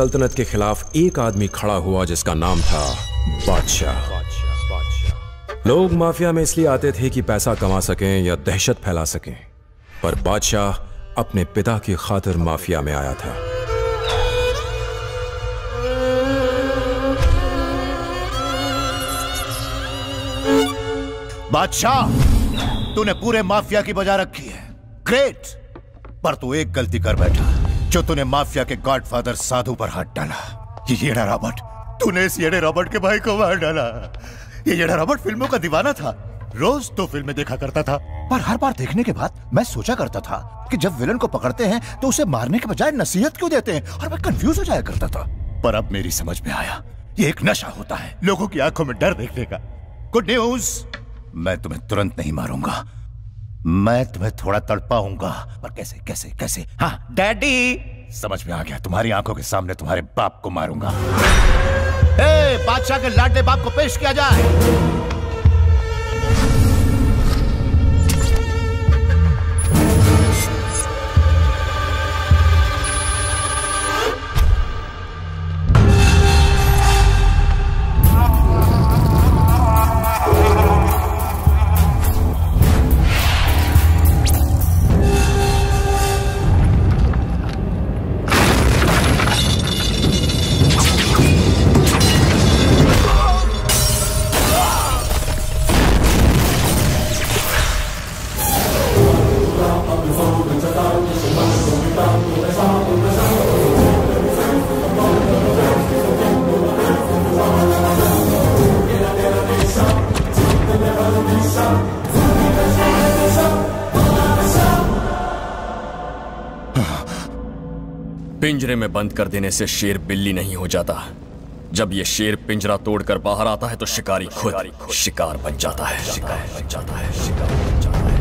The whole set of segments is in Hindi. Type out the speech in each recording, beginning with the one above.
सल्तनत के खिलाफ एक आदमी खड़ा हुआ जिसका नाम था बादशाह। लोग माफिया में इसलिए आते थे कि पैसा कमा सकें या दहशत फैला सकें, पर बादशाह अपने पिता की खातिर माफिया में आया था। बादशाह, तूने पूरे माफिया की बजा रखी है, ग्रेट। पर तू एक गलती कर बैठा, जो तूने माफिया के गॉडफादर साधु पर हाथ डाला। ये येड़ा रॉबर्ट, तूने इस येड़े रॉबर्ट के भाई को मार डाला। ये येड़ा रॉबर्ट फिल्मों का दीवाना था, रोज तो फिल्में देखा करता था, पर हर बार देखने के बाद मैं सोचा करता था कि जब विलन को पकड़ते हैं तो उसे मारने के बजाय नसीहत क्यों देते हैं, और मैं कंफ्यूज हो जाया करता था। पर अब मेरी समझ में आया, ये एक नशा होता है लोगों की आंखों में डर देखने का। गुड न्यूज, मैं तुम्हें तुरंत नहीं मारूंगा, मैं तुम्हें थोड़ा तड़पाऊंगा। पर कैसे कैसे कैसे? हाँ डैडी, समझ में आ गया, तुम्हारी आंखों के सामने तुम्हारे बाप को मारूंगा। बादशाह के लाडले बाप को पेश किया जाए। पिंजरे में बंद कर देने से शेर बिल्ली नहीं हो जाता। जब ये शेर पिंजरा तोड़कर बाहर आता है तो शिकारी खुद शिकार बन जाता है। शिकार बन जाता है। शिकार बन जाता है।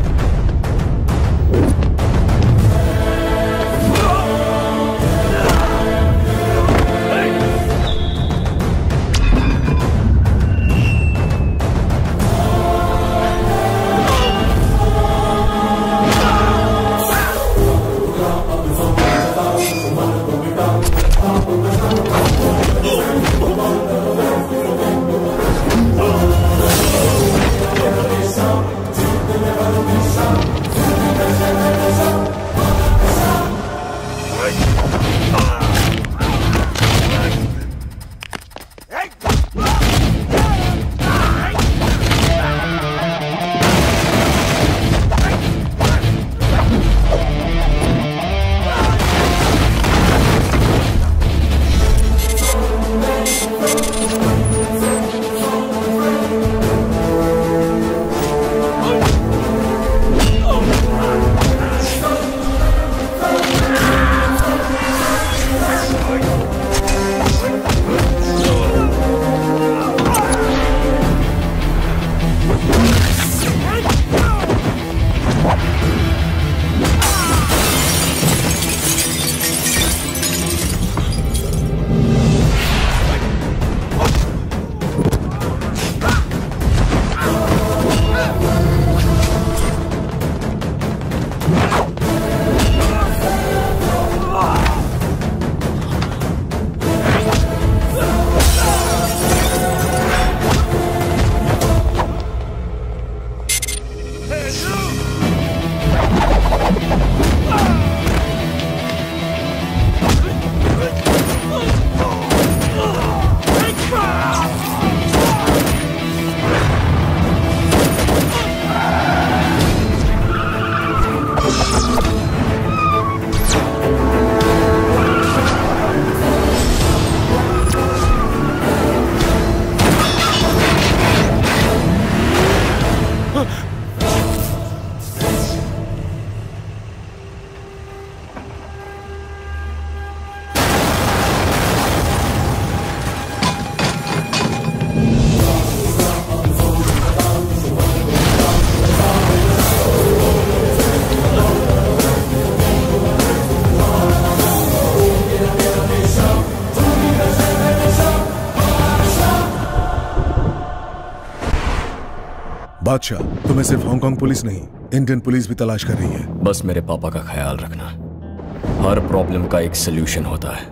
बादशाह, तुम्हें सिर्फ हांगकांग पुलिस नहीं, इंडियन पुलिस भी तलाश कर रही है। बस मेरे पापा का ख्याल रखना। हर प्रॉब्लम का एक सलूशन होता है,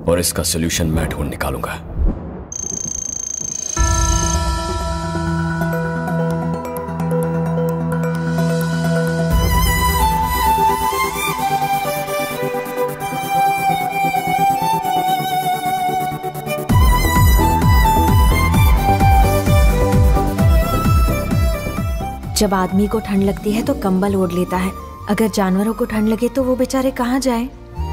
और इसका सॉल्यूशन मैं ढूंढ निकालूंगा। जब आदमी को ठंड लगती है तो कंबल ओढ़ लेता है, अगर जानवरों को ठंड लगे तो वो बेचारे कहाँ जाएं?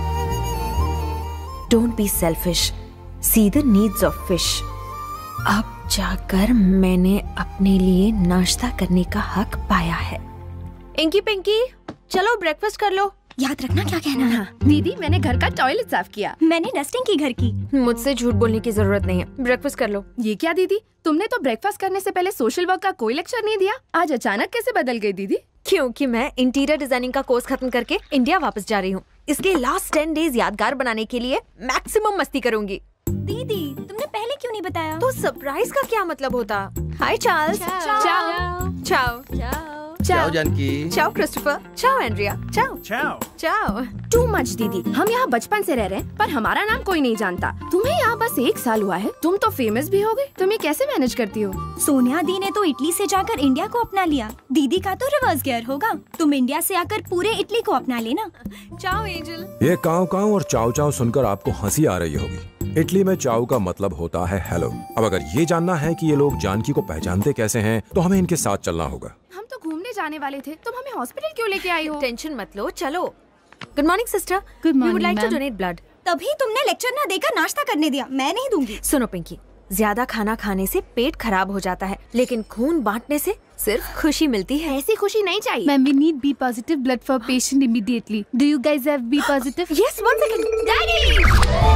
Don't be selfish, see the needs of fish. अब जाकर मैंने अपने लिए नाश्ता करने का हक पाया है। इंकी पिंकी, चलो ब्रेकफास्ट कर लो। याद रखना क्या कहना है। दीदी, मैंने घर का टॉयलेट साफ किया। मैंने डस्टिंग की घर की। मुझसे झूठ बोलने की जरूरत नहीं है, ब्रेकफास्ट कर लो। ये क्या दीदी, तुमने तो ब्रेकफास्ट करने से पहले सोशल वर्क का कोई लेक्चर नहीं दिया, आज अचानक कैसे बदल गई दीदी? क्योंकि मैं इंटीरियर डिजाइनिंग का कोर्स खत्म करके इंडिया वापस जा रही हूँ, इसलिए लास्ट 10 डेज यादगार बनाने के लिए मैक्सिमम मस्ती करूंगी। दीदी, तुमने पहले क्यों नहीं बताया? तो सरप्राइज का क्या मतलब होता? Hi Charles. चाओ। चाओ। चाओ जानकी। चाओ क्रिस्टोफर। चाओ एंड्रिया। चाओ। चाओ। चाओ। टू मच दीदी, हम यहाँ बचपन से रह रहे हैं पर हमारा नाम कोई नहीं जानता। तुम्हें यहाँ बस 1 साल हुआ है, तुम तो फेमस भी हो गए। तुम ये कैसे मैनेज करती हो? सोनिया दी ने तो इटली से जाकर इंडिया को अपना लिया, दीदी का तो रिवर्स गियर होगा। तुम इंडिया से आकर पूरे इटली को अपना लेना। चाओ एंजल। ये काव काव और चाव चाव सुनकर आपको हंसी आ रही होगी। इटली में चाव का मतलब होता है हेलो। अब अगर ये जानना है कि ये लोग जानकी को पहचानते कैसे हैं, तो हमें इनके साथ चलना होगा। हम तो घूमने जाने वाले थे, तुम हमें हॉस्पिटल क्यों लेके आई हो? टेंशन मत लो, चलो। Good morning sister. Good morning, we would like to ma'am. Donate blood. तभी तुमने लेक्चर न देकर नाश्ता करने दिया, मैं नहीं दूंगी। सुनो पिंकी, ज्यादा खाना खाने से पेट खराब हो जाता है, लेकिन खून बांटने से सिर्फ खुशी मिलती है। ऐसी खुशी नहीं चाहिए। Ma'am, we need B positive blood for patient immediately. Do you guys have B positive? Yes, 1 second. Daddy!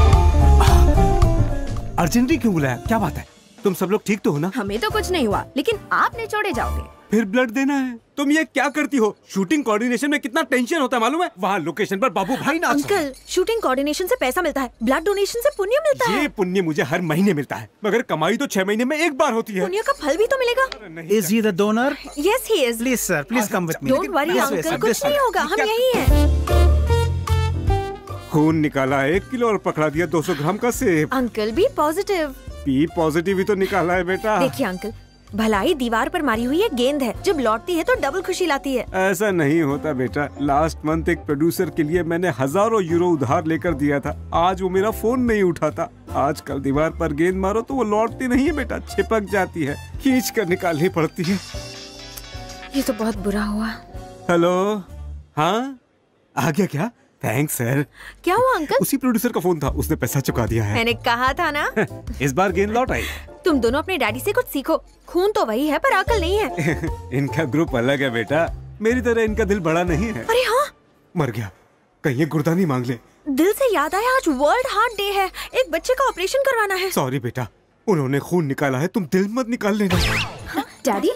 Urgently क्यों बुलाया? क्या बात है? तुम सब लोग ठीक तो हो ना? हमें तो कुछ नहीं हुआ, लेकिन आप निचोड़े जाओगे। फिर ब्लड देना है। तुम ये क्या करती हो? शूटिंग कोऑर्डिनेशन में कितना टेंशन होता है मालूम है? वहाँ लोकेशन पर बाबू भाई नाच रहे हैं। अंकल, शूटिंग कोऑर्डिनेशन से पैसा मिलता है, ब्लड डोनेशन से पुण्य मिलता है। ये पुण्य मुझे हर महीने मिलता है, मगर कमाई तो 6 महीने में एक बार होती है। पुण्य का फल भी तो मिलेगा। Is he the donor? Yes, he is. Please sir, please come with me. Don't worry This way, uncle, sir, कुछ this way. नहीं होगा, हम यही हैं। खून निकाला 1 किलो और पकड़ा दिया 200 ग्राम का सेब। अंकल भी पॉजिटिव। बी पॉजिटिव ही तो निकाला है बेटा। देखिए अंकल, भलाई दीवार पर मारी हुई एक गेंद है, जब लौटती है तो डबल खुशी लाती है। ऐसा नहीं होता बेटा। लास्ट मंथ एक प्रोड्यूसर के लिए मैंने हजारों यूरो उधार लेकर दिया था, आज वो मेरा फोन नहीं उठाता। आजकल दीवार पर गेंद मारो तो वो लौटती नहीं है बेटा, चिपक जाती है, खींच कर निकालनी पड़ती है। ये तो बहुत बुरा हुआ। हेलो, हाँ आ गया क्या? Thanks sir. क्या हुआ अंकल? उसी प्रोड्यूसर का फोन था, उसने पैसा चुका दिया है। मैंने कहा था ना। इस बार गेंद लौट आई। तुम दोनों अपने डैडी से कुछ सीखो, खून तो वही है पर अकल नहीं है। इनका ग्रुप अलग है बेटा, मेरी तरह इनका दिल बड़ा नहीं है। अरे हाँ, मर गया, कहीं ये गुर्दा नहीं मांग ले। दिल से याद आया, आज वर्ल्ड हार्ट डे है, एक बच्चे का ऑपरेशन करवाना है। सॉरी बेटा, उन्होंने खून निकाला है, तुम दिल मत निकाल लेना। डैडी,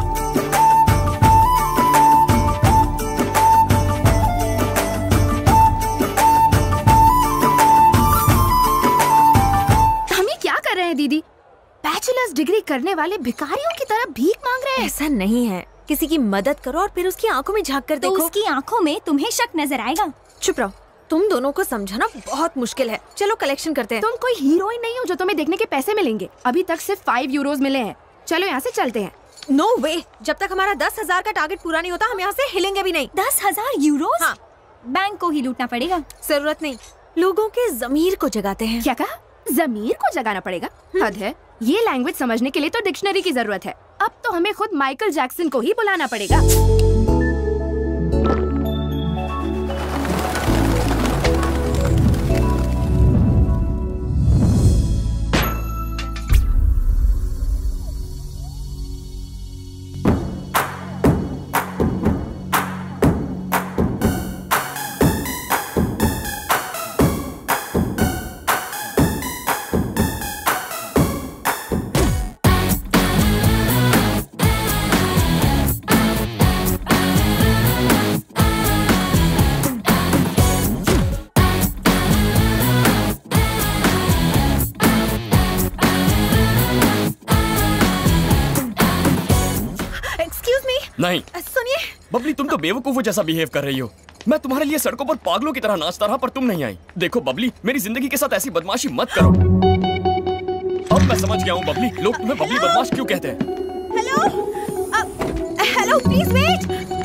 दीदी बैचलर्स डिग्री करने वाले भिखारियों की तरह भीख मांग रहे हैं। ऐसा नहीं है, किसी की मदद करो और फिर उसकी आंखों में झांक कर देखो। तो उसकी आंखों में तुम्हें शक नजर आएगा। चुप रहो, तुम दोनों को समझाना बहुत मुश्किल है। चलो कलेक्शन करते हैं। तुम कोई हीरोइन नहीं हो जो तुम्हें देखने के पैसे मिलेंगे। अभी तक सिर्फ 5 यूरोज मिले हैं। चलो यहाँ से चलते हैं। नो वे, जब तक हमारा 10,000 का टारगेट पूरा नहीं होता हम यहाँ से हिलेंगे भी नहीं। 10,000 यूरोज? हाँ। बैंक को ही लूटना पड़ेगा। जरूरत नहीं, लोगों के जमीर को जगाते हैं। क्या कहा? जमीर को जगाना पड़ेगा? हद है, ये लैंग्वेज समझने के लिए तो डिक्शनरी की जरूरत है। अब तो हमें खुद माइकल जैक्सन को ही बुलाना पड़ेगा। नहीं सुनिए बबली, तुम तो बेवकूफों जैसा बिहेव कर रही हो। मैं तुम्हारे लिए सड़कों पर पागलों की तरह नाचता रहा पर तुम नहीं आई। देखो बबली, मेरी जिंदगी के साथ ऐसी बदमाशी मत करो। अब मैं समझ गया हूँ बबली, लोग तुम्हें बबली बदमाश क्यों कहते हैं। Hello please wait.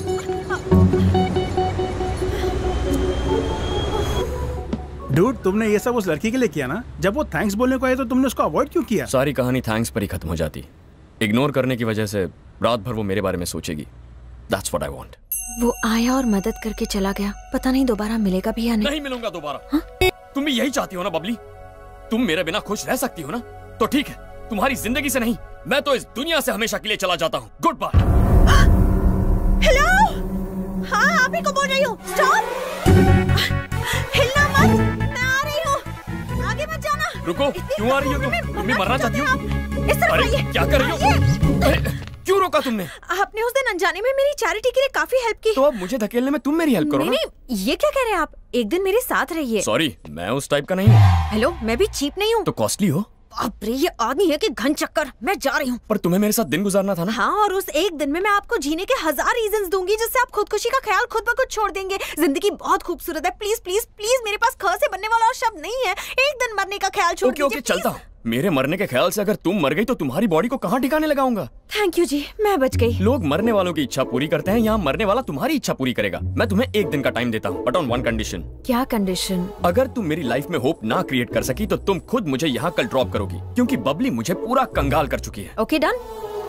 डूड, तुमने ये सब उस लड़की के लिए किया ना? जब वो थैंक्स बोलने को आए तो तुमने उसको अवॉइड क्यों किया? सारी कहानी थैंक्स पर ही खत्म हो जाती। इग्नोर करने की वजह से रात भर वो मेरे बारे में सोचेगी। That's what I want. वो आया और मदद करके चला गया, पता नहीं दोबारा मिलेगा भी या नहीं। नहीं मिलूंगा दोबारा। तुम भी यही चाहती हो ना बबली? तुम मेरे बिना खुश रह सकती हो ना? तो ठीक है, तुम्हारी जिंदगी से नहीं, मैं तो इस दुनिया से हमेशा के लिए चला जाता हूँ। Good bye. हेलो, हाँ आप ही को बोल रही हूँ। स्टॉप, हिलना मत, मैं आ रही हूँ, आगे मत जाना। रुको, क्यों आ रही हो तुम भी मरना चाहती हो? इस तरफ अरे आइए। क्या कर रही हो? क्यों रोका तुमने? आपने उस दिन अनजाने में मेरी चैरिटी के लिए काफी हेल्प की। तो अब मुझे धकेलने में तुम मेरी हेल्प करो ना। नहीं, ये क्या कह रहे हैं आप? एक दिन मेरे साथ रहिए। सॉरी, मैं उस टाइप का नहीं हूँ। हेलो, मैं भी चीप नहीं हूँ। तो कॉस्टली हो? अरे ये आदमी है कि घन चक्कर। मैं जा रही हूँ। पर तुम्हें मेरे साथ दिन गुजारना था ना। हाँ, और उस एक दिन में मैं आपको जीने के 1000 रीजंस दूंगी जिससे आप खुदकुशी का ख्याल खुद ब खुद छोड़ देंगे। जिंदगी बहुत खूबसूरत है, प्लीज प्लीज प्लीज, मेरे पास ख से बनने वाला और शब्द नहीं है। एक दिन मरने का ख्याल छोड़ दीजिए। ओके, चलता हूँ। मेरे मरने के ख्याल से अगर तुम मर गई तो तुम्हारी बॉडी को कहाँ ठिकाने लगाऊंगा? थैंक यू जी, मैं बच गई। लोग मरने वालों की इच्छा पूरी करते हैं, यहाँ मरने वाला तुम्हारी इच्छा पूरी करेगा। मैं तुम्हें एक दिन का टाइम देता हूँ, बट ऑन वन कंडीशन। क्या कंडीशन? अगर तुम मेरी लाइफ में होप ना क्रिएट कर सकी तो तुम खुद मुझे यहाँ कल ड्रॉप करोगी, क्योंकि बबली मुझे पूरा कंगाल कर चुकी है। Okay done.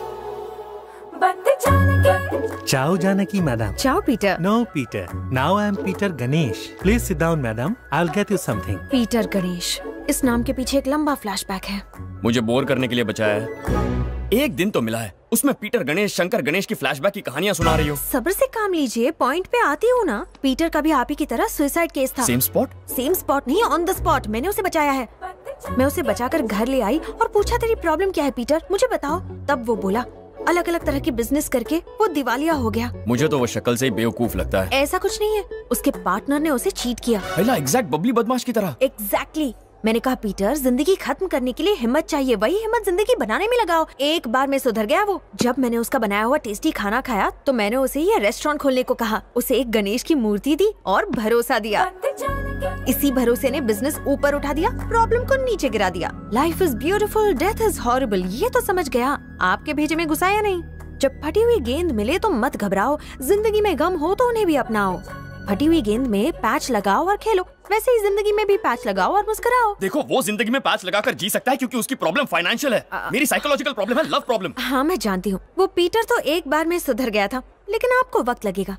Ciao, Janaki, madam. Ciao, Peter. No, Peter. Now I am Peter Ganesh. Please sit down, madam. I'll get you something. Peter Ganesh, इस नाम के पीछे एक लंबा फ्लैशबैक है। मुझे बोर करने के लिए बचाया है। एक दिन तो मिला है, उसमें पीटर गणेश, शंकर गणेश की फ्लैशबैक की कहानियां सुना रही हो। सब्र से काम लीजिए, पॉइंट पे आती हूँ ना। पीटर का भी आप ही की तरह सुसाइड केस था। Same spot? सेम स्पॉट नहीं, ऑन द स्पॉट। मैंने उसे बचाया है। मैं उसे बचाकर घर ले आई और पूछा तेरी प्रॉब्लम क्या है पीटर, मुझे बताओ। तब वो बोला अलग अलग तरह की बिजनेस करके वो दिवालिया हो गया। मुझे तो वो शक्ल से ही बेवकूफ लगता है। ऐसा कुछ नहीं है, उसके पार्टनर ने उसे चीट किया। एग्जैक्ट बबली बदमाश की तरह। एग्जैक्टली। मैंने कहा पीटर, जिंदगी खत्म करने के लिए हिम्मत चाहिए, वही हिम्मत जिंदगी बनाने में लगाओ। एक बार में सुधर गया वो। जब मैंने उसका बनाया हुआ टेस्टी खाना खाया तो मैंने उसे ये रेस्टोरेंट खोलने को कहा, उसे एक गणेश की मूर्ति दी और भरोसा दिया। इसी भरोसे ने बिजनेस ऊपर उठा दिया, प्रॉब्लम को नीचे गिरा दिया। Life is beautiful, death is horrible, ये तो समझ गया। आपके भेजे में घुसा या नहीं? जब फटी हुई गेंद मिले तो मत घबराओ, जिंदगी में गम हो तो उन्हें भी अपनाओ। फटी हुई गेंद में पैच लगाओ और खेलो, वैसे ही जिंदगी में भी पैच लगाओ और मुस्कुराओ। देखो, वो जिंदगी में पैच लगाकर जी सकता है क्योंकि उसकी प्रॉब्लम फाइनेंशियल है। मेरी साइकोलॉजिकल प्रॉब्लम है लव प्रॉब्लम। हाँ मैं जानती हूँ, वो पीटर तो एक बार में सुधर गया था, लेकिन आपको वक्त लगेगा।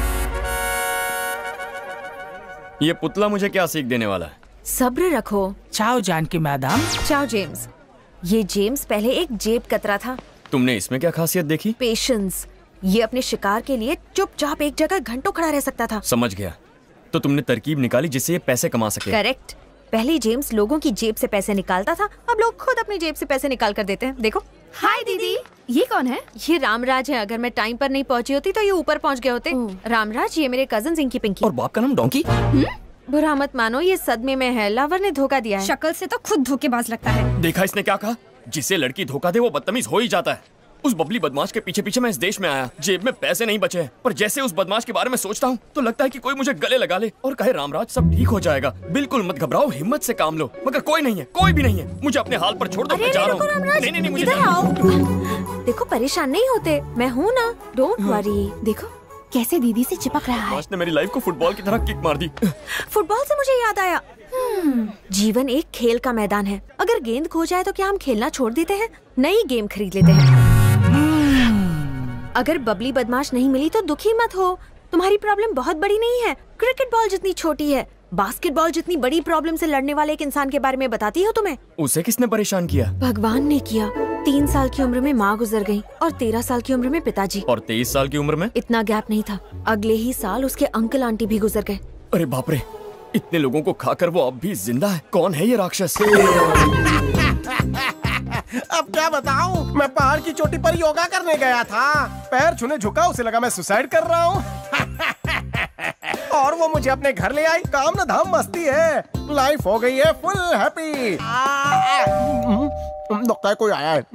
ये पुतला मुझे क्या सीख देने वाला है? सब्र रखो। Ciao Janaki madam. Ciao James. ये जेम्स पहले एक जेब कतरा था। तुमने इसमें क्या खासियत देखी? पेशेंस। ये अपने शिकार के लिए चुपचाप एक जगह घंटों खड़ा रह सकता था। समझ गया। तो तुमने तरकीब निकाली जिससे ये पैसे कमा सके। करेक्ट। पहले जेम्स लोगों की जेब से पैसे निकालता था, अब लोग खुद अपनी जेब से पैसे निकाल कर देते हैं। देखो। हाय दीदी, ये कौन है? ये रामराज है। अगर मैं टाइम पर नहीं पहुंची होती तो ये ऊपर पहुंच गए होते। रामराज, ये मेरे कजन इंकी पिंकी। और बाप का नाम डोंकी। बुरा मत मानो, ये सदमे में है, लवर ने धोखा दिया है। शक्ल से तो खुद धोखेबाज लगता है। देखा इसने क्या कहा? जिसे लड़की धोखा दे वो बदतमीज हो ही जाता है। उस बबली बदमाश के पीछे पीछे मैं इस देश में आया, जेब में पैसे नहीं बचे हैं, पर जैसे उस बदमाश के बारे में सोचता हूँ तो लगता है कि कोई मुझे गले लगा ले और कहे रामराज सब ठीक हो जाएगा, बिल्कुल मत घबराओ, हिम्मत से काम लो। मगर कोई नहीं है, कोई भी नहीं है। मुझे अपने हाल पर छोड़ दो, मैं जा रहा हूँ। नहीं, मुझे देखो, परेशान नहीं होते, मैं हूँ ना, डोंट वरी। देखो कैसे दीदी से चिपक रहा है। ने मेरी लाइफ को फुटबॉल की तरह किक मार दी। फुटबॉल से मुझे याद आया, जीवन एक खेल का मैदान है। अगर गेंद खो जाए तो क्या हम खेलना छोड़ देते हैं? नई गेम खरीद लेते हैं। अगर बबली बदमाश नहीं मिली तो दुखी मत हो, तुम्हारी प्रॉब्लम बहुत बड़ी नहीं है। क्रिकेट बॉल जितनी छोटी है, बास्केटबॉल जितनी बड़ी प्रॉब्लम से लड़ने वाले एक इंसान के बारे में बताती हो तुम्हें। उसे किसने परेशान किया? भगवान ने किया। 3 साल की उम्र में माँ गुजर गई और 13 साल की उम्र में पिताजी। और 23 साल की उम्र में? इतना गैप नहीं था, अगले ही साल उसके अंकल आंटी भी गुजर गए। अरे बाप रे, इतने लोगों को खाकर वो अब भी जिंदा है। कौन है ये राक्षस? अब क्या बताऊं, मैं पहाड़ की चोटी पर योगा करने गया था, पैर छूने झुका, उसे लगा मैं सुसाइड कर रहा हूँ। और वो मुझे अपने घर ले आई। काम ना धाम मस्ती है, लाइफ हो गई है फुल हैप्पी। लगता है कोई आया है।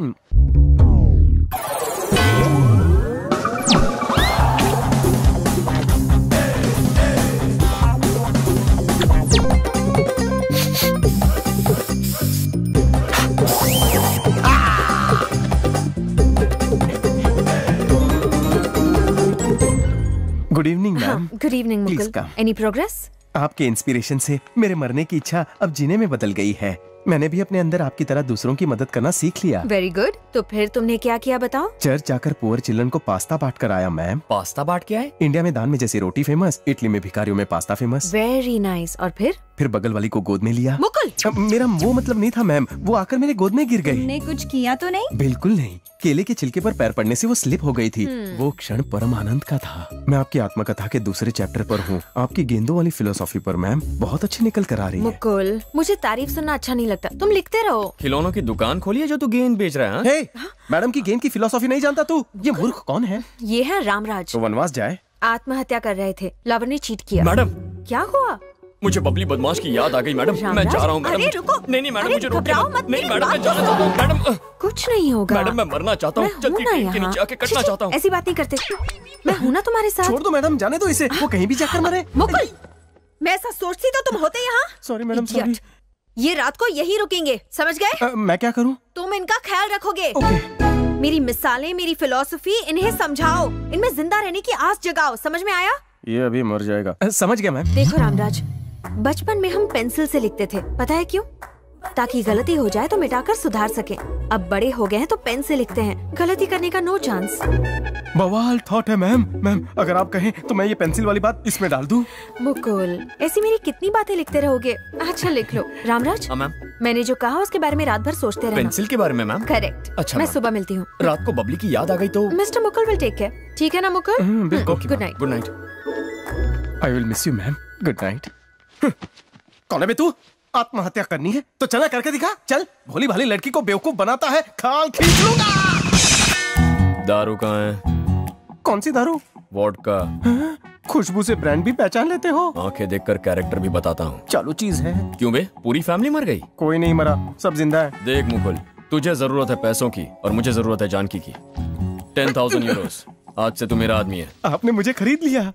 Good evening ma'am. Good evening Please Mukul. come. Any progress? आपके इंस्पिरेशन से मेरे मरने की इच्छा अब जीने में बदल गई है। मैंने भी अपने अंदर आपकी तरह दूसरों की मदद करना सीख लिया। Very good. तो फिर तुमने क्या किया बताओ? चर्च जाकर पुअर चिल्ड्रन को पास्ता बांट कर आया मैम। पास्ता बांट के आए? इंडिया में दान में जैसी रोटी फेमस, इटली में भिखारियों में पास्ता फेमस। Very nice. और फिर बगल वाली को गोद में लिया। मुकुल! मेरा वो मतलब नहीं था मैम, वो आकर मेरे गोद में गिर गई। तुमने कुछ किया तो नहीं? बिल्कुल नहीं। केले के छिलके पर पैर पड़ने से वो स्लिप हो गई थी। वो क्षण परम आनंद का था। मैं आपकी आत्मकथा के दूसरे चैप्टर पर हूँ। आपकी गेंदों वाली फिलोसॉफी पर मैम बहुत अच्छी निकल कर आ रही है। मुकुल, मुझे तारीफ सुनना अच्छा नहीं लगता, तुम लिखते रहो। खिलौनों की दुकान खोली है जो तू गेंद बेच रहा है? हे, मैडम की गेंद की फिलोसॉफी नहीं जानता तू? ये मूर्ख कौन है? ये है रामराज। तो वनवास जाए। आत्महत्या कर रहे थे, लवर ने चीट किया। मैडम, क्या हुआ? मुझे बबली बदमाश की याद आ गई मैडम। मैं जा रहा हूँ मैडम। अरे रुको। नहीं मैडम, अरे मुझे घबराओ मत, नहीं मेरी मैडम, मैं बात जाना चाहता हूँ मैडम। कुछ नहीं होगा मैडम, मैं मरना चाहता हूँ। जल्दी ट्रेन के नीचे आके कटना चाहता हूँ। ऐसी बात नहीं करते, मैं हूँ ना तुम्हारे साथ। छोड़ दो मैडम, जाने दो इसे, वो कहीं भी जाकर मरे। मुकुल, मैं ऐसा सोचती तो तुम होते यहाँ। Sorry madam, sorry. ये रात को यही रुकेंगे, समझ गए? मैं क्या करूँ? तुम इनका ख्याल रखोगे। मेरी मिसालें, मेरी फिलॉसफी, इन्हें समझाओ, इनमें जिंदा रहने की आस जगाओ। समझ में आया? ये अभी मर जाएगा। समझ गया मैम। देखो रामराज, बचपन में हम पेंसिल से लिखते थे, पता है क्यों? ताकि गलती हो जाए तो मिटाकर सुधार सके। अब बड़े हो गए हैं तो पेन से लिखते हैं, गलती करने का नो चांस। बवाल थॉट है मैम। मैम, अगर आप कहें तो मैं ये पेंसिल वाली बात इसमें डाल दूं? मुकुल, ऐसी मेरी कितनी बातें लिखते रहोगे? अच्छा लिख लो। रामराज, मैम, मैंने जो कहा उसके बारे में रात भर सोचते रहना। पेंसिल के बारे में मैम? करेक्ट। अच्छा, मैं मैम। सुबह मिलती हूँ। रात को बबली की याद आ गई तो mister Mukul will take care. ठीक है ना मुकुल? बिल्कुल। Good night. Good night. I will miss you ma'am. Good night. कौन है बे तू? आत्महत्या करनी है तो चला करके दिखा। चल, भोली भाली लड़की को बेवकूफ बनाता है, खाल खींच लूंगा। दारू कहाँ है? कौन सी दारू? वोडका। खुशबू से ब्रांड भी पहचान लेते हो? आंखें देखकर कैरेक्टर भी बताता हूँ। चालू चीज है। क्यों बे, पूरी फैमिली मर गई? कोई नहीं मरा, सब जिंदा है। देख मुकुल, तुझे जरूरत है पैसों की और मुझे जरूरत है जानकी की। 10,000 यूरोस। आज से तू मेरा आदमी है। आपने मुझे खरीद लिया।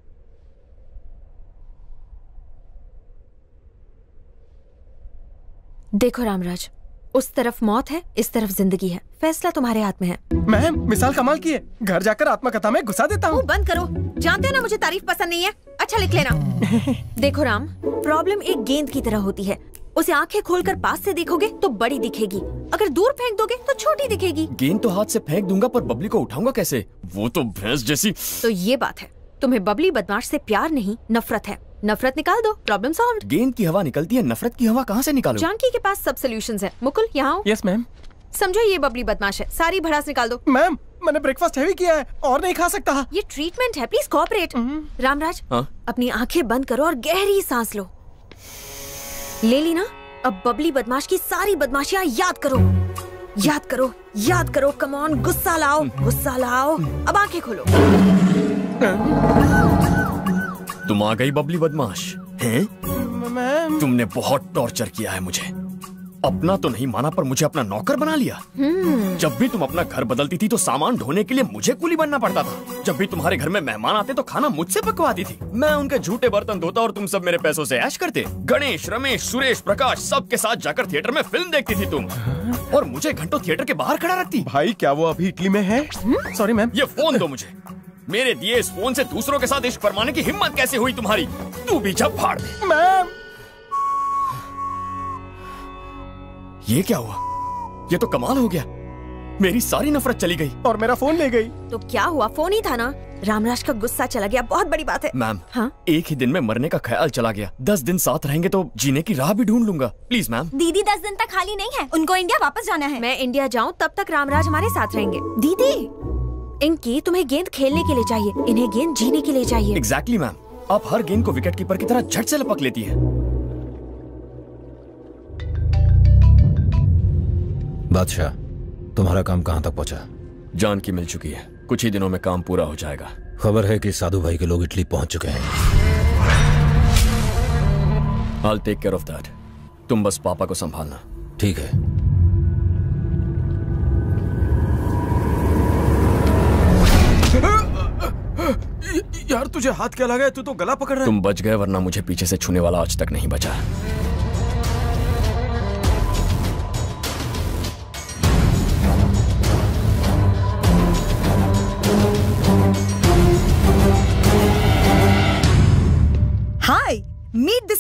देखो रामराज, उस तरफ मौत है, इस तरफ जिंदगी है, फैसला तुम्हारे हाथ में है। मैम, मिसाल कमाल की है। घर जाकर आत्मकथा में घुसा देता हूँ। बंद करो, जानते हो ना मुझे तारीफ पसंद नहीं है। अच्छा लिख लेना। देखो राम, प्रॉब्लम एक गेंद की तरह होती है। उसे आंखें खोलकर पास से देखोगे तो बड़ी दिखेगी, अगर दूर फेंक दोगे तो छोटी दिखेगी। गेंद तो हाथ से फेंक दूंगा पर बबली को उठाऊंगा कैसे? वो तो भैंस जैसी। तो ये बात है, तुम्हें बबली बदमाश से प्यार नहीं नफरत है। नफरत निकाल दो, प्रॉब्लम सॉल्व्ड। गेंद की हवा निकलती है, नफरत की हवा कहाँ से निकालूं? जानकी के पास सब सॉल्यूशंस हैं। मुकुल यहाँ आओ। Yes ma'am. समझो ये बबली बदमाश है, सारी भड़ास निकाल दो। मैम, मैंने ब्रेकफास्ट हैवी किया है और नहीं खा सकता। ये ट्रीटमेंट है, प्लीज कोऑपरेट। रामराज, हाँ? अपनी आंखें बंद करो और गहरी सांस लो। ले ली ना? अब बबली बदमाश की सारी बदमाशियां याद करो, याद करो, याद करो। कम ऑन, गुस्सा लाओ, गुस्सा लाओ। अब आंखें खोलो। तुम आ गई बबली बदमाश हैं? तुमने बहुत टॉर्चर किया है मुझे। अपना तो नहीं माना पर मुझे अपना नौकर बना लिया। जब भी तुम अपना घर बदलती थी तो सामान ढोने के लिए मुझे कुली बनना पड़ता था। जब भी तुम्हारे घर में मेहमान आते तो खाना मुझसे पकवाती थी। मैं उनके झूठे बर्तन धोता और तुम सब मेरे पैसों से ऐश करते। गणेश, रमेश, सुरेश, प्रकाश सबके साथ जाकर थिएटर में फिल्म देखती थी तुम, और मुझे घंटों थिएटर के बाहर खड़ा रखती। भाई, क्या वो अभी इटली में है? Sorry ma'am. ये फोन दो मुझे। मेरे दिए इस फोन से दूसरों के साथ इश्क फरमाने की हिम्मत कैसे हुई तुम्हारी? तू भी जब फाड़ दे। मैम, ये क्या हुआ? ये तो कमाल हो गया। मेरी सारी नफरत चली गई और मेरा फोन ले गई। तो क्या हुआ? फोन ही था ना। रामराज का गुस्सा चला गया, बहुत बड़ी बात है। मैम, हाँ? एक ही दिन में मरने का ख्याल चला गया। 10 दिन साथ रहेंगे तो जीने की राह भी ढूंढ लूंगा। Please ma'am. दीदी 10 दिन तक खाली नहीं है, उनको इंडिया वापस जाना है। मैं इंडिया जाऊं तब तक रामराज हमारे साथ रहेंगे। दीदी, इनकी तुम्हें गेंद खेलने के लिए चाहिए, इन्हें गेंद जीने के लिए चाहिए। एग्जैक्टली मैम, आप हर गेंद को विकेट कीपर की तरह झट से लपक लेती है। बादशाह, तुम्हारा काम कहाँ तक पहुँचा? जानकी मिल चुकी है, कुछ ही दिनों में काम पूरा हो जाएगा। खबर है कि साधु भाई के लोग इटली पहुंच चुके हैं। I'll take care of that. तुम बस पापा को संभालना। ठीक है। यार, तुझे हाथ क्या लगा है? तू तो गला पकड़ रहा है। तुम बच गए, वरना मुझे पीछे से छूने वाला आज तक नहीं बचा।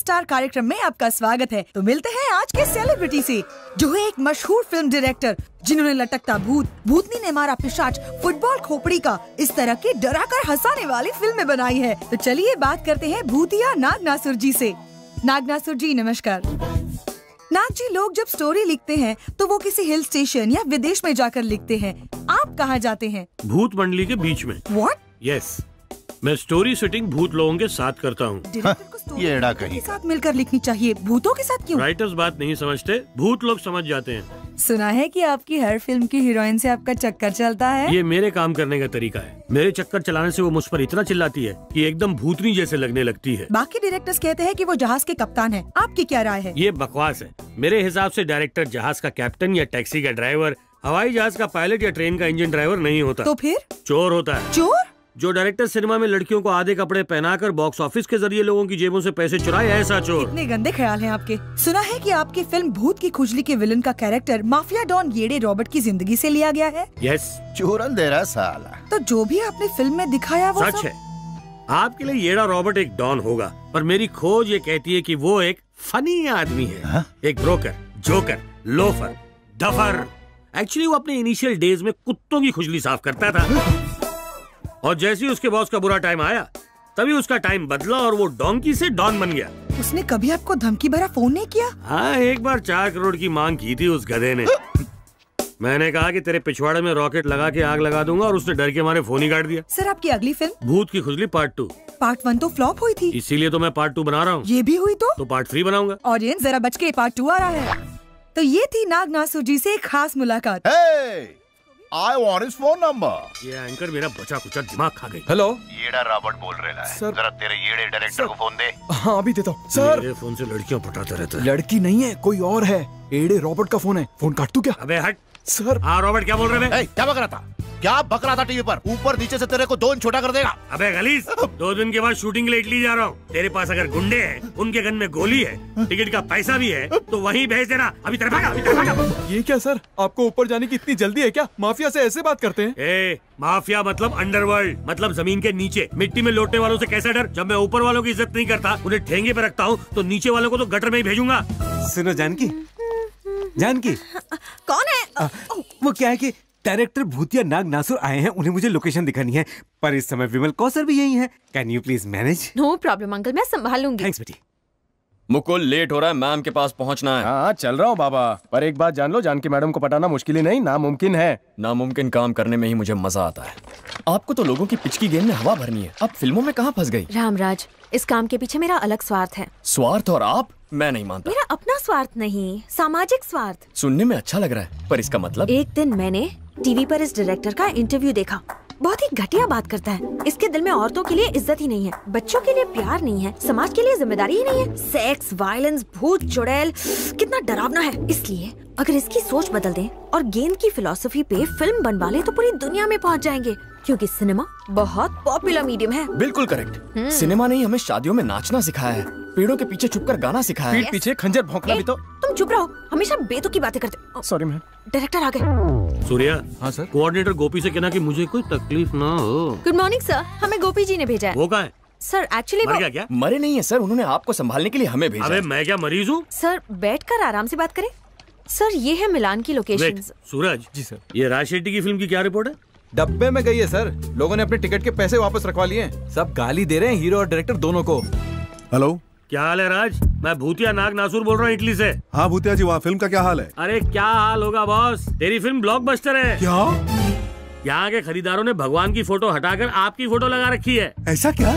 स्टार कार्यक्रम में आपका स्वागत है। तो मिलते हैं आज के सेलिब्रिटी से, जो है एक मशहूर फिल्म डायरेक्टर, जिन्होंने लटकता भूत, भूतनी ने मारा पिशाच, फुटबॉल खोपड़ी का, इस तरह की डरा कर हंसाने वाली फिल्में बनाई है। तो चलिए बात करते हैं भूतिया नाग नासुर जी से। नाग नासुर जी नमस्कार। नाग जी, लोग जब स्टोरी लिखते हैं तो वो किसी हिल स्टेशन या विदेश में जाकर लिखते हैं। आप कहाँ जाते हैं? भूत मंडली के बीच में। What? यस, मैं स्टोरी सेटिंग भूत लोगों के साथ करता हूँ। ये एड़ा कहीं के साथ मिलकर लिखनी चाहिए, भूतों के साथ क्यों? राइटर्स बात नहीं समझते, भूत लोग समझ जाते हैं। सुना है कि आपकी हर फिल्म की हीरोइन से आपका चक्कर चलता है। ये मेरे काम करने का तरीका है। मेरे चक्कर चलाने से वो मुझ पर इतना चिल्लाती है कि एकदम भूतनी जैसे लगने लगती है। बाकी डायरेक्टर्स कहते हैं कि वो जहाज के कप्तान है, आपकी क्या राय है? ये बकवास है। मेरे हिसाब से डायरेक्टर जहाज का कैप्टन या टैक्सी का ड्राइवर, हवाई जहाज का पायलट या ट्रेन का इंजन ड्राइवर नहीं होता। तो फिर? चोर होता है। चोर? जो डायरेक्टर सिनेमा में लड़कियों को आधे कपड़े पहनाकर बॉक्स ऑफिस के जरिए लोगों की जेबों से पैसे चुराए, ऐसा चोर। कितने गंदे ख्याल हैं आपके। सुना है कि आपकी फिल्म भूत की खुजली के विलन का कैरेक्टर माफिया डॉन येड़े रॉबर्ट की जिंदगी से लिया गया है। यस, चूरन दे रहा साला। तो जो भी आपने फिल्म में दिखाया वो सच है। आपके लिए येड़ा रॉबर्ट एक डॉन होगा, पर मेरी खोज ये कहती है कि वो एक फनी आदमी है। एक broker, joker, loafer, duffer. Actually वो अपने इनिशियल डेज में कुत्तों की खुजली साफ करता था, और जैसे ही उसके बॉस का बुरा टाइम आया, तभी उसका टाइम बदला और वो डोंकी से डॉन बन गया। उसने कभी आपको धमकी भरा फोन नहीं किया? हाँ, एक बार 4 करोड़ की मांग की थी उस गधे ने। मैंने कहा कि तेरे पिछवाड़े में रॉकेट लगा के आग लगा दूंगा, और उसने डर के मारे फोन ही काट दिया। सर, आपकी अगली फिल्म भूत की खुजली पार्ट 2। पार्ट 1 तो फ्लॉप हुई थी, इसीलिए तो मैं पार्ट 2 बना रहा हूँ। ये भी हुई तो पार्ट 3 बनाऊंगा। ऑडियंस जरा बच के, पार्ट 2 आ रहा है। तो ये थी नाग नासुर जी से एक खास मुलाकात। I want his phone number. ये एंकर मेरा बचा कुचा दिमाग खा गई। हेलो, येड़ा रॉबर्ट बोल रहा है। जरा तेरे येड़े डायरेक्टर को फोन दे। हाँ अभी देता हूँ। सर, मेरे फोन से लड़कियां पटाता रहता है। लड़की नहीं है, कोई और है। एड़े रॉबर्ट का फोन है, फोन काट तू क्या? अबे हट। सर। हाँ रॉबर्ट, क्या बोल रहे हैं? क्या बक रहा था? क्या बक रहा था टीवी पर? ऊपर नीचे से तेरे को दोन छोटा कर देगा। अबे गलीज, 2 दिन के बाद शूटिंग के लिए इटली जा रहा हूँ। तेरे पास अगर गुंडे हैं, उनके गन में गोली है, टिकट का पैसा भी है, तो वहीं भेज देना। अभी तेरे भागा। ये क्या सर, आपको ऊपर जाने की इतनी जल्दी है क्या? माफिया से ऐसे बात करते हैं? ए, माफिया मतलब अंडरवर्ल्ड, मतलब जमीन के नीचे मिट्टी में लौटने वालों से कैसा डर। जब मैं ऊपर वालों की इज्जत नहीं करता, उन्हें ठेंगे पे रखता हूँ, तो नीचे वालों को तो गटर में ही भेजूंगा। सुनो जानकी, जानकी। कौन है? वो क्या है कि डायरेक्टर भूतिया नाग नासुर आए हैं, उन्हें मुझे लोकेशन दिखानी है, पर इस समय विमल कौसर भी यही है। Can you please manage? No problem uncle, मैं संभाल लूंगी। थैंक्स बेटी। मुकुल, लेट हो रहा है, मैम के पास पहुंचना है। हाँ चल रहा हूँ बाबा, पर एक बात जान लो, जानकी मैडम को पटाना मुश्किल ही नहीं, नामुमकिन है। नामुमकिन काम करने में ही मुझे मजा आता है। आपको तो लोगों की पिचकी गेंद में हवा भरनी है। अब फिल्मों में कहाँ फंस गई? रामराज, इस काम के पीछे मेरा अलग स्वार्थ है। स्वार्थ? और आप? मैं नहीं मानता। मेरा अपना स्वार्थ नहीं, सामाजिक स्वार्थ। सुनने में अच्छा लग रहा है, पर इसका मतलब? एक दिन मैंने टीवी पर इस डायरेक्टर का इंटरव्यू देखा। बहुत ही घटिया बात करता है। इसके दिल में औरतों के लिए इज्जत ही नहीं है, बच्चों के लिए प्यार नहीं है, समाज के लिए जिम्मेदारी ही नहीं है। सेक्स, वायलेंस, भूत, चुड़ैल, कितना डरावना है। इसलिए अगर इसकी सोच बदल दें और गेंद की फिलॉसफी पे फिल्म बनवा ले, तो पूरी दुनिया में पहुंच जाएंगे, क्योंकि सिनेमा बहुत पॉपुलर मीडियम है। बिल्कुल करेक्ट। सिनेमा ने ही हमें शादियों में नाचना सिखाया है, पेड़ों के पीछे छुपकर गाना सिखाया है। पीठ पीछे खंजर भौंकना भी तो। तुम चुप रहो, हमेशा बेतुकी बातें करते। Sorry ma'am. डायरेक्टर आ गए। सूर्या। हाँ सर। कोऑर्डिनेटर गोपी से कहना कि मुझे कोई तकलीफ ना हो। गुड मॉर्निंग सर, हमें गोपी जी ने भेजा है। वो कहाँ है? सर एक्चुअली मर गया क्या? मरे नहीं है सर, उन्होंने आपको संभालने के लिए हमें भेजा। अबे मैं क्या मरीज हूँ? सर बैठकर आराम से बात करें। सर ये है मिलान की लोकेशन। सूरज जी सर, ये राज शेट्टी की फिल्म की क्या रिपोर्ट है? डब्बे में गई है सर, लोगों ने अपने टिकट के पैसे वापस रखवा लिए। सब गाली दे रहे हैं हीरो और डायरेक्टर दोनों को। हेलो, क्या हाल है राज? मैं भूतिया नाग नासुर बोल रहा हूँ इटली से। हाँ भूतिया जी, वहाँ फिल्म का क्या हाल है? अरे क्या हाल होगा बॉस, तेरी फिल्म ब्लॉकबस्टर है। क्या? यहाँ के खरीदारों ने भगवान की फोटो हटाकर आपकी फोटो लगा रखी है। ऐसा क्या?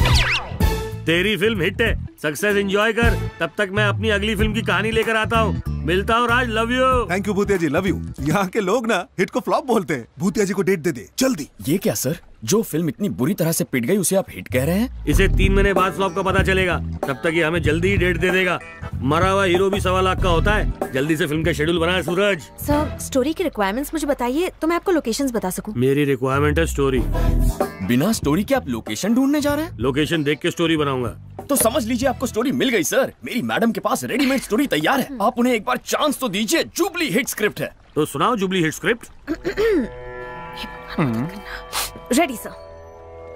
तेरी फिल्म हिट है, सक्सेस एंजॉय कर। तब तक मैं अपनी अगली फिल्म की कहानी लेकर आता हूँ। मिलता हूँ Raj, love you. Thank you भूतिया जी, लव यू। यहाँ के लोग ना हिट को फ्लॉप बोलते हैं। भूतिया जी को डेट दे दे जल्दी। ये क्या सर, जो फिल्म इतनी बुरी तरह से पिट गई उसे आप हिट कह रहे हैं? इसे 3 महीने बाद फ्लॉप का पता चलेगा, तब तक ये हमें जल्दी ही डेट दे देगा। मरा हुआ हीरो भी 1.25 लाख का होता है। जल्दी से फिल्म का शेड्यूल बनाए सूरज। सर स्टोरी की रिक्वायरमेंट्स मुझे बताइए, तो मैं आपको लोकेशंस बता सकूं। मेरी रिक्वायरमेंट है स्टोरी। बिना स्टोरी के आप लोकेशन ढूंढने जा रहे हैं? लोकेशन देख के स्टोरी बनाऊंगा। तो समझ लीजिए आपको स्टोरी मिल गई सर। मेरी मैडम के पास रेडीमेड स्टोरी तैयार है, आप उन्हें एक बार चांस तो दीजिए। जुबली हिट स्क्रिप्ट है। तो सुनाओ जुबली हिट स्क्रिप्ट। Ready sir.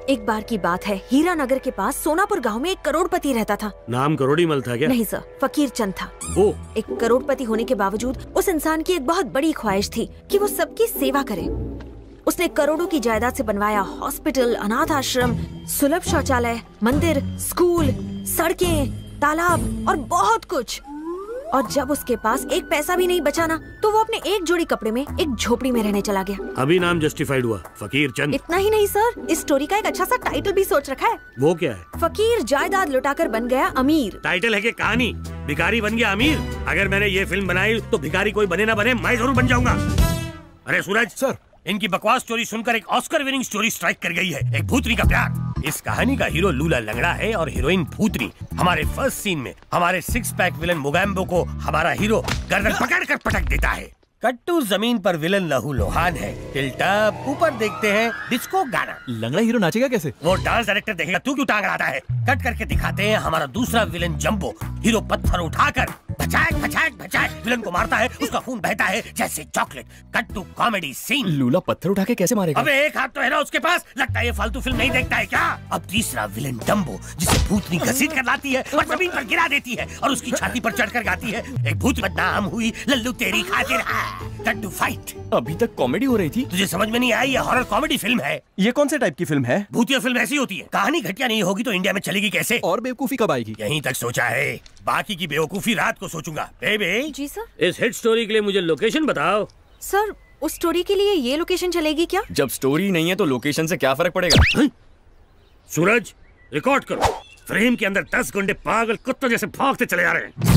एक बार की बात है, हीरा नगर के पास सोनापुर गांव में एक करोड़पति रहता था। नाम करोड़ीमल था क्या? नहीं सर, फकीर चंद था। वो एक करोड़पति होने के बावजूद उस इंसान की एक बहुत बड़ी ख्वाहिश थी कि वो सबकी सेवा करे। उसने करोड़ों की जायदाद से बनवाया हॉस्पिटल, अनाथ आश्रम, सुलभ शौचालय, मंदिर, स्कूल, सड़कें, तालाब और बहुत कुछ। और जब उसके पास एक पैसा भी नहीं बचा ना, तो वो अपने एक जोड़ी कपड़े में एक झोपड़ी में रहने चला गया। अभी नाम जस्टिफाइड हुआ, फकीर चंद। इतना ही नहीं सर, इस स्टोरी का एक अच्छा सा टाइटल भी सोच रखा है। वो क्या है? फकीर जायदाद लुटाकर बन गया अमीर। टाइटल है कि कहानी भिखारी बन गया अमीर? अगर मैंने ये फिल्म बनाई तो भिखारी कोई बने ना बने, मैं जरूर बन जाऊंगा। अरे सूरज सर, इनकी बकवास स्टोरी सुनकर एक ऑस्कर विनिंग स्टोरी स्ट्राइक कर गई है, एक भूतनी का प्यार। इस कहानी का हीरो लूला लंगड़ा है और हीरोइन भूतनी। हमारे फर्स्ट सीन में हमारे 6 पैक विलन मोगैम्बो को हमारा हीरो गर्दन पकड़कर पटक देता है। कट्टू जमीन पर विलन लहू लोहान है। टिल्टअप ऊपर देखते हैं डिस्को गाना। लंगड़ा हीरो नाचेगा कैसे? वो डांस डायरेक्टर देखेगा, तू क्यों टांग अड़ाता है? कट करके दिखाते हैं हमारा दूसरा विलन जंबो। हीरो पत्थर उठाकर भचाक भचाक भचाक विलन को मारता है, उसका खून बहता है जैसे chocolate. Cut to comedy scene. लूला पत्थर उठा के कैसे मारेगा? अबे एक हाथ तो है ना उसके पास, लगता है ये फालतू फिल्म नहीं देखता है क्या? अब तीसरा विलन डम्बो, जिसे भूतनी घसीट कर लाती है और जमीन पर गिरा देती है और उसकी छाती पर चढ़कर गाती है, एक भूत बदनाम हुई लल्लू तेरी खातिर। Cut to fight. अभी तक कॉमेडी हो रही थी, तुझे समझ में नहीं आई? ये हॉरर कॉमेडी फिल्म है। ये कौन से टाइप की फिल्म है? भूतिया फिल्म ऐसी होती है, कहानी घटिया नहीं होगी तो इंडिया में चलेगी कैसे? और बेवकूफी कब आएगी? यहीं तक सोचा है, बाकी की बेवकूफी रात को सोचूंगा। बेबी जी सर। इस हिट स्टोरी के लिए मुझे लोकेशन बताओ। सर, उस स्टोरी के लिए ये लोकेशन चलेगी क्या? जब स्टोरी नहीं है तो लोकेशन से क्या फर्क पड़ेगा? सूरज रिकॉर्ड करो। फ्रेम के अंदर 10 गुंडे पागल कुत्तों जैसे भागते चले जा रहे हैं।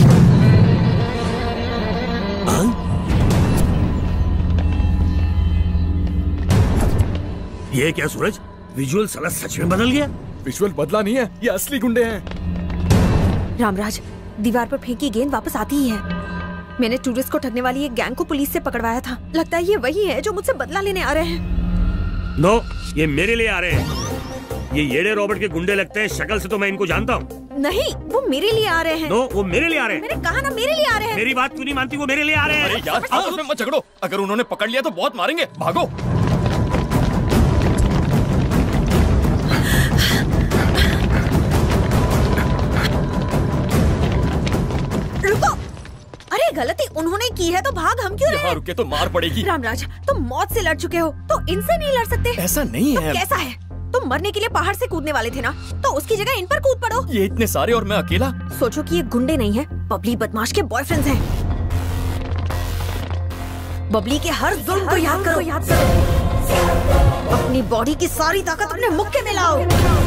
ये क्या सूरज, विजुअल साला सच में बदल गया? विजुअल बदला नहीं है, ये असली गुंडे हैं। रामराज, दीवार पर फेंकी गेंद वापस आती ही है। मैंने टूरिस्ट को ठगने वाली एक गैंग को पुलिस से पकड़वाया था। लगता है ये वही है जो मुझसे बदला लेने आ रहे हैं। नो, ये मेरे लिए आ रहे हैं। ये येड़े रॉबर्ट के गुंडे लगते हैं, शक्ल से तो मैं इनको जानता हूँ। नहीं, वो मेरे लिए आ रहे हैं। नो, वो मेरे लिए आ रहे हैं। मैंने कहा ना मेरे लिए आ रहे हैं। मेरी बात क्यों नहीं मानती? वो मेरे लिए आ रहे हैं। अरे यार, आपस में मत झगड़ो। अगर उन्होंने पकड़ लिया तो बहुत मारेंगे, भागो। रुको, अरे गलती उन्होंने की है तो भाग हम क्यों रहे? यहाँ रुके तो मार पड़ेगी। रामराज, तुम मौत से लड़ चुके हो तो इनसे नहीं लड़ सकते? ऐसा नहीं है। कैसा है? तुम मरने के लिए पहाड़ से कूदने वाले थे ना, तो उसकी जगह इन पर कूद पड़ो। ये इतने सारे और मैं अकेला। सोचो कि ये गुंडे नहीं है, बबली बदमाश के बॉयफ्रेंड्स हैं। बबली के हर जुल्म को याद करो, याद करो। अपनी बॉडी की सारी ताकत अपने मुक्के में लाओ।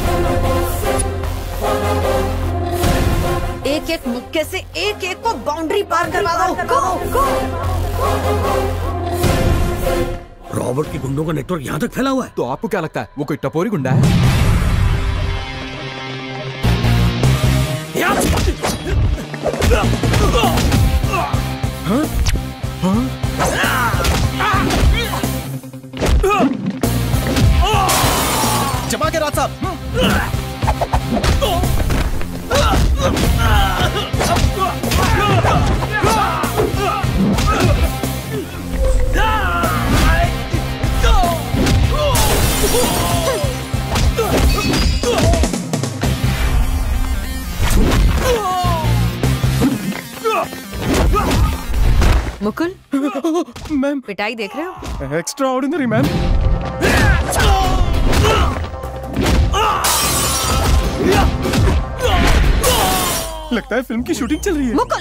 एक एक मुक्के से एक एक को बाउंड्री पार करवा दो। रॉबर्ट के गुंडों का नेटवर्क यहाँ तक फैला हुआ है। तो आपको क्या लगता है वो कोई टपोरी गुंडा है? जमा के राज साहब। मुकुल, मैम पिटाई देख रहे हो? Extraordinary ma'am. लगता है फिल्म की शूटिंग चल रही है। Mukul,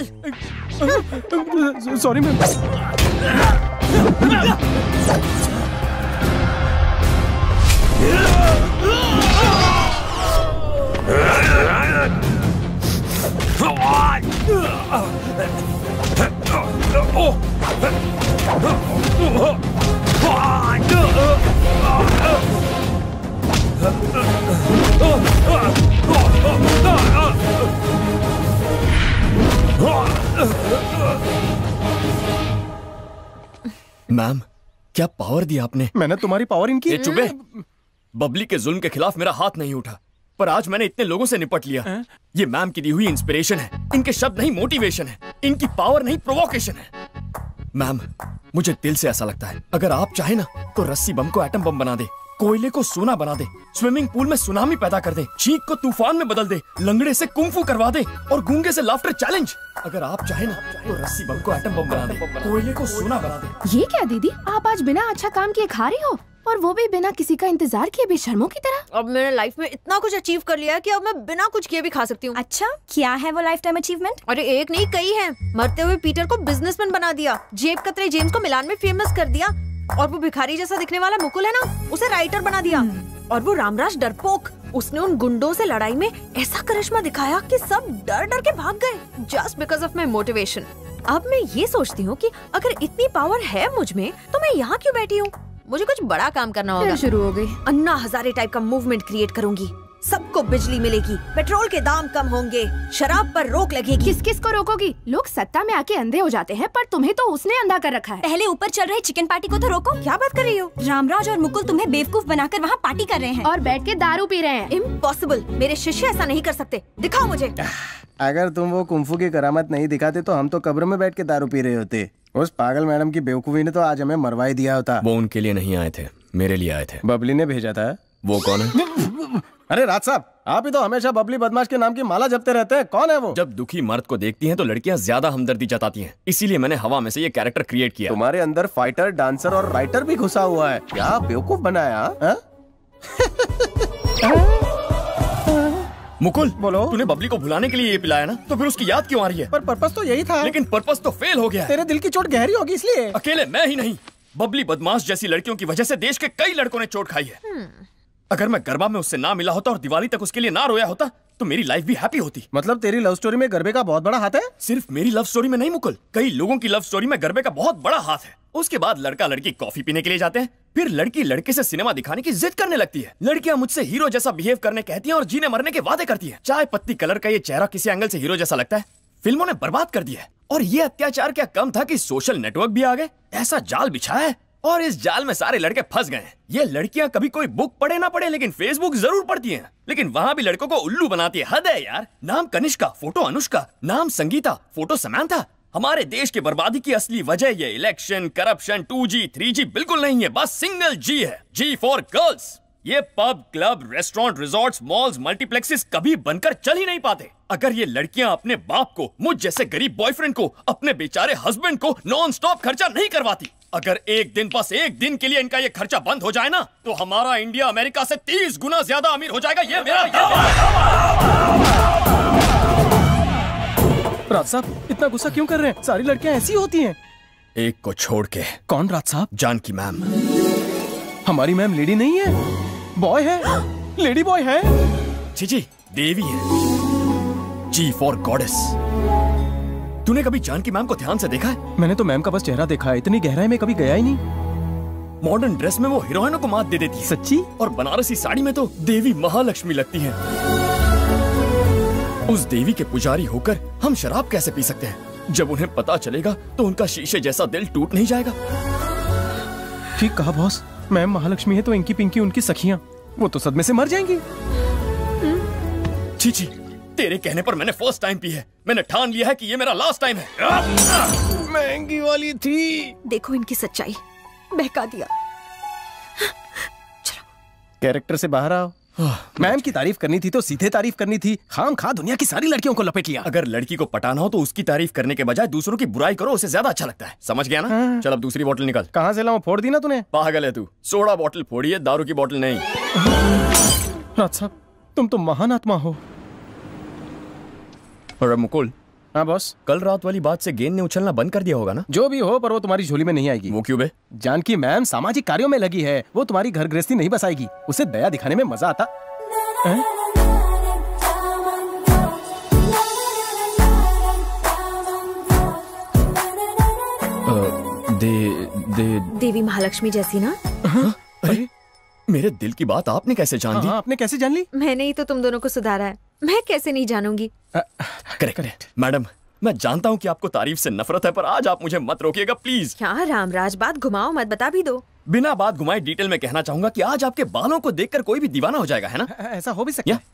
sorry ma'am. मैम, क्या पावर दिया आपने? मैंने तुम्हारी पावर इनकी। ये चुप है। बबली के जुल्म के खिलाफ मेरा हाथ नहीं उठा, पर आज मैंने इतने लोगों से निपट लिया। ये मैम की दी हुई इंस्पिरेशन है, इनके शब्द नहीं मोटिवेशन है, इनकी पावर नहीं प्रोवोकेशन है। मैम, मुझे दिल से ऐसा लगता है अगर आप चाहे ना तो रस्सी बम को एटम बम बना दे। कोयले को सोना बना दे, स्विमिंग पूल में सुनामी पैदा कर दे, चीख को तूफान में बदल दे, लंगड़े से कुंफू करवा दे और गूंगे से लाफ्टर चैलेंज। अगर आप चाहे ना तो रस्सी बम को एटम बम बना दे, कोयले को सोना बना दे। ये क्या दीदी, आप आज बिना अच्छा काम किए खा रही हो, और वो भी बिना किसी का इंतजार किए बेशर्मों की तरह। अब मैंने लाइफ में इतना कुछ अचीव कर लिया है कि अब मैं बिना कुछ किए भी खा सकती हूँ। अच्छा, क्या है वो लाइफ टाइम अचीवमेंट? अरे एक नहीं कई हैं। मरते हुए पीटर को बिजनेसमैन बना दिया, जेब कतरे जेम्स को मिलान में फेमस कर दिया, और वो भिखारी जैसा दिखने वाला मुकुल है ना, उसे राइटर बना दिया। और वो रामराज डरपोक, उसने उन गुंडों से लड़ाई में ऐसा करिश्मा दिखाया कि सब डर डर के भाग गए just because of my motivation. अब मैं ये सोचती हूँ कि अगर इतनी पावर है मुझ में तो मैं यहाँ क्यों बैठी हूँ? मुझे कुछ बड़ा काम करना होगा। शुरू हो गई। अन्ना हजारे टाइप का मूवमेंट क्रिएट करूंगी, सबको बिजली मिलेगी, पेट्रोल के दाम कम होंगे, शराब पर रोक लगेगी। किस किस को रोकोगी? लोग सत्ता में आके अंधे हो जाते हैं, पर तुम्हें तो उसने अंधा कर रखा है। पहले ऊपर चल रही चिकन पार्टी को तो रोको। क्या बात कर रही हो? रामराज और मुकुल तुम्हें बेवकूफ बनाकर वहाँ पार्टी कर रहे हैं और बैठ के दारू पी रहे हैं। इम्पॉसिबल, मेरे शिष्य ऐसा नहीं कर सकते, दिखाओ मुझे। अगर तुम वो कुंफू की करामत नहीं दिखाते तो हम तो कब्र में बैठ के दारू पी रहे होते। उस पागल मैडम की बेवकूफी ने तो आज हमें मरवा ही दिया होता। वो उनके लिए नहीं आए थे, मेरे लिए आए थे। बबली ने भेजा था। वो कौन है? अरे राज साहब, आप ही तो हमेशा बबली बदमाश के नाम की माला जपते रहते हैं। कौन है वो? जब दुखी मर्द को देखती हैं तो लड़कियां ज्यादा हमदर्दी जताती हैं, इसीलिए मैंने हवा में से ये कैरेक्टर क्रिएट किया। तुम्हारे अंदर फाइटर, डांसर और राइटर भी घुसा हुआ है। क्या बेवकूफ बनाया है? मुकुल, बोलो। तूने बबली को भुलाने के लिए ये पिलाया ना, तो फिर उसकी याद क्यों आ रही है? पर पर्पस तो यही था। लेकिन पर्पस तो फेल हो गया है। तेरे दिल की चोट गहरी होगी इसलिए। अकेले मैं ही नहीं, बबली बदमाश जैसी लड़कियों की वजह से देश के कई लड़कों ने चोट खाई है। अगर मैं गरबा में उससे ना मिला होता और दिवाली तक उसके लिए ना रोया होता तो मेरी लाइफ भी हैप्पी होती। मतलब तेरी लव स्टोरी में गरबे का बहुत बड़ा हाथ है? सिर्फ मेरी लव स्टोरी में नहीं मुकुल, कई लोगों की लव स्टोरी में गरबे का बहुत बड़ा हाथ है। उसके बाद लड़का लड़की कॉफी पीने के लिए जाते हैं, फिर लड़की लड़के से सिनेमा दिखाने की जिद करने लगती है। लड़कियां मुझसे हीरो जैसा बिहेव करने कहती हैं और जीने मरने के वादे करती है। चाय पत्ती कलर का ये चेहरा किसी एंगल से हीरो जैसा लगता है, फिल्मों ने बर्बाद कर दिया है। और ये अत्याचार क्या कम था कि सोशल नेटवर्क भी आ गए, ऐसा जाल बिछाया है और इस जाल में सारे लड़के फंस गए हैं। ये लड़कियां कभी कोई बुक पढ़े ना पढ़े लेकिन फेसबुक जरूर पढ़ती हैं, लेकिन वहां भी लड़कों को उल्लू बनाती है। हद है यार। नाम कनिष्का, फोटो अनुष्का, नाम संगीता, फोटो समंथा। हमारे देश की बर्बादी की असली वजह ये इलेक्शन, करप्शन, 2G, 3G बिल्कुल नहीं है, बस सिंगल G है। G for girls. ये pub, club, restaurant, resorts, malls, multiplexes कभी बनकर चल ही नहीं पाते। अगर ये लड़कियां अपने बाप को, मुझ जैसे गरीब बॉयफ्रेंड को, अपने बेचारे हस्बैंड को नॉन स्टॉप खर्चा नहीं करवाती, अगर एक दिन, बस एक दिन के लिए इनका ये खर्चा बंद हो जाए ना, तो हमारा इंडिया अमेरिका से 30 गुना ज्यादा अमीर हो जाएगा। ये मेरा राज साहब, इतना गुस्सा क्यों कर रहे हैं? सारी लड़कियां ऐसी होती हैं। एक को छोड़ के। कौन राज साहब? जानकी मैम। हमारी मैम लेडी नहीं है, बॉय है, लेडी बॉय है। जी देवी है। G for goddess. तूने कभी जानकी मैम को ध्यान से देखा है? मैंने तो मैम का बस चेहरा देखा है, इतनी गहराई में कभी गया ही नहीं। मॉडर्न ड्रेस में वो हीरोइनों को मात दे देती है। सच्ची? और बनारसी साड़ी में तो देवी महालक्ष्मी लगती है। उस देवी के पुजारी होकर हम शराब कैसे पी सकते हैं? जब उन्हें पता चलेगा तो उनका शीशे जैसा दिल टूट नहीं जाएगा? ठीक कहा बॉस। मैम महालक्ष्मी है तो इंकी पिंकी उनकी सखियां, वो तो सदमे से मर जाएंगी। छी, तेरे कहने पर मैंने फर्स्ट टाइम पी है। मैंने ठान लिया है कि ये मेरा लास्ट टाइम है। महंगी वाली थी। देखो इनकी सच्चाई, बहका दिया। कैरेक्टर से बाहर आओ। मैम की तारीफ करनी थी तो सीधे तारीफ करनी थी, खाम खा दुनिया की सारी लड़कियों को लपेट लिया। अगर लड़की को पटाना हो तो उसकी तारीफ करने के बजाय दूसरों की बुराई करो, उसे ज्यादा अच्छा लगता है। समझ गया ना? हाँ। चल अब दूसरी बोतल निकल। कहाँ से लाऊं? फोड़ दी ना तूने? पागल है तू, सोडा बोतल फोड़ी है, दारू की बोतल नहीं। राज साहब, तुम तो महान आत्मा हो। और मुकुल। हाँ बॉस। कल रात वाली बात से गेंद ने उछलना बंद कर दिया होगा ना? जो भी हो, पर वो तुम्हारी झोली में नहीं आएगी। वो क्यों बे? जानकी मैम सामाजिक कार्यों में लगी है, वो तुम्हारी घर गृहस्थी नहीं बसाएगी। उसे दया दिखाने में मजा आता है? देवी महालक्ष्मी जैसी ना? अरे मेरे दिल की बात आपने कैसे जान ली? आपने कैसे जान ली? मैंने ही तो तुम दोनों को सुधारा है, मैं कैसे नहीं जानूंगी? करेक्ट मैडम, मैं जानता हूँ कि आपको तारीफ से नफरत है, पर आज आप मुझे मत रोकिएगा प्लीज। क्या रामराज, बात घुमाओ मत, बता भी दो। बिना बात घुमाए डिटेल में कहना चाहूंगा कि आज आपके बालों को देखकर कोई भी दीवाना हो जाएगा, है ना? ऐसा हो भी सकता है।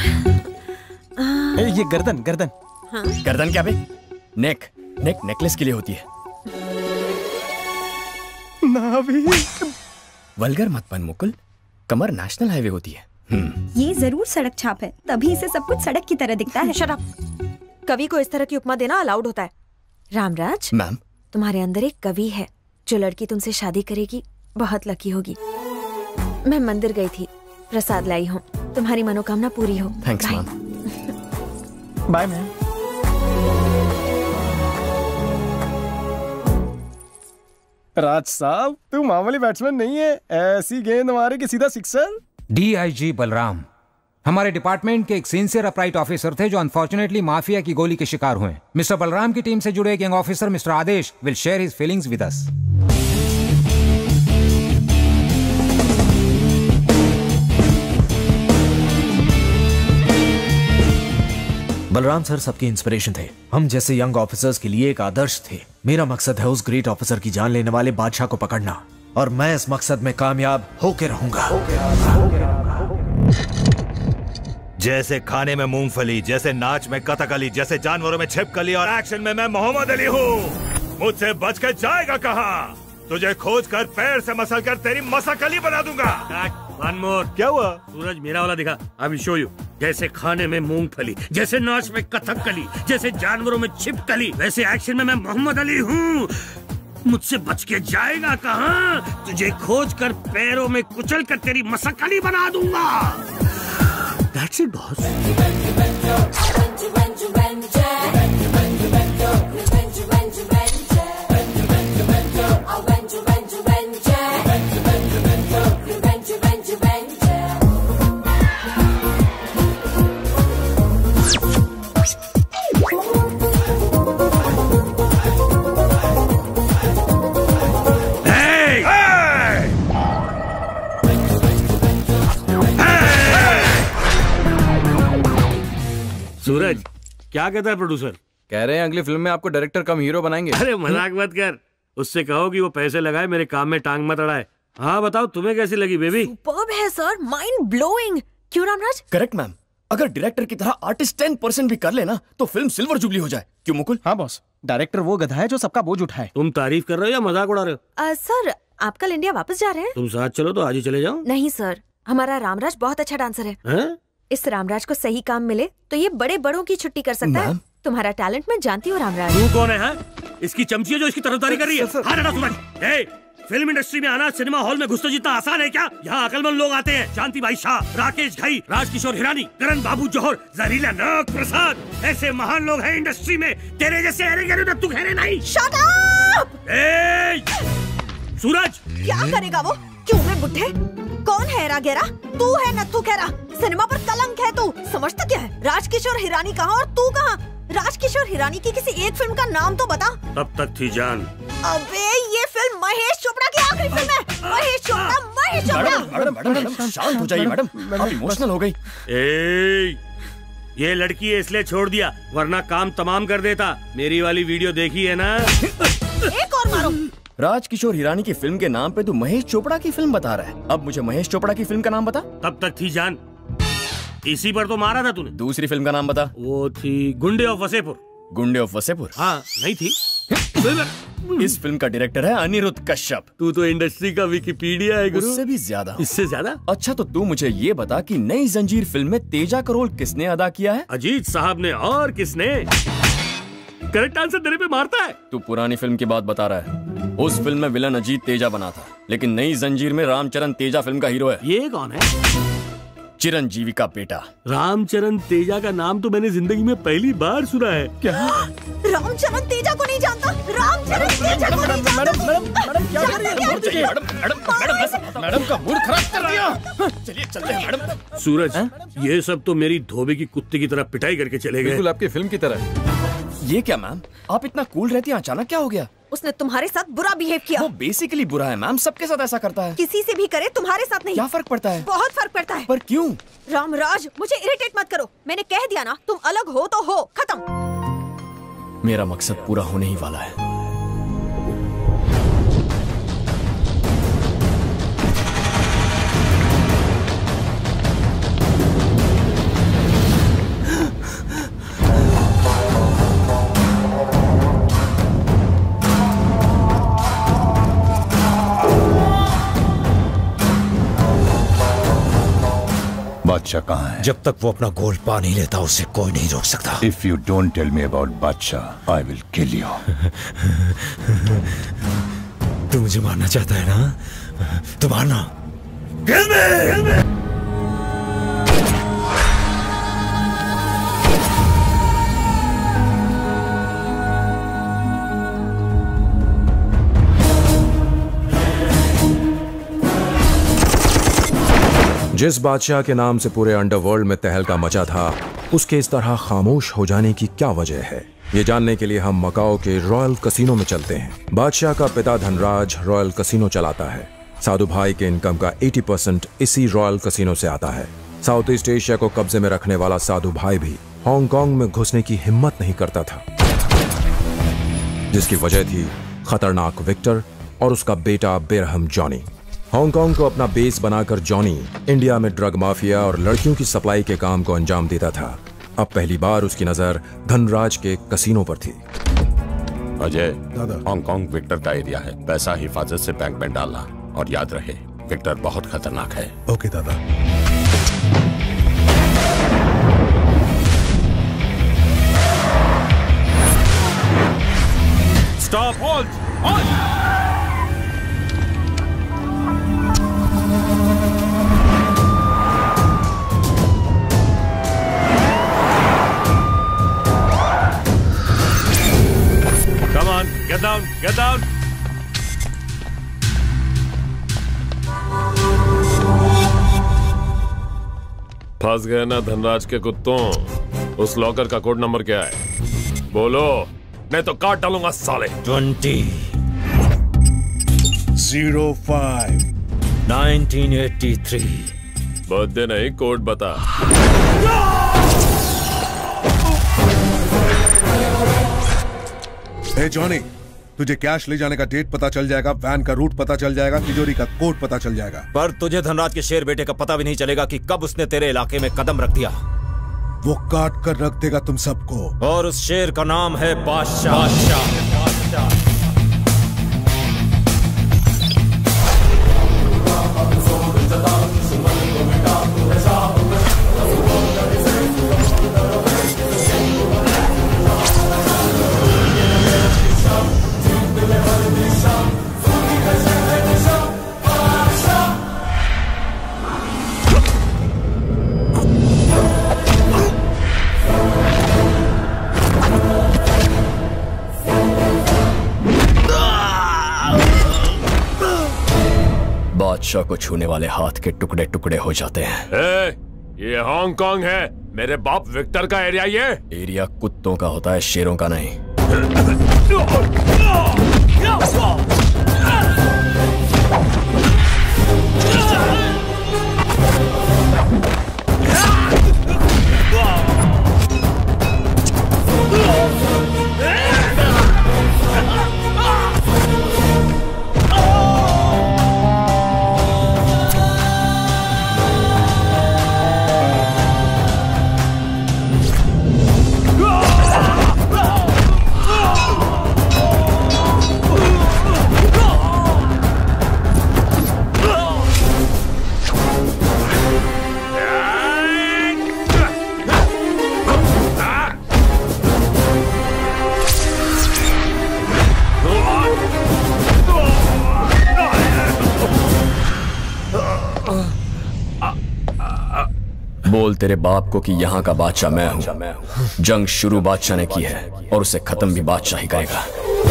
ये गर्दन गर्दन। हाँ? गर्दन क्या बे? नेक नेकलेस के लिए होती है। नाभि। वल्गर मत बन मुकुल, कमर नेशनल हाईवे होती है। ये जरूर सड़क छाप है, तभी इसे सब कुछ सड़क की तरह दिखता है। Shut up. कवि को इस तरह की उपमा देना अलाउड होता है। रामराज, मैम, तुम्हारे अंदर एक कवि है। जो लड़की तुमसे शादी करेगी बहुत लकी होगी। मैं मंदिर गई थी, प्रसाद लाई हूँ। तुम्हारी मनोकामना पूरी हो। Thanks ma'am. Bye ma'am. Raj साहब, तू मामूली बैट्समैन नहीं है, ऐसी गेंद मारे कि सीधा सिक्सर। DIG बलराम हमारे डिपार्टमेंट के एक सिंसियर अपराइट ऑफिसर थे जो अनफॉर्चुनेटली माफिया की गोली के शिकार हुए। मिस्टर बलराम की टीम से जुड़े एक young officer mister Adesh will share his feelings with us. Balram sir सबके इंस्पिरेशन थे। हम जैसे यंग ऑफिसर्स के लिए एक आदर्श थे। मेरा मकसद है उस ग्रेट ऑफिसर की जान लेने वाले बादशाह को पकड़ना, और मैं इस मकसद में कामयाब होके रहूंगा। जैसे खाने में मूंगफली, जैसे नाच में कथकली, जैसे जानवरों में छिपकली और एक्शन में मैं मोहम्मद अली हूँ। मुझसे बच के जाएगा कहाँ? तुझे खोज कर पैर से मसल कर तेरी मसकली बना दूंगा। One more. क्या हुआ? सूरज मेरा वाला दिखा। I will show you. जैसे खाने में मूंगफली, जैसे नाच में कथकली, जैसे जानवरों में छिपकली, वैसे एक्शन में मैं मोहम्मद अली हूँ। मुझसे बच के जाएगा कहाँ? तुझे खोज कर पैरों में कुचल कर तेरी मसकली बना दूंगा। That's it, boss. सूरज, क्या कहता है प्रोड्यूसर? कह रहे हैं अगली फिल्म में आपको डायरेक्टर कम हीरो बनाएंगे। अरे मजाक मत कर, उससे कहो कि वो पैसे लगाए, मेरे काम में टांग मत अड़ाए। हाँ बताओ, तुम्हें कैसी लगी बेबी? सुपर्ब है सर, माइंड ब्लोइंग। क्यों रामराज? Correct ma'am. अगर डायरेक्टर की तरह आर्टिस्ट 10% भी कर लेना तो फिल्म सिल्वर जुबली हो जाए। क्यों मुकुल? हाँ बॉस, डायरेक्टर वो गधा है जो सबका बोझ उठाए। तुम तारीफ कर रहे हो या मजाक उड़ा रहे हो? सर, आप कल इंडिया वापस जा रहे हैं? तुम साथ चलो तो आज ही चले जाओ। नहीं सर, हमारा रामराज बहुत अच्छा डांसर है। इस रामराज को सही काम मिले तो ये बड़े बड़ों की छुट्टी कर सकता है। तुम्हारा टैलेंट मैं जानती हूँ रामराज। तू कौन है? इसकी चमची है जो इसकी तरफदारी कर रही है। फिल्म इंडस्ट्री में आना सिनेमा हॉल में घुसना जितना आसान है क्या? यहाँ अकलमंद लोग आते हैं। शांति भाई शाह, राकेश घई, राजकिशोर हिरानी, करण बाबू जौहर, जहरीला नाग प्रसाद, ऐसे महान लोग हैं इंडस्ट्री में। तेरे जैसे नत्थु खैरे नहीं। Shut up! सूरज, क्या करेगा वो? क्यों मैं बुढ़े? कौन है रागेरा? तू है नत्थु खैरा। सिनेमा पर कलंक है तू। समझता क्या है? राजकिशोर हिरानी कहाँ और तू कहाँ? राजकिशोर हिरानी की किसी एक फिल्म का नाम तो बता। तब तक थी जान। अबे ये फिल्म महेश चोपड़ा की आखिरी फिल्म है। महेश चोपड़ा। मैडम शांत हो जाइए मैडम, आप इमोशनल हो गई। ये लड़की है इसलिए छोड़ दिया, वरना काम तमाम कर देता। मेरी वाली वीडियो देखी है ना? एक और मारो। राजकिशोर हिरानी की फिल्म के नाम पे तू महेश चोपड़ा की फिल्म बता रहा है। अब मुझे महेश चोपड़ा की फिल्म का नाम बता। तब तक थी जान। इसी पर तो मारा था तूने। दूसरी फिल्म का नाम बता। वो थी गुंडे ऑफ वसेपुर। गुंडे ऑफ वसेपुर? हाँ, नहीं थी। इस फिल्म का डायरेक्टर है अनिरुद्ध कश्यप। तू तो इंडस्ट्री का विकिपीडिया है गुरु। उससे भी ज्यादा। इससे ज्यादा? अच्छा तो तू मुझे ये बता कि नई जंजीर फिल्म में तेजा का रोल किसने अदा किया है? अजीत साहब ने। और किसने? करेक्ट आंसर देने पे मारता है। तू पुरानी फिल्म की बात बता रहा है। उस फिल्म में विलन अजीत तेजा बना था, लेकिन नई जंजीर में रामचरण तेजा फिल्म का हीरो है। ये कौन है? चिरंजीवी का बेटा। रामचरण तेजा का नाम तो मैंने जिंदगी में पहली बार सुना है। क्या? रामचरण तेजा को नहीं जानता? रामचरण तेजा को नहीं जानता? मैडम का मूड खराब कर दिया। चलिए चलते हैं मैडम। सूरज, ये सब तो मेरी धोबी की कुत्ते की तरह पिटाई करके चले गए। बिल्कुल आपकी फिल्म की तरह। ये क्या मैम, आप इतना कूल रहती हैं, अचानक क्या हो गया? उसने तुम्हारे साथ बुरा बिहेव किया। वो बेसिकली बुरा है मैम, सबके साथ ऐसा करता है। किसी से भी करे, तुम्हारे साथ नहीं। क्या फर्क पड़ता है? बहुत फर्क पड़ता है। पर क्यों? रामराज, मुझे इरिटेट मत करो। मैंने कह दिया ना, तुम अलग हो तो हो, खत्म। मेरा मकसद पूरा होने ही वाला है। बादशाह कहाँ है? जब तक वो अपना गोल पा नहीं लेता उसे कोई नहीं रोक सकता। If you don't tell me about बादशाह, I will kill you. तू मुझे मारना चाहता है ना? तो मारना। Kill me! Kill me! जिस बादशाह के नाम से पूरे अंडरवर्ल्ड में तहलका मचा था, उसके इस तरह खामोश हो जाने की क्या वजह है, ये जानने के लिए हम मकाओ के रॉयल कसिनो में चलते हैं। बादशाह का पिता धनराज रॉयल कसिनो चलाता है। साधु भाई के इनकम का 80% इसी रॉयल कसिनो से आता है। साउथ ईस्ट एशिया को कब्जे में रखने वाला साधु भाई भी हांगकांग में घुसने की हिम्मत नहीं करता था, जिसकी वजह थी खतरनाक विक्टर और उसका बेटा बेरहम जॉनी। हांगकांग को अपना बेस बनाकर जॉनी इंडिया में ड्रग माफिया और लड़कियों की सप्लाई के काम को अंजाम देता था। अब पहली बार उसकी नजर धनराज के कसिनो पर थी। अजय, हांगकांग विक्टर का एरिया है, पैसा हिफाजत से बैंक में डालना, और याद रहे विक्टर बहुत खतरनाक है। ओके दादा। Stop, hold, hold. Get down, get down. फंस गए ना धनराज के कुत्तों। उस लॉकर का कोड नंबर क्या है? बोलो, नहीं तो काट डालूंगा साले। 20 05 1983। बर्थडे नहीं, कोड बता। हे जॉनी, तुझे कैश ले जाने का डेट पता चल जाएगा, वैन का रूट पता चल जाएगा, तिजोरी का कोड पता चल जाएगा, पर तुझे धनराज के शेर बेटे का पता भी नहीं चलेगा कि कब उसने तेरे इलाके में कदम रख दिया। वो काट कर रख देगा तुम सबको। और उस शेर का नाम है बादशाह। बादशाह को छूने वाले हाथ के टुकड़े टुकड़े हो जाते हैं। ये हांगकांग है, मेरे बाप विक्टर का एरिया। ये एरिया कुत्तों का होता है, शेरों का नहीं। बोल तेरे बाप को कि यहाँ का बादशाह मैं हूँ। जंग शुरू बादशाह ने की है और उसे खत्म भी बादशाह ही करेगा।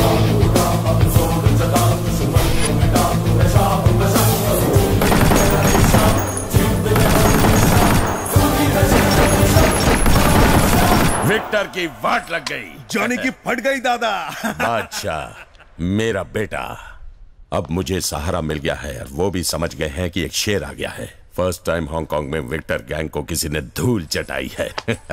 विक्टर की वाट लग गई, जॉनी की फट गई दादा। बादशाह, मेरा बेटा, अब मुझे सहारा मिल गया है और वो भी समझ गए हैं कि एक शेर आ गया है। फर्स्ट टाइम हांगकांग में विक्टर गैंग को किसी ने धूल चटाई है।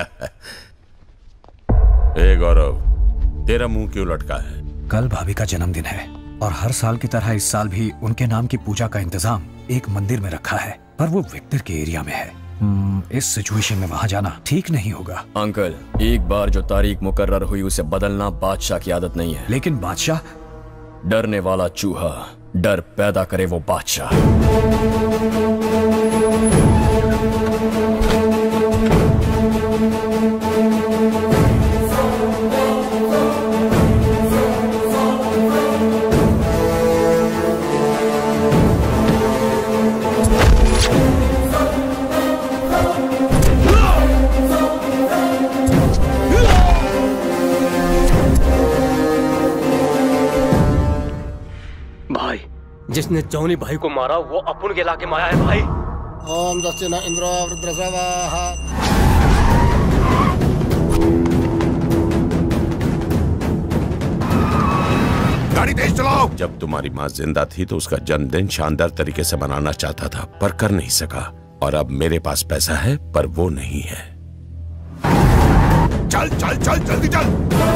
ए गौरव, तेरा मुंह क्यों लटका है? कल भाभी का जन्मदिन है और हर साल की तरह इस साल भी उनके नाम की पूजा का इंतजाम एक मंदिर में रखा है, पर वो विक्टर के एरिया में है। इस सिचुएशन में वहाँ जाना ठीक नहीं होगा। अंकल, एक बार जो तारीख मुकर्रर हुई उसे बदलना बादशाह की आदत नहीं है। लेकिन बादशाह, डरने वाला चूहा डर पैदा करे वो बादशाह। जिसने चौनी भाई को मारा वो अपुन के इलाके में आया है भाई। ओम दक्षिण इंद्रो रुद्रस्रवाः। गाड़ी तेज चलाओ। जब तुम्हारी माँ जिंदा थी तो उसका जन्मदिन शानदार तरीके से मनाना चाहता था पर कर नहीं सका, और अब मेरे पास पैसा है पर वो नहीं है। चल चल चल जल्दी चल।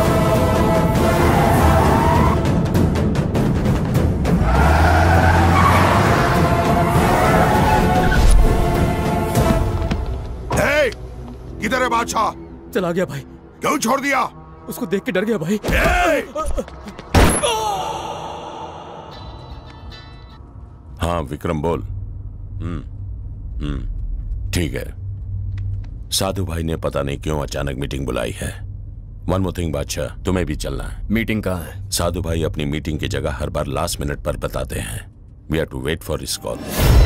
किधर है बादशाह? चला गया भाई। क्यों छोड़ दिया? उसको देख के डर गया भाई। हाँ विक्रम बोल। ठीक है। साधु भाई ने पता नहीं क्यों अचानक मीटिंग बुलाई है। वन मोर थिंग बादशाह, तुम्हें भी चलना है। मीटिंग कहाँ है? साधु भाई अपनी मीटिंग की जगह हर बार लास्ट मिनट पर बताते हैं। We have to wait for his call.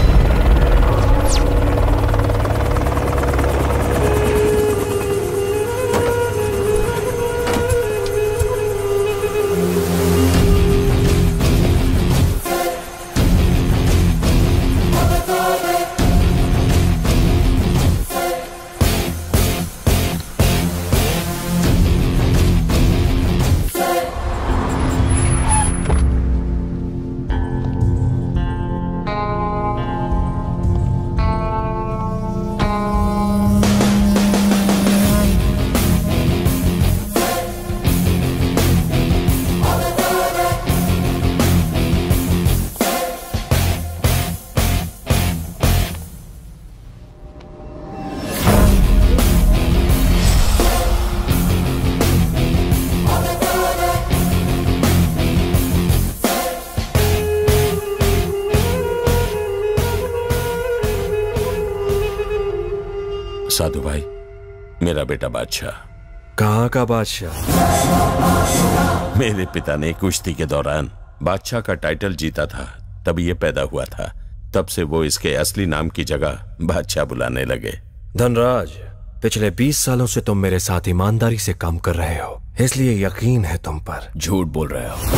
Sadhu भाई, मेरा बेटा बादशाह। कहाँ का बादशाह? मेरे पिता ने कुश्ती के दौरान बादशाह का टाइटल जीता था, तब ये पैदा हुआ था। तब से वो इसके असली नाम की जगह बादशाह बुलाने लगे। धनराज, पिछले 20 सालों से तुम मेरे साथ ईमानदारी से काम कर रहे हो, इसलिए यकीन है तुम पर। झूठ बोल रहे हो।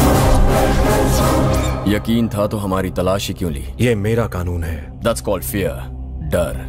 यकीन था तो हमारी तलाशी क्यों ली? ये मेरा कानून है। That's called fear, डर।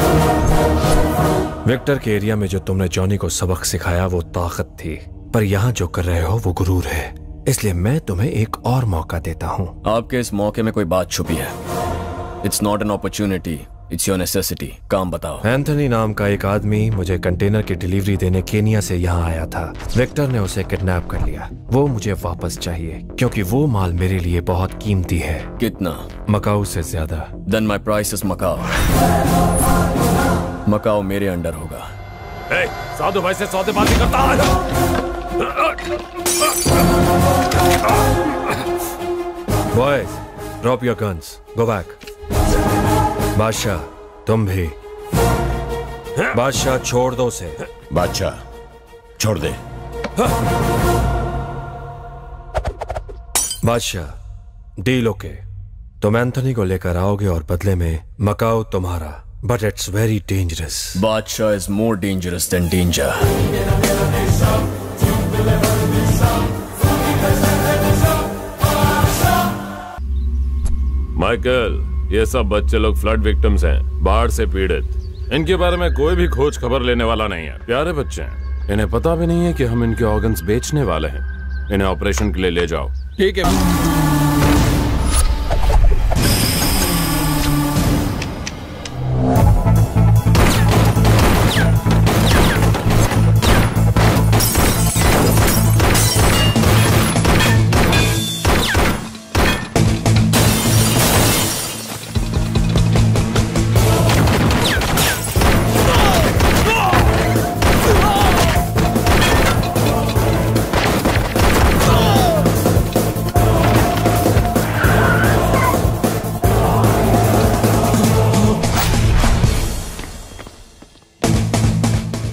विक्टर के एरिया में जो तुमने जॉनी को सबक सिखाया वो ताकत थी, पर यहाँ जो कर रहे हो वो गुरूर है। इसलिए मैं तुम्हें एक और मौका देता हूँ। आपके इस मौके में कोई बात छुपी है। It's not an opportunity, it's your necessity। काम बताओ। एंथनी नाम का एक आदमी मुझे कंटेनर की डिलीवरी देने केनिया से यहाँ आया था। विक्टर ने उसे किडनैप कर लिया। वो मुझे वापस चाहिए क्योंकि वो माल मेरे लिए बहुत कीमती है। कितना? मकाऊ से ज्यादा। Then my price is Macau. Macau मेरे अंडर होगा। hey, साधु भाई से सौदेबाजी करता है। Boys, drop your guns. Go back. बादशाह, तुम भी। बादशाह, छोड़ दो उसे। बादशाह, छोड़ दे। बादशाह, डील ओके। तुम एंथनी को लेकर आओगे और बदले में मकाऊ तुम्हारा। But it's very dangerous. Badsha is more dangerous than danger. Michael, ये सब बच्चे लोग फ्लड विक्टिम्स हैं, बाढ़ से पीड़ित। इनके बारे में कोई भी खोज खबर लेने वाला नहीं है। प्यारे बच्चे हैं, इन्हें पता भी नहीं है कि हम इनके ऑर्गन्स बेचने वाले हैं। इन्हें ऑपरेशन के लिए ले जाओ। ठीक है।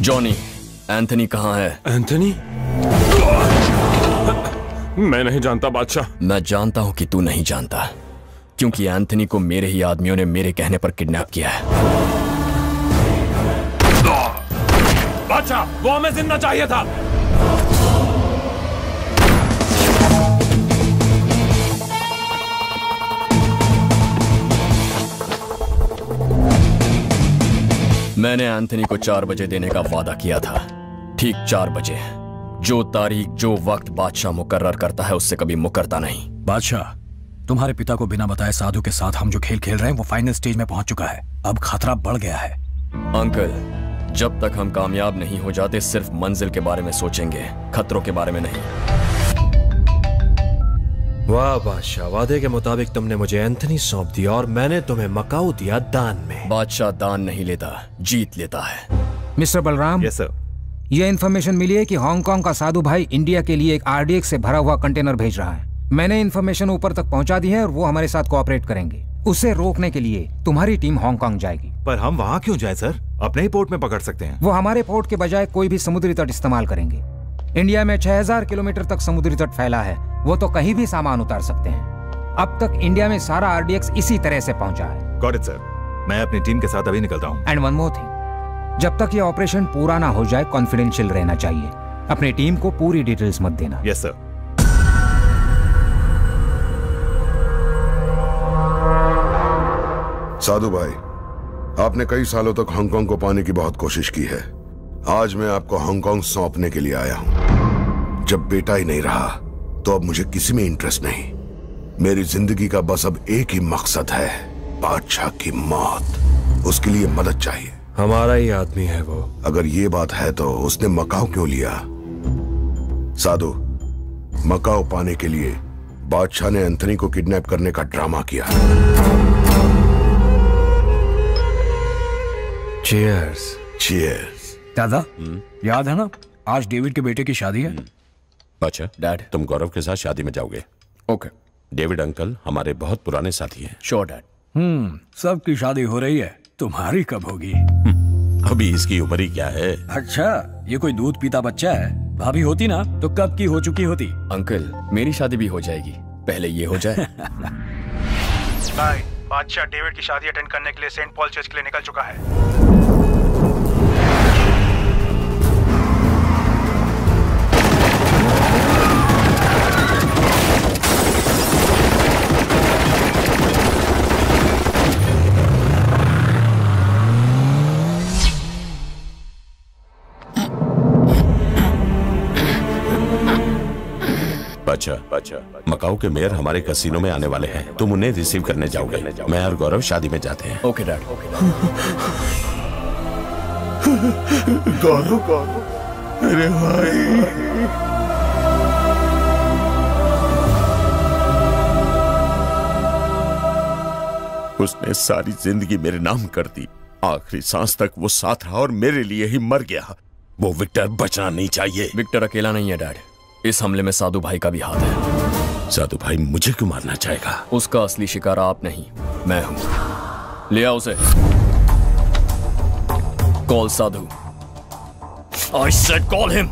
जॉनी, एंथनी कहाँ है? एंथनी? मैं नहीं जानता बादशाह। मैं जानता हूं कि तू नहीं जानता, क्योंकि एंथनी को मेरे ही आदमियों ने मेरे कहने पर किडनैप किया है। बादशाह, वो हमें जिंदा चाहिए था। मैंने एंथनी को 4 बजे देने का वादा किया था। ठीक 4 बजे। जो तारीख, जो वक्त बादशाह मुकर्रर करता है, उससे कभी मुकरता नहीं। बादशाह, तुम्हारे पिता को बिना बताए साधु के साथ हम जो खेल खेल रहे हैं वो फाइनल स्टेज में पहुंच चुका है। अब खतरा बढ़ गया है। अंकल, जब तक हम कामयाब नहीं हो जाते सिर्फ मंजिल के बारे में सोचेंगे, खतरों के बारे में नहीं। वाह बादशाह, वादे के मुताबिक तुमने मुझे एंथनी सौंप दिया और मैंने तुम्हें मकाऊ दिया दान में। बादशाह दान नहीं लेता, जीत लेता है। मिस्टर बलराम। Yes sir. ये इन्फॉर्मेशन मिली है कि हांगकांग का साधु भाई इंडिया के लिए एक आरडीएक्स से भरा हुआ कंटेनर भेज रहा है। मैंने इन्फॉर्मेशन ऊपर तक पहुंचा दी है और वो हमारे साथ कोऑपरेट करेंगे। उसे रोकने के लिए तुम्हारी टीम हांगकांग जाएगी। पर हम वहाँ क्यों जाए सर? अपने ही पोर्ट में पकड़ सकते हैं। वो हमारे पोर्ट के बजाय कोई भी समुद्री तट इस्तेमाल करेंगे। इंडिया में 6000 किलोमीटर तक समुद्री तट फैला है, वो तो कहीं भी सामान उतार सकते हैं। अब तक इंडिया में सारा आरडीएक्स इसी तरह से पहुंचा है। Got it sir. मैं अपनी टीम के साथ अभी निकलता हूँ। एंड वन मोर थिंग, जब तक ये ऑपरेशन पूरा ना हो जाए कॉन्फिडेंशियल रहना चाहिए। अपनी टीम को पूरी डिटेल्स मत देना। Yes sir. साधु भाई, आपने कई सालों तक हांगकांग को पाने की बहुत कोशिश की है। आज मैं आपको हांगकांग सौंपने के लिए आया हूं। जब बेटा ही नहीं रहा तो अब मुझे किसी में इंटरेस्ट नहीं। मेरी जिंदगी का बस अब एक ही मकसद है, बादशाह की मौत। उसके लिए मदद चाहिए। हमारा ही आदमी है वो। अगर ये बात है तो उसने मकाऊ क्यों लिया? साधु, मकाऊ पाने के लिए बादशाह ने एंथनी को किडनैप करने का ड्रामा किया। चीयर्स। चीयर्स। दादा, याद है ना, आज डेविड के बेटे की शादी है। अच्छा डैड, तुम गौरव के साथ शादी में जाओगे? ओके। डेविड अंकल हमारे बहुत पुराने साथी हैं। Sure dad. सबकी शादी हो रही है, तुम्हारी कब होगी? अभी इसकी उम्र ही क्या है? अच्छा, ये कोई दूध पीता बच्चा है? भाभी होती ना तो कब की हो चुकी होती। अंकल, मेरी शादी भी हो जाएगी, पहले ये हो जाए। भाई, बादशाह डेविड की शादी अटेंड करने के लिए सेंट पॉल चर्च के लिए निकल चुका है। अच्छा, मकाऊ के मेयर हमारे कैसीनो में आने वाले हैं। तुम उन्हें रिसीव करने जाओगे। मैं और गौरव शादी में जाते हैं। Okay dad. गौरव, मेरे भाई। उसने सारी जिंदगी मेरे नाम कर दी। आखिरी सांस तक वो साथ रहा और मेरे लिए ही मर गया। वो विक्टर बचना नहीं चाहिए। विक्टर अकेला नहीं है डैड, इस हमले में साधु भाई का भी हाथ है। साधु भाई मुझे क्यों मारना चाहेगा? उसका असली शिकार आप नहीं, मैं हूं। ले आओ उसे। Call Sadhu. I said call him.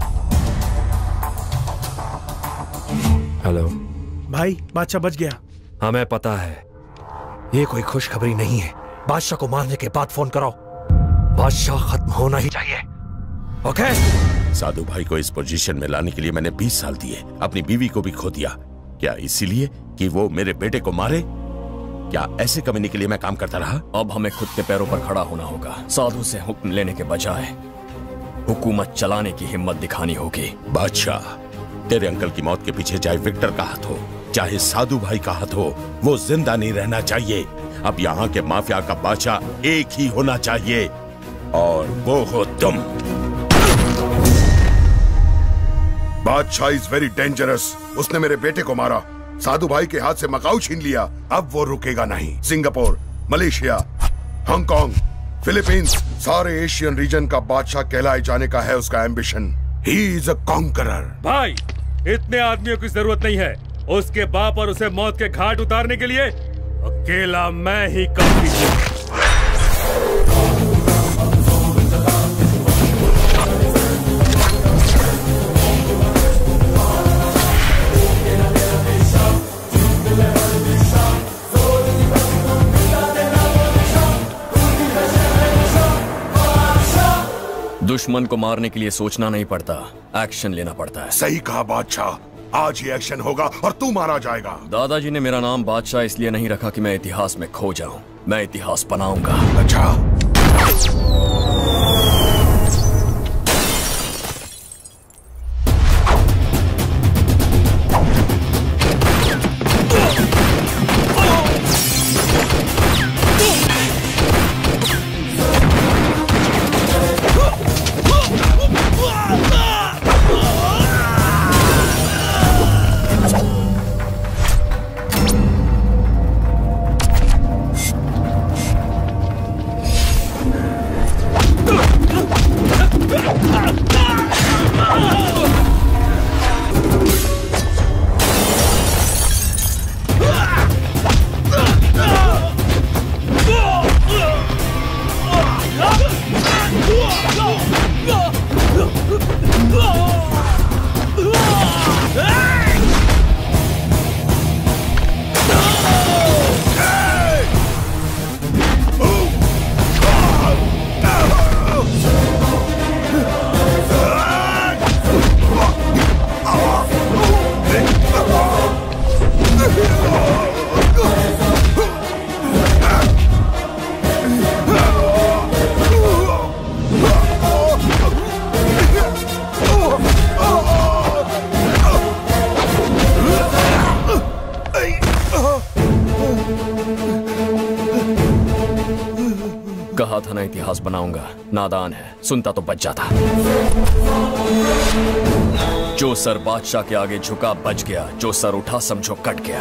Hello भाई, बादशाह बच गया। हमें पता है। ये कोई खुशखबरी नहीं है। बादशाह को मारने के बाद फोन करो। बादशाह खत्म होना ही चाहिए। ओके? साधु भाई को इस पोजीशन में लाने के लिए मैंने 20 साल दिए। अपनी बीवी को भी खो दिया। क्या इसीलिए कि वो मेरे बेटे को मारे? क्या ऐसे कमीने के लिए मैं काम करता रहा? अब हमें खुद के पैरों पर खड़ा होना होगा। साधु से हुक्म लेने के बजाय हुकूमत चलाने की हिम्मत दिखानी होगी। बादशाह, तेरे अंकल की मौत के पीछे चाहे विक्टर का हाथ हो, चाहे साधु भाई का हाथ हो, वो जिंदा नहीं रहना चाहिए। अब यहाँ के माफिया का बादशाह एक ही होना चाहिए और वो हो तुम। बादशाह इज वेरी डेंजरस। उसने मेरे बेटे को मारा, साधु भाई के हाथ से मकाऊ छीन लिया। अब वो रुकेगा नहीं। सिंगापुर, मलेशिया, हांगकांग, फिलीपींस, सारे एशियन रीजन का बादशाह कहलाए जाने का है उसका ambition. He is a conqueror. भाई, इतने आदमियों की जरूरत नहीं है। उसके बाप और उसे मौत के घाट उतारने के लिए अकेला मैं ही काफी हूं। दुश्मन को मारने के लिए सोचना नहीं पड़ता, एक्शन लेना पड़ता है। सही कहा बादशाह, आज ही एक्शन होगा और तू मारा जाएगा। दादाजी ने मेरा नाम बादशाह इसलिए नहीं रखा कि मैं इतिहास में खो जाऊं, मैं इतिहास बनाऊंगा। अच्छा, कहा था ना इतिहास बनाऊंगा। नादान है, सुनता तो बच जाता। जो सर बादशाह के आगे झुका बच गया, जो सर उठा समझो कट गया।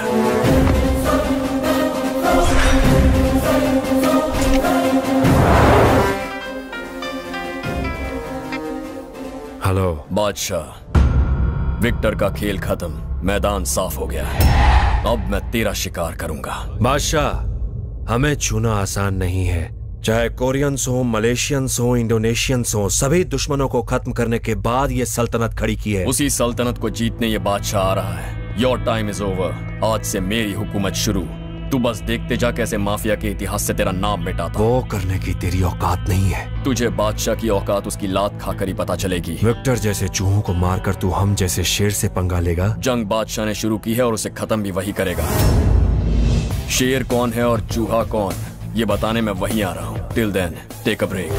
हेलो बादशाह, विक्टर का खेल खत्म, मैदान साफ हो गया। अब मैं तेरा शिकार करूंगा। बादशाह, हमें छूना आसान नहीं है। चाहे कोरियंस हो, मलेशियंस हो, इंडोनेशियंस हो, सभी दुश्मनों को खत्म करने के बाद ये सल्तनत खड़ी की है। उसी सल्तनत को जीतने ये बादशाह आ रहा है। Your time is over. आज से मेरी हुकूमत शुरू। तू बस देखते जा कैसे माफिया के इतिहास से तेरा नाम मिटाता। वो करने की तेरी औकात नहीं है। तुझे बादशाह की औकात उसकी लात खाकर ही पता चलेगी। विक्टर जैसे चूहों को मारकर तू हम जैसे शेर से पंगा लेगा? जंग बादशाह ने शुरू की है और उसे खत्म भी वही करेगा। शेर कौन है और चूहा कौन, ये बताने मैं वहीं आ रहा हूँ। Till then take a break.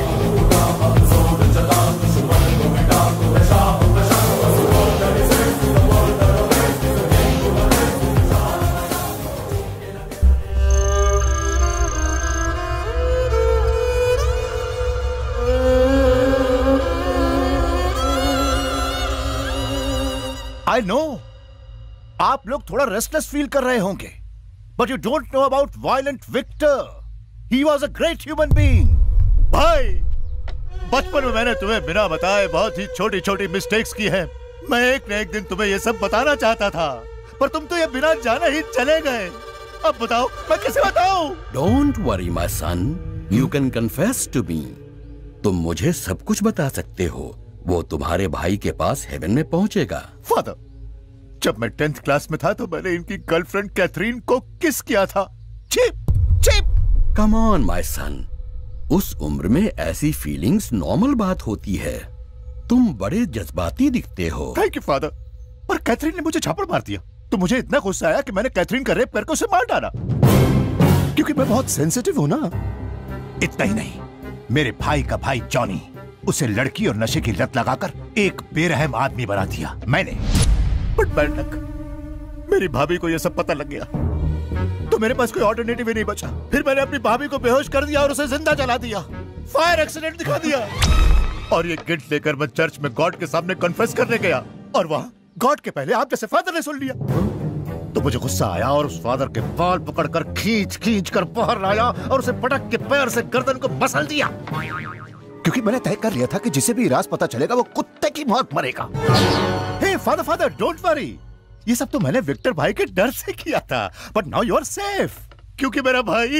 I know, आप लोग थोड़ा रेस्टलेस फील कर रहे होंगे, but you don't know about violent Victor. He was a great human being. भाई, बचपन में मैंने तुम्हें बिना बताए बहुत ही छोटी छोटी मिस्टेक्स की हैं। मैं एक न एक दिन तुम्हें ये सब बताना चाहता था, पर तुम तो ये बिना जाने ही चले गए। अब बताओ मैं कैसे बताऊं? Don't worry, my son. You can confess to me. तुम मुझे सब कुछ बता सकते हो। वो तुम्हारे भाई के पास हेवन में पहुंचेगा। फादर, जब मैं 10th क्लास में था तो मैंने इनकी गर्लफ्रेंड कैथरीन को किस किया था। Cheap cheap. Come on, my son. उस उम्र में ऐसी फीलिंग्स नॉर्मल बात होती है। तुम बड़े जज्बाती दिखते हो। थैंक यू फादर, पर कैथरीन ने मुझे झापड़ मार दिया तो मुझे इतना गुस्सा आया कि मैंने कैथरीन का रेप करके उसे मार डाला, क्योंकि मैं बहुत सेंसिटिव हूं ना। इतना ही नहीं, मेरे भाई का भाई जॉनी, उसे लड़की और नशे की लत लगाकर एक बेरहम आदमी बना दिया मैंने। बट बैड लक, मेरी भाभी को यह सब पता लग गया तो मेरे पास कोई ऑल्टरनेटिव ही नहीं बचा। फिर मैंने अपनी भाभी को बेहोश कर दिया और उसे जिंदा जला दिया, फायर एक्सीडेंट दिखा दिया। और ये गिल्ट लेकर मैं चर्च में गॉड के सामने कन्फेस करने गया और वहां गॉड के पहले आप जैसे फादर ने सुन लिया। तो मुझे गुस्सा आया और उस फादर के बाल पकड़कर खींच खींच कर बाहर लाया और उसे पटक के पैर से गर्दन को मसल दिया, क्योंकि मैंने तय कर लिया था कि जिसे भी राज पता चलेगा वो कुत्ते की मौत मरेगा। Hey father father don't worry, ये सब तो मैंने विक्टर भाई के डर से किया था, but now you are safe, क्योंकि मेरा भाई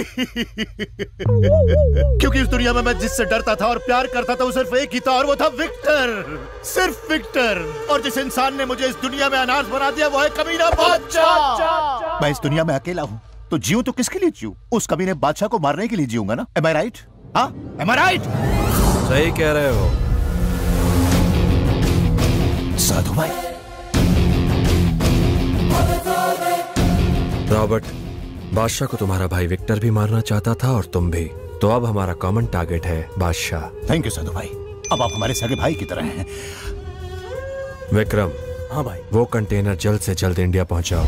क्योंकि इस दुनिया में मैं जिससे डरता था और प्यार करता था वो सिर्फ एक ही था और वो था विक्टर, सिर्फ विक्टर। और जिस इंसान ने मुझे इस दुनिया में अनाथ बना दिया वो है कमीना बादशाह। मैं इस दुनिया में अकेला हूँ तो जीऊं तो किसके लिए जीऊं? उस कमीने बादशाह को मारने के लिए जीऊंगा ना। Am I right? हाँ? Am I right? सही कह रहे हो। साधु भाई। रॉबर्ट, बादशाह को तुम्हारा भाई विक्टर भी मारना चाहता था और तुम भी, तो अब हमारा कॉमन टारगेट है बादशाह। थैंक यू साधु भाई, अब आप हमारे सगे भाई की तरह हैं। विक्रम। हाँ भाई। वो कंटेनर जल्द से जल्द इंडिया पहुंचाओ।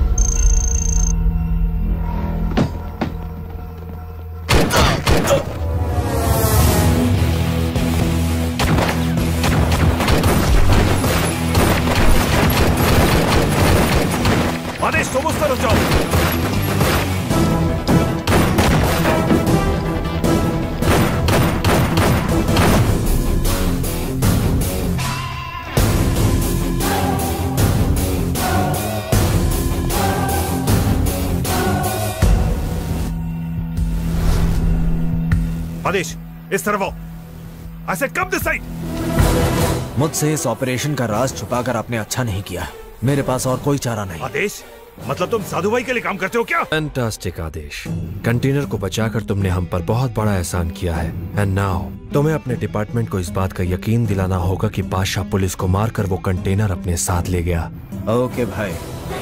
आदेश, तुम उस तरफ जाओ। आदेश, इस तरफ आओ। I said come this side। मुझसे इस ऑपरेशन का राज छुपाकर आपने अच्छा नहीं किया। मेरे पास और कोई चारा नहीं। आदेश, मतलब तुम साधु भाई के लिए काम करते हो क्या? फैंटास्टिक आदेश, कंटेनर को बचाकर तुमने हम पर बहुत बड़ा एहसान किया है। एंड नाउ तुम्हें अपने डिपार्टमेंट को इस बात का यकीन दिलाना होगा कि बादशाह पुलिस को मारकर वो कंटेनर अपने साथ ले गया। ओके भाई।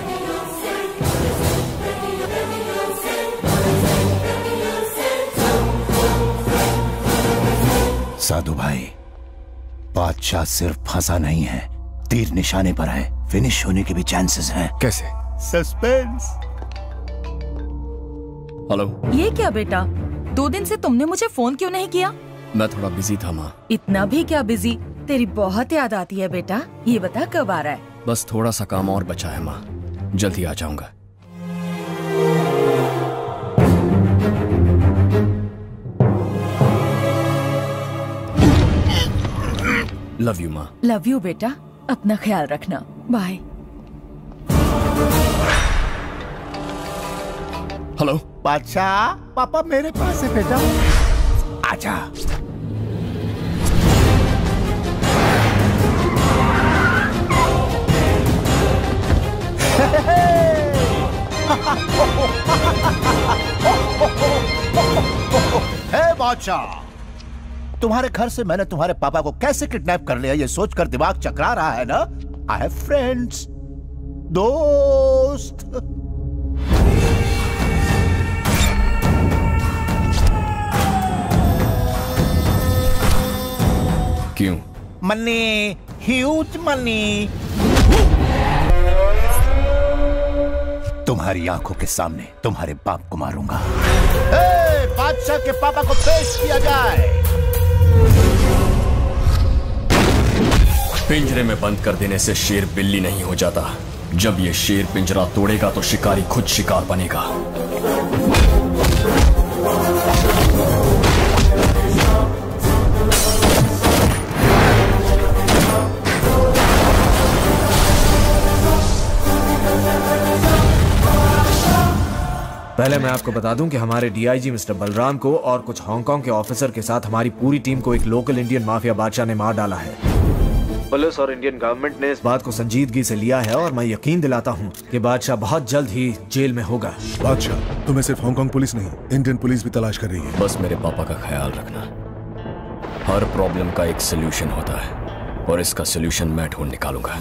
साधु भाई, बादशाह सिर्फ फंसा नहीं है, तीर निशाने पर है। फिनिश होने के भी चांसेस हैं। कैसे? सस्पेंस। हेलो। ये क्या बेटा, 2 दिन से तुमने मुझे फोन क्यों नहीं किया? मैं थोड़ा बिजी था माँ। इतना भी क्या बिजी? तेरी बहुत याद आती है बेटा। ये बता कब आ रहा है? बस थोड़ा सा काम और बचा है माँ, जल्दी आ जाऊंगा। लव यू माँ। लव यू बेटा, अपना ख्याल रखना। बाय। हेलो। बादशाह, पापा मेरे पास है बेटा, आजा। हे बादशाह, तुम्हारे घर से मैंने तुम्हारे पापा को कैसे किडनैप कर लिया ये सोचकर दिमाग चकरा रहा है ना? आई हैव फ्रेंड्स, दोस्त। क्यों? Money, huge money. तुम्हारी आंखों के सामने तुम्हारे बाप को मारूंगा। बादशाह के पापा को पेश किया जाए। पिंजरे में बंद कर देने से शेर बिल्ली नहीं हो जाता। जब ये शेर पिंजरा तोड़ेगा तो शिकारी खुद शिकार बनेगा। पहले मैं आपको बता दूं कि हमारे डीआईजी मिस्टर बलराम को और कुछ हांगकांग के ऑफिसर के साथ हमारी पूरी टीम को एक लोकल इंडियन माफिया बादशाह ने मार डाला है। पुलिस और इंडियन गवर्नमेंट ने इस बात को संजीदगी से लिया है और मैं यकीन दिलाता हूं कि बादशाह बहुत जल्द ही जेल में होगा। बादशाह, तुम्हें सिर्फ हांगकांग पुलिस नहीं, इंडियन पुलिस भी तलाश कर रही है। बस मेरे पापा का ख्याल रखना। हर प्रॉब्लम का एक सोल्यूशन होता है और इसका सोल्यूशन मैं ढूंढ निकालूंगा।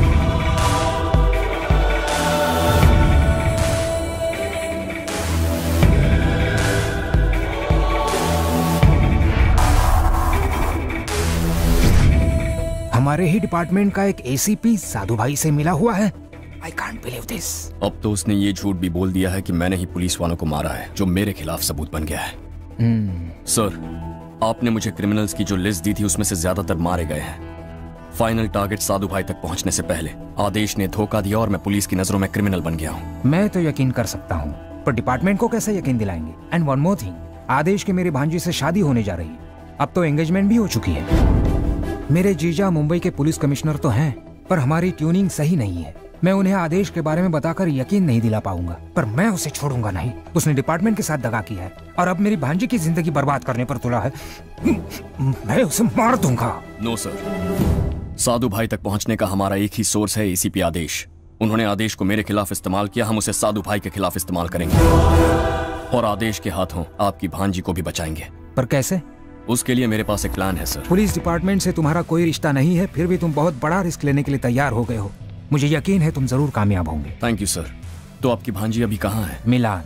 हमारे ही डिपार्टमेंट का एक एसीपी साधु भाई से मिला हुआ है। I can't believe this. अब तो उसने ये झूठ भी बोल दिया है कि मैंने ही पुलिस वालों को मारा है, जो मेरे खिलाफ सबूत बन गया है। सर, आपने मुझे क्रिमिनल्स की जो लिस्ट दी थी उसमें से ज्यादातर मारे गए हैं। फाइनल टारगेट साधु भाई तक पहुंचने से पहले आदेश ने धोखा दिया और मैं पुलिस की नजरों में क्रिमिनल बन गया हूँ। मैं तो यकीन कर सकता हूँ, पर डिपार्टमेंट को कैसे यकीन दिलाएंगे? And one more thing, Adesh की मेरी भांजी से शादी होने जा रही है। अब तो एंगेजमेंट भी हो चुकी है। मेरे जीजा मुंबई के पुलिस कमिश्नर तो हैं, पर हमारी ट्यूनिंग सही नहीं है। मैं उन्हें आदेश के बारे में बताकर यकीन नहीं दिला पाऊंगा, पर मैं उसे छोड़ूंगा नहीं। उसने डिपार्टमेंट के साथ दगा किया है और अब मेरी भांजी की जिंदगी बर्बाद करने पर तुला है। मैं उसे मार दूंगा। नो सर, साधु भाई तक पहुंचने का हमारा एक ही सोर्स है, एसीपी आदेश। उन्होंने आदेश को मेरे खिलाफ इस्तेमाल किया, हम उसे साधु भाई के खिलाफ इस्तेमाल करेंगे और आदेश के हाथों आपकी भांजी को भी बचाएंगे। पर कैसे? उसके लिए मेरे पास एक प्लान है सर। पुलिस डिपार्टमेंट से तुम्हारा कोई रिश्ता नहीं है, फिर भी तुम बहुत बड़ा रिस्क लेने के लिए तैयार हो गए हो। मुझे यकीन है तुम जरूर कामयाब होंगे। Thank you sir. तो आपकी भांजी अभी कहाँ है? मिलान।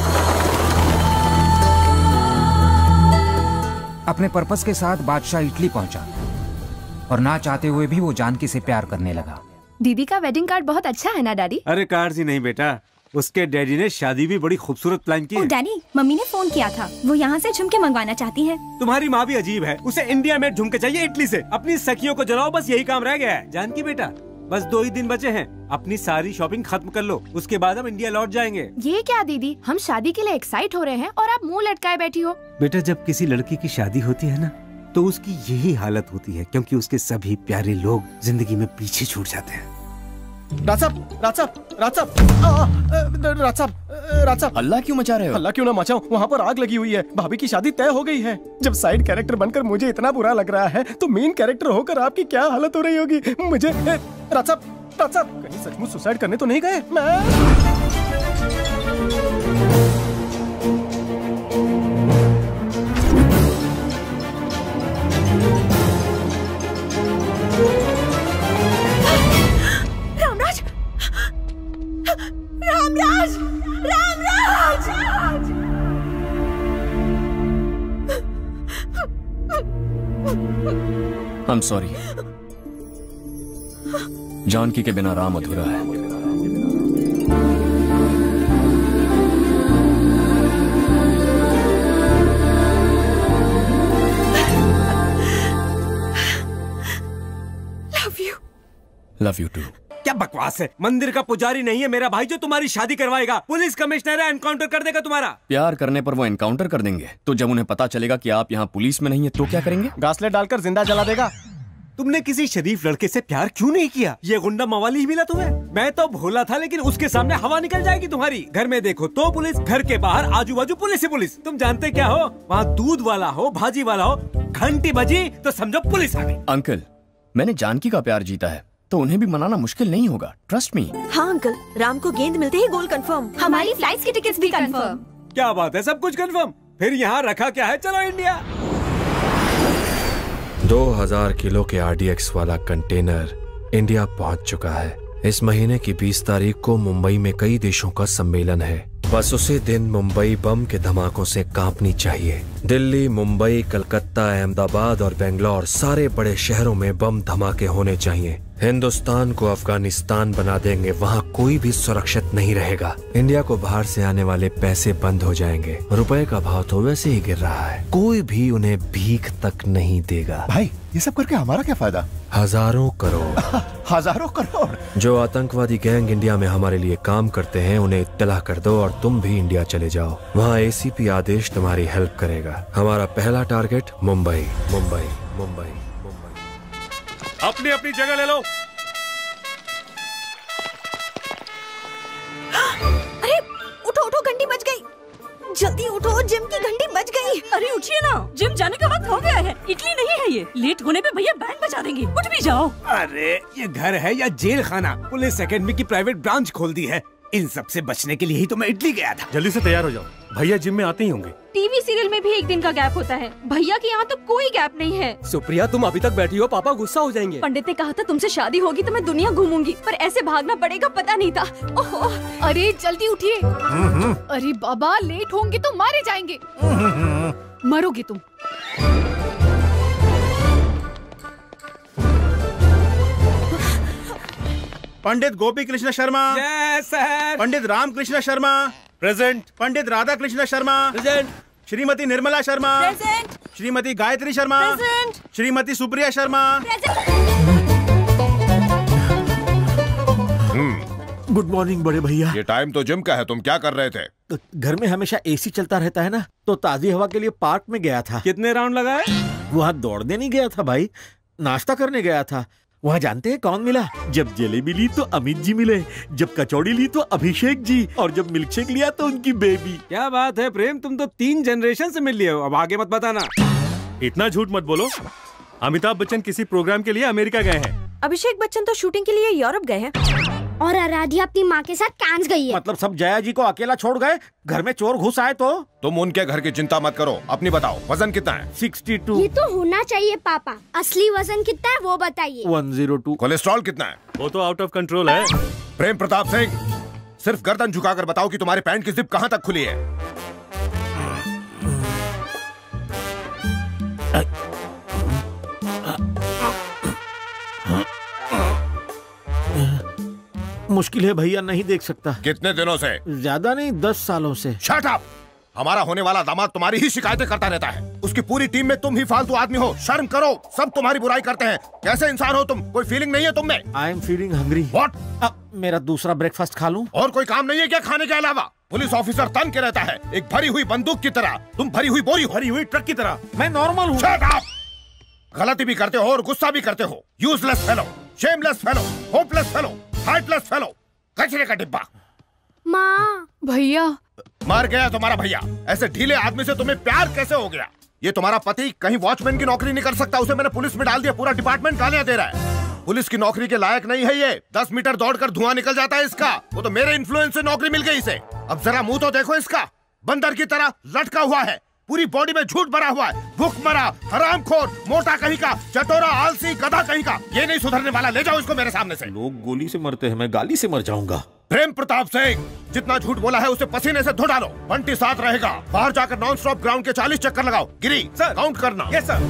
अपने पर्पस के साथ बादशाह इटली पहुंचा और ना चाहते हुए भी वो जानकी से प्यार करने लगा। दीदी का वेडिंग कार्ड बहुत अच्छा है ना डैडी? अरे कार्ड ही नहीं बेटा, उसके डैडी ने शादी भी बड़ी खूबसूरत प्लान की है। डैडी, मम्मी ने फोन किया था, वो यहाँ से झुमके मंगवाना चाहती है। तुम्हारी माँ भी अजीब है, उसे इंडिया में झुमके चाहिए इटली से। अपनी सखियों को जलाओ, बस यही काम रह गया है। जानकी बेटा, बस 2 ही दिन बचे हैं, अपनी सारी शॉपिंग खत्म कर लो, उसके बाद हम इंडिया लौट जाएंगे। ये क्या दीदी, हम शादी के लिए एक्साइट हो रहे हैं और आप मुंह लटकाए बैठी हो। बेटा, जब किसी लड़की की शादी होती है ना, तो उसकी यही हालत होती है, क्योंकि उसके सभी प्यारे लोग जिंदगी में पीछे छूट जाते हैं। राजसाब, अल्लाह क्यों मचा रहे हो? अल्लाह क्यों ना मचाऊं, वहाँ पर आग लगी हुई है। भाभी की शादी तय हो गई है। जब साइड कैरेक्टर बनकर मुझे इतना बुरा लग रहा है, तो मेन कैरेक्टर होकर आपकी क्या हालत हो रही होगी। मुझे राजसाब, कहीं सचमुच सुसाइड करने तो नहीं गए? रामराज! I'm sorry। जानकी के बिना राम अधूरा है। Love you too। क्या बकवास है, मंदिर का पुजारी नहीं है मेरा भाई जो तुम्हारी शादी करवाएगा। पुलिस कमिश्नर है, एनकाउंटर कर देगा तुम्हारा। प्यार करने पर वो एनकाउंटर कर देंगे, तो जब उन्हें पता चलेगा कि आप यहाँ पुलिस में नहीं है तो क्या करेंगे? गासलेट डालकर जिंदा जला देगा। तुमने किसी शरीफ लड़के से प्यार क्यों नहीं किया? ये गुंडा मवाली ही मिला तुम्हें? मैं तो भोला था, लेकिन उसके सामने हवा निकल जाएगी तुम्हारी। घर में देखो तो पुलिस, घर के बाहर आजू बाजू पुलिस ही पुलिस। तुम जानते क्या हो, वहाँ दूध वाला हो, भाजी वाला हो, घंटी बजी तो समझो पुलिस आ गई। अंकल, मैंने जानकी का प्यार जीता है, तो उन्हें भी मनाना मुश्किल नहीं होगा, ट्रस्ट मी। हाँ अंकल, राम को गेंद मिलते ही गोल कंफर्म। हमारी फ्लाइट्स की टिकट्स भी कंफर्म। क्या बात है, सब कुछ कंफर्म। फिर यहाँ रखा क्या है, चलो इंडिया। 2000 किलो के RDX वाला कंटेनर इंडिया पहुंच चुका है। इस महीने की 20 तारीख को मुंबई में कई देशों का सम्मेलन है। बस उसी दिन मुंबई बम के धमाकों से कांपनी चाहिए। दिल्ली, मुंबई, कलकत्ता, अहमदाबाद और बेंगलोर, सारे बड़े शहरों में बम धमाके होने चाहिए। हिंदुस्तान को अफगानिस्तान बना देंगे, वहाँ कोई भी सुरक्षित नहीं रहेगा। इंडिया को बाहर से आने वाले पैसे बंद हो जाएंगे। रुपए का भाव तो वैसे ही गिर रहा है, कोई भी उन्हें भीख तक नहीं देगा। भाई, ये सब करके हमारा क्या फायदा? हजारों करोड़। हजारों करोड़। जो आतंकवादी गैंग इंडिया में हमारे लिए काम करते हैं, उन्हें इत्तला कर दो और तुम भी इंडिया चले जाओ। वहाँ ACP आदेश तुम्हारी हेल्प करेगा। हमारा पहला टारगेट मुंबई, मुंबई, मुंबई। अपनी अपनी जगह ले लो। अरे उठो उठो, घंटी बज गई। जल्दी उठो, जिम की घंटी बज गई। अरे उठिए ना, जिम जाने का वक्त हो गया है। इटली नहीं है ये, लेट होने पे भैया बैंड बजा देंगे। उठ भी जाओ। अरे ये घर है या जेल खाना? पुलिस एकेडमी की प्राइवेट ब्रांच खोल दी है। इन सब से बचने के लिए ही तो मैं इटली गया था। जल्दी से तैयार हो जाओ, भैया जिम में आते ही होंगे। टीवी सीरियल में भी एक दिन का गैप होता है, भैया के यहाँ तो कोई गैप नहीं है। सुप्रिया, तुम अभी तक बैठी हो, पापा गुस्सा हो जाएंगे। पंडित ने कहा था तुमसे शादी होगी तो मैं दुनिया घूमूंगी, पर ऐसे भागना पड़ेगा पता नहीं था। ओहो, अरे जल्दी उठिए। अरे बाबा, लेट होंगे तो मारे जाएंगे। मरोगे तुम। Pandit Gopi Krishna Sharma Pandit Ram Krishna Sharma present. Pandit Radha Krishna Sharma present. Shrimati Nirmala Sharma present. Shrimati Gayatri Sharma present. Shrimati Supriya Sharma good morning बड़े भैया। ये टाइम तो जिम का है, तुम क्या कर रहे थे? तो घर में हमेशा AC चलता रहता है ना, तो ताजी हवा के लिए पार्क में गया था। कितने राउंड लगाए? वहाँ दौड़ने नहीं गया था भाई, नाश्ता करने गया था। वहाँ जानते हैं कौन मिला? जब जलेबी ली तो अमित जी मिले, जब कचौड़ी ली तो अभिषेक जी, और जब मिल्कशेक लिया तो उनकी बेबी। क्या बात है प्रेम, तुम तो 3 जनरेशन से मिल लिए हो। अब आगे मत बताना। इतना झूठ मत बोलो। अमिताभ बच्चन किसी प्रोग्राम के लिए अमेरिका गए हैं। अभिषेक बच्चन तो शूटिंग के लिए यूरोप गए हैं। और आराध्या अपनी माँ के साथ कैंस गई है। मतलब सब जया जी को अकेला छोड़ गए? घर में चोर घुस आए तो? तुम उनके घर की चिंता मत करो, अपनी बताओ वजन कितना है? 62। ये तो होना चाहिए पापा, असली वजन कितना है वो बताइए। 102। कोलेस्ट्रॉल कितना है? वो तो आउट ऑफ कंट्रोल है। प्रेम प्रताप सिंह, सिर्फ गर्दन झुकाकर बताओ कि तुम्हारे पैंट की जिप कहाँ तक खुली है? मुश्किल है भैया, नहीं देख सकता। कितने दिनों से? ज्यादा नहीं, 10 सालों से। Shut up! हमारा होने वाला दामाद तुम्हारी ही शिकायतें करता रहता है। उसकी पूरी टीम में तुम ही फालतू आदमी हो। शर्म करो, सब तुम्हारी बुराई करते हैं। कैसे इंसान हो तुम? कोई फीलिंग नहीं है तुम में? I am feeling hungry. What? मेरा दूसरा ब्रेकफास्ट खा लूं? और कोई काम नहीं है क्या खाने के अलावा? पुलिस ऑफिसर तन के रहता है, एक भरी हुई बंदूक की तरह। तुम भरी हुई बोरी, भरी हुई ट्रक की तरह। मैं नॉर्मल हूँ। Shut up! गलती भी करते हो और गुस्सा भी करते हो। Useless fellow, shameless fellow, hopeless fellow, heartless fellow, कचरे का डिब्बा। माँ। भैया। मर गया तुम्हारा भैया। ऐसे ढीले आदमी से तुम्हें प्यार कैसे हो गया? ये तुम्हारा पति कहीं वॉचमैन की नौकरी नहीं कर सकता, उसे मैंने पुलिस में डाल दिया। पूरा डिपार्टमेंट गालियां दे रहा है। पुलिस की नौकरी के लायक नहीं है ये। 10 मीटर दौड़कर धुआं निकल जाता है इसका। वो तो मेरे इन्फ्लुएंस से नौकरी मिल गई इसे। अब जरा मुंह तो देखो इसका, बंदर की तरह लटका हुआ है। पूरी बॉडी में झूठ भरा हुआ है। भूखमरा, हरामखोर, मोटा कहीं का, चटोरा, आलसी, गधा कहीं का। ये नहीं सुधरने वाला। ले जाओ इसको मेरे सामने से। लोग गोली से मरते हैं, मैं गाली से मर जाऊंगा। प्रेम प्रताप सिंह, जितना झूठ बोला है उसे पसीने से धो डालो। बंटी साथ रहेगा। बाहर जाकर नॉन स्टॉप ग्राउंड के 40 चक्कर लगाओ। गिरी सर, काउंट करना। Yes sir.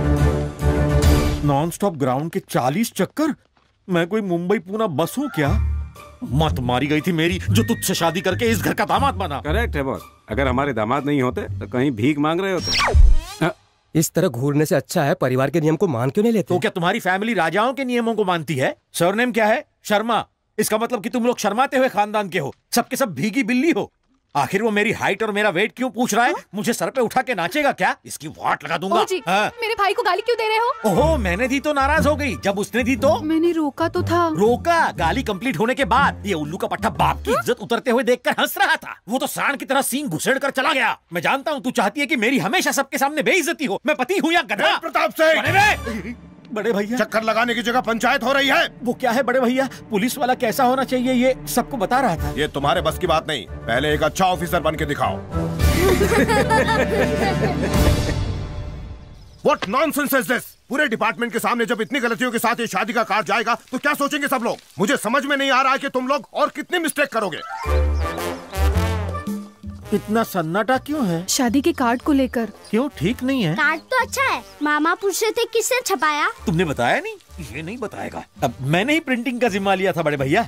Non stop ground के 40 चक्कर? मैं कोई मुंबई पूना बस हूँ क्या? मत मारी गई थी मेरी, जो तुझसे शादी करके इस घर का दामाद बना। करेक्ट है बॉस। अगर हमारे दामाद नहीं होते तो कहीं भीख मांग रहे होते। इस तरह घूरने से अच्छा है परिवार के नियम को मान क्यों नहीं लेते? तो क्या तुम्हारी फैमिली राजाओं के नियमों को मानती है? सरनेम क्या है? शर्मा। इसका मतलब कि तुम लोग शर्माते हुए खानदान के हो। सबके सब भीगी बिल्ली हो। आखिर वो मेरी हाइट और मेरा वेट क्यों पूछ रहा है? मुझे सर पे उठा के नाचेगा क्या? इसकी वाट लगा दूंगा। जी, मेरे भाई को गाली क्यों दे रहे हो? ओहो, मैंने दी तो नाराज हो गई। जब उसने दी तो मैंने रोका तो था। रोका? गाली कंप्लीट होने के बाद ये उल्लू का पट्टा बाप की इज्जत उतरते हुए देखकर हंस रहा था। वो तो सांड की तरह सींग घुसेड़ कर चला गया। मैं जानता हूँ तू चाहती है कि मेरी हमेशा सबके सामने बेइज्जती हो। मैं पति हूँ या गधा? प्रताप सिंह, बड़े भैया, चक्कर लगाने की जगह पंचायत हो रही है। वो क्या है बड़े भैया? पुलिस वाला कैसा होना चाहिए ये सबको बता रहा था। ये तुम्हारे बस की बात नहीं। पहले एक अच्छा ऑफिसर बन के दिखाओ। What nonsense is this? पूरे डिपार्टमेंट के सामने जब इतनी गलतियों के साथ ये शादी का कार्ड जाएगा तो क्या सोचेंगे सब लोग? मुझे समझ में नहीं आ रहा है कि तुम लोग और कितनी मिस्टेक करोगे। इतना सन्नाटा क्यों है? शादी के कार्ड को लेकर। क्यों, ठीक नहीं है? कार्ड तो अच्छा है। मामा पूछ रहे थे किसने छपाया? तुमने बताया नहीं? ये नहीं बताएगा। अब मैंने ही प्रिंटिंग का जिम्मा लिया था बड़े भैया।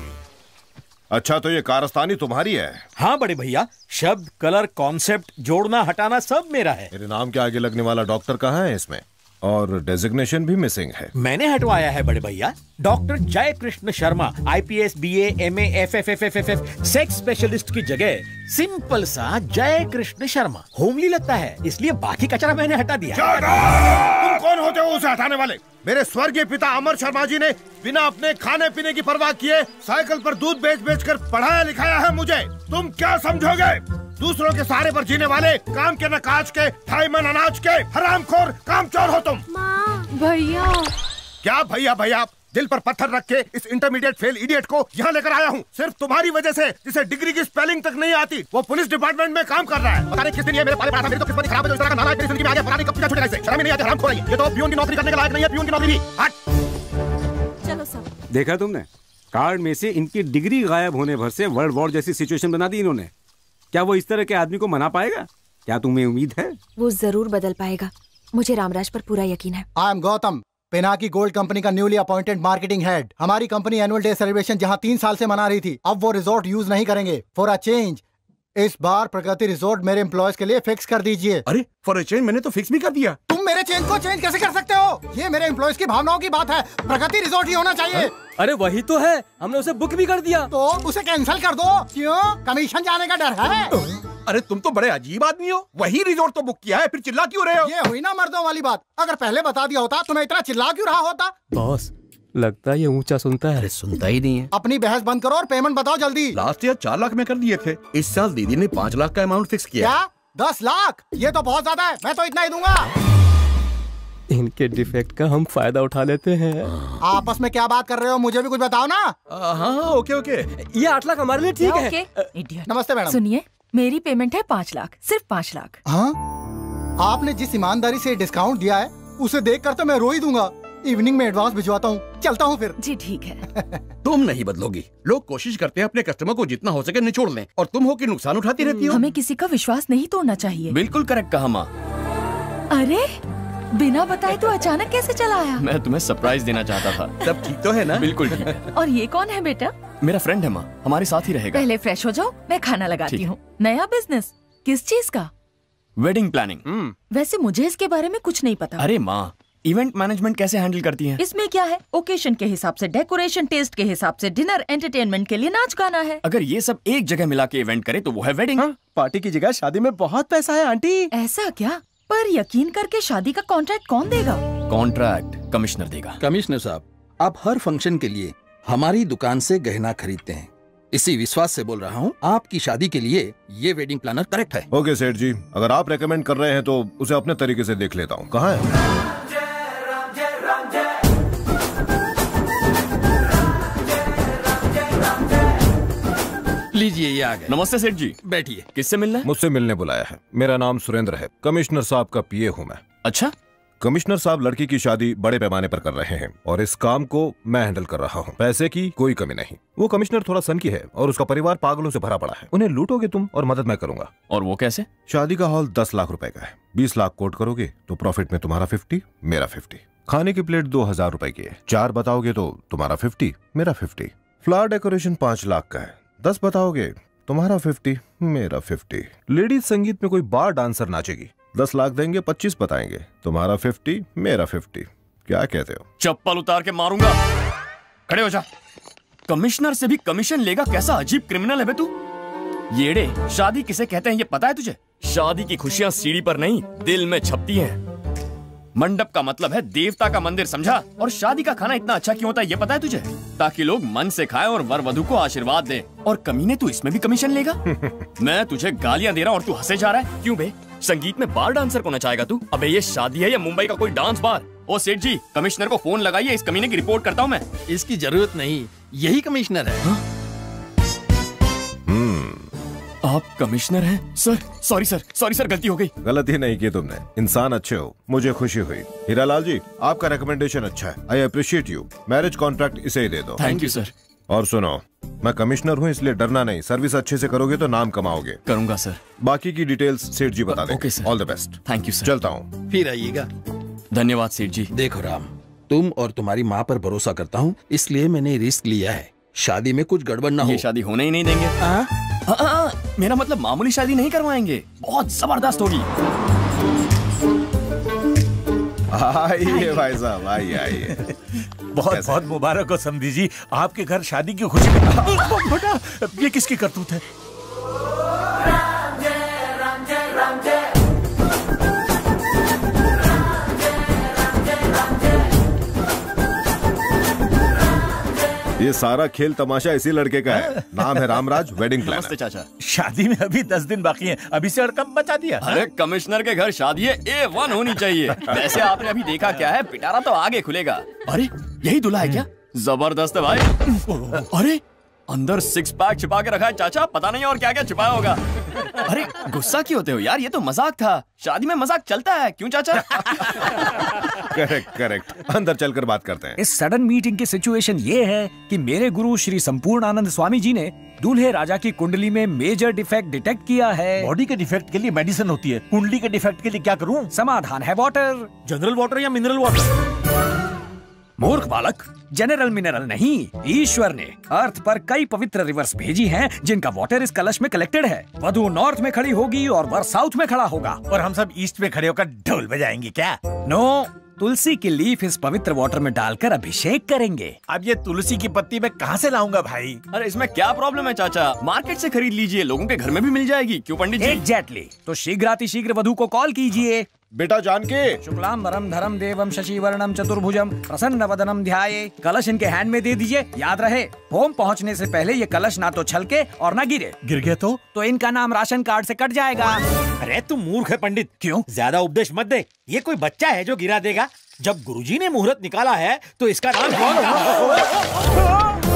अच्छा, तो ये कारस्तानी तुम्हारी है? हाँ बड़े भैया, शब्द, कलर, कॉन्सेप्ट, जोड़ना हटाना सब मेरा है। मेरे नाम के आगे लगने वाला डॉक्टर कहाँ है इसमें? और डेजिग्नेशन भी मिसिंग है। मैंने हटवाया है बड़े भैया। Doctor Jai Krishna Sharma, IPS, BA, MA, FFFFF, sex specialist की जगह सिंपल सा जय कृष्ण शर्मा होमली लगता है, इसलिए बाकी कचरा मैंने हटा दिया। तुम कौन होते हो उसे हटाने वाले? मेरे स्वर्गीय पिता अमर शर्मा जी ने बिना अपने खाने पीने की परवाह किए साइकिल पर दूध बेच बेच कर पढ़ाया लिखाया है मुझे। तुम क्या समझोगे? दूसरों के सहारे पर जीने वाले, काम के न काज के, 2.5 मन अनाज के हरामखोर कामचोर हो तुम। भैया। क्या भैया भैया? दिल पर पत्थर रख के इस इंटरमीडिएट फेल इडियट को यहाँ लेकर आया हूँ सिर्फ तुम्हारी वजह से, जिसे डिग्री की स्पेलिंग तक नहीं आती। वो पुलिस डिपार्टमेंट में काम कर रहा है। पता नहीं किस दिन ये मेरे पाले पड़ा था। मेरी तो किस्मत खराब है जो इस तरह का नालायक मेरी जिंदगी में आ गया। पता नहीं कब पूजा छूटेगा इसे। शर्म ही नहीं आती, हरामखोर है ये तो पियून की नौकरी करने के लायक नहीं है। पियून की नौकरी भी हट। चलो सब। देखा तुमने? कार्ड में से इनकी डिग्री गायब होने भर से वर्ल्ड वॉर जैसी सिचुएशन बना दी इन्होंने। क्या वो इस तरह के आदमी को मना पाएगा? क्या तुम्हें उम्मीद है? वो जरूर बदल पाएगा, मुझे रामराज पर पूरा यकीन है। I am Gautam, Pinaki gold company का न्यूली अपॉइंटेड मार्केटिंग हेड। हमारी कंपनी एनुअल डे सेलिब्रेशन जहां 3 साल से मना रही थी, अब वो रिजॉर्ट यूज नहीं करेंगे। फॉर अ चेंज इस बार प्रगति रिजॉर्ट मेरे एम्प्लॉयज के लिए फिक्स कर दीजिए। अरे फॉर अ चेंज मैंने तो फिक्स भी कर दिया। तुम मेरे चेंज को चेंज कैसे कर सकते हो? ये मेरे एम्प्लॉयज की भावनाओं की बात है। प्रगति रिजॉर्ट ही होना चाहिए। अरे वही तो है, हमने उसे बुक भी कर दिया। तो उसे कैंसिल कर दो। क्यों? कमीशन जाने का डर है? अरे तुम तो बड़े अजीब आदमी हो। वही रिजॉर्ट तो बुक किया है, फिर चिल्ला क्यों रहे हो? ये हुई ना मर्दों वाली बात। अगर पहले बता दिया होता तो मैं इतना चिल्ला क्यों रहा होता? बॉस, लगता है ये ऊंचा सुनता है। अरे सुनता ही नहीं है। अपनी बहस बंद करो और पेमेंट बताओ जल्दी। लास्ट ईयर 4 लाख में कर दिए थे, इस साल दीदी ने 5 लाख का अमाउंट फिक्स किया। क्या? 10 लाख? ये तो बहुत ज्यादा है, मैं तो इतना ही दूंगा। इनके डिफेक्ट का हम फायदा उठा लेते हैं। आपस में क्या बात कर रहे हो, मुझे भी कुछ बताओ ना। हाँ ओके ओके, ये 8 लाख हमारे लिए ठीक है। इडियट। नमस्ते मैडम। सुनिए, मेरी पेमेंट है 5 लाख, सिर्फ 5 लाख। हाँ, आपने जिस ईमानदारी से डिस्काउंट दिया है उसे देखकर तो मैं रो ही दूंगा। इवनिंग में एडवांस भिजवाता हूँ, चलता हूँ फिर। जी ठीक है। तुम नहीं बदलोगी। लोग कोशिश करते हैं अपने कस्टमर को जितना हो सके निचोड़ लें, और तुम हो कि नुकसान उठाती रहती हो। हमें किसी का विश्वास नहीं तोड़ना चाहिए। बिल्कुल करेक्ट कहा माँ। अरे बिना बताए तो अचानक कैसे चला आया? मैं तुम्हें सरप्राइज देना चाहता था। सब ठीक तो है ना? बिल्कुल ठीक है। और ये कौन है बेटा? मेरा फ्रेंड है माँ, हमारे साथ ही रहेगा। पहले फ्रेश हो जाओ, मैं खाना लगाती हूँ। नया बिजनेस किस चीज का? Wedding planning. वैसे मुझे इसके बारे में कुछ नहीं पता। अरे माँ, इवेंट मैनेजमेंट कैसे हैंडल करती हैं? इसमें क्या है, ओकेशन के हिसाब से डेकोरेशन, टेस्ट के हिसाब से डिनर, एंटरटेनमेंट के लिए नाच गाना है। अगर ये सब एक जगह मिला के इवेंट करे तो वो है वेडिंग। पार्टी की जगह शादी में बहुत पैसा है आंटी। ऐसा क्या? पर यकीन करके शादी का कॉन्ट्रैक्ट कौन देगा? कॉन्ट्रैक्ट कमिश्नर देगा। कमिश्नर साहब, आप हर फंक्शन के लिए हमारी दुकान से गहना खरीदते हैं। इसी विश्वास से बोल रहा हूँ, आपकी शादी के लिए ये वेडिंग प्लानर करेक्ट है। ओके सेठ जी, अगर आप रेकमेंड कर रहे हैं तो उसे अपने तरीके से देख लेता हूँ। कहाँ है? लीजिए, ये आ गए। नमस्ते सेठ जी। बैठिए। किससे मिलना है? मुझसे मिलने बुलाया है। मेरा नाम सुरेंद्र है, कमिश्नर साहब का पीए हूँ मैं। अच्छा। कमिश्नर साहब लड़की की शादी बड़े पैमाने पर कर रहे हैं और इस काम को मैं हैंडल कर रहा हूँ। पैसे की कोई कमी नहीं। वो कमिश्नर थोड़ा सनकी है और उसका परिवार पागलों से भरा पड़ा है। उन्हें लूटोगे तुम और मदद मैं करूंगा। और वो कैसे? शादी का हॉल 10 लाख रुपए का है। 20 लाख कोट करोगे तो प्रॉफिट में तुम्हारा 50, मेरा 50। खाने की प्लेट 2000 रुपए की है। 4 बताओगे तो तुम्हारा 50, मेरा 50। फ्लावर डेकोरेशन 5 लाख का है। 10 बताओगे तुम्हारा 50, मेरा 50। लेडीज संगीत में कोई बार डांसर नाचेगी, 10 लाख देंगे, 25 बताएंगे, तुम्हारा 50, मेरा 50। क्या कहते हो? चप्पल उतार के मारूंगा। खड़े हो जा। कमिश्नर से भी कमीशन लेगा? कैसा अजीब क्रिमिनल है बे तू। येड़े, शादी किसे कहते हैं ये पता है तुझे? शादी की खुशियां सीढ़ी पर नहीं, दिल में छपती हैं। मंडप का मतलब है देवता का मंदिर, समझा? और शादी का खाना इतना अच्छा क्यों होता है ये पता है तुझे? ताकि लोग मन से खाएं और वर वधु को आशीर्वाद दे। और कमीने तू इसमें भी कमीशन लेगा? मैं तुझे गालियां दे रहा हूं और तू हंसे जा रहा है। क्यों बे? संगीत में बार डांसर को नचाएगा तू? अबे ये शादी है या मुंबई का कोई डांस बार? ओ सेठ जी, कमिश्नर को फोन लगाइए, इस कमीने की रिपोर्ट करता हूँ मैं। इसकी जरूरत नहीं, यही कमिश्नर है। आप कमिश्नर हैं? सर सॉरी सर, गलती हो गई। गलती नहीं की तुमने, इंसान अच्छे हो, मुझे खुशी हुई। हीरालाल जी, आपका रिकमेंडेशन अच्छा है, I appreciate you. Marriage contract इसे ही दे दो। Thank you sir. और सुनो, मैं कमिश्नर हूँ इसलिए डरना नहीं। सर्विस अच्छे से करोगे तो नाम कमाओगे। करूंगा सर। बाकी की डिटेल्स सेठ जी बता देंगे। Okay sir. All the best. Thank you sir. चलता हूँ। फिर आइएगा। धन्यवाद सेठ जी। देखो राम, तुम और तुम्हारी माँ पर भरोसा करता हूँ, इसलिए मैंने रिस्क लिया है। शादी में कुछ गड़बड़ ना हो। ये शादी होने ही नहीं देंगे। मेरा मतलब मामूली शादी नहीं करवाएंगे, बहुत जबरदस्त होगी। आइए भाई साहब, आइए। बहुत बहुत मुबारक हो समधी जी, आपके घर शादी की खुशी में। बेटा, ये किसकी करतूत है? ये सारा खेल तमाशा इसी लड़के का है। नाम है रामराज, वेडिंग प्लानर। नमस्ते चाचा। शादी में अभी 10 दिन बाकी हैं, अभी से हड़कंप मचा दिया। अरे कमिश्नर के घर शादी है, A1 होनी चाहिए। वैसे आपने अभी देखा क्या है, पिटारा तो आगे खुलेगा। अरे यही दूल्हा है क्या? जबरदस्त है भाई। अरे अंदर 6 पैक छिपा के रखा है चाचा, पता नहीं और क्या क्या छिपाया होगा। अरे गुस्सा क्यों होते हो यार, ये तो मजाक था। शादी में मजाक चलता है, क्यों चाचा? करेक्ट। अंदर चलकर बात करते हैं। इस सडन मीटिंग की सिचुएशन ये है कि मेरे गुरु श्री संपूर्ण आनंद स्वामी जी ने दूल्हे राजा की कुंडली में मेजर डिफेक्ट डिटेक्ट किया है। बॉडी के डिफेक्ट के लिए मेडिसिन होती है, कुंडली के डिफेक्ट के लिए क्या करूं? समाधान है वाटर। जनरल वाटर या मिनरल वाटर? मूर्ख बालक, जनरल मिनरल नहीं, ईश्वर ने अर्थ पर कई पवित्र रिवर्स भेजी हैं जिनका वाटर इस कलश में कलेक्टेड है। वधु नॉर्थ में खड़ी होगी और वर साउथ में खड़ा होगा, और हम सब ईस्ट में खड़े होकर ढोल बजाएंगे क्या? नो, तुलसी की लीफ इस पवित्र वाटर में डालकर अभिषेक करेंगे। अब ये तुलसी की पत्ती मैं कहाँ से लाऊंगा भाई? अरे इसमें क्या प्रॉब्लम है चाचा, मार्केट से खरीद लीजिए, लोगों के घर में भी मिल जाएगी। क्यों पंडित जी? एग्जैक्टली। तो शीघ्रातिशीघ्र वधु को कॉल कीजिए, बेटा जानकी। शुक्लाम वरम धरम देवम शशिवर्णम चतुर्भुजम प्रसन्न वदनम ध्याये। कलश इनके हैंड में दे दीजिए। याद रहे, होम पहुंचने से पहले ये कलश ना तो छलके और ना गिरे। गिर गया तो इनका नाम राशन कार्ड से कट जाएगा। अरे तू मूर्ख है पंडित। क्यों? ज्यादा उपदेश मत दे। ये कोई बच्चा है जो गिरा देगा? जब गुरुजी ने मुहूर्त निकाला है तो इसका नाम कौन होगा?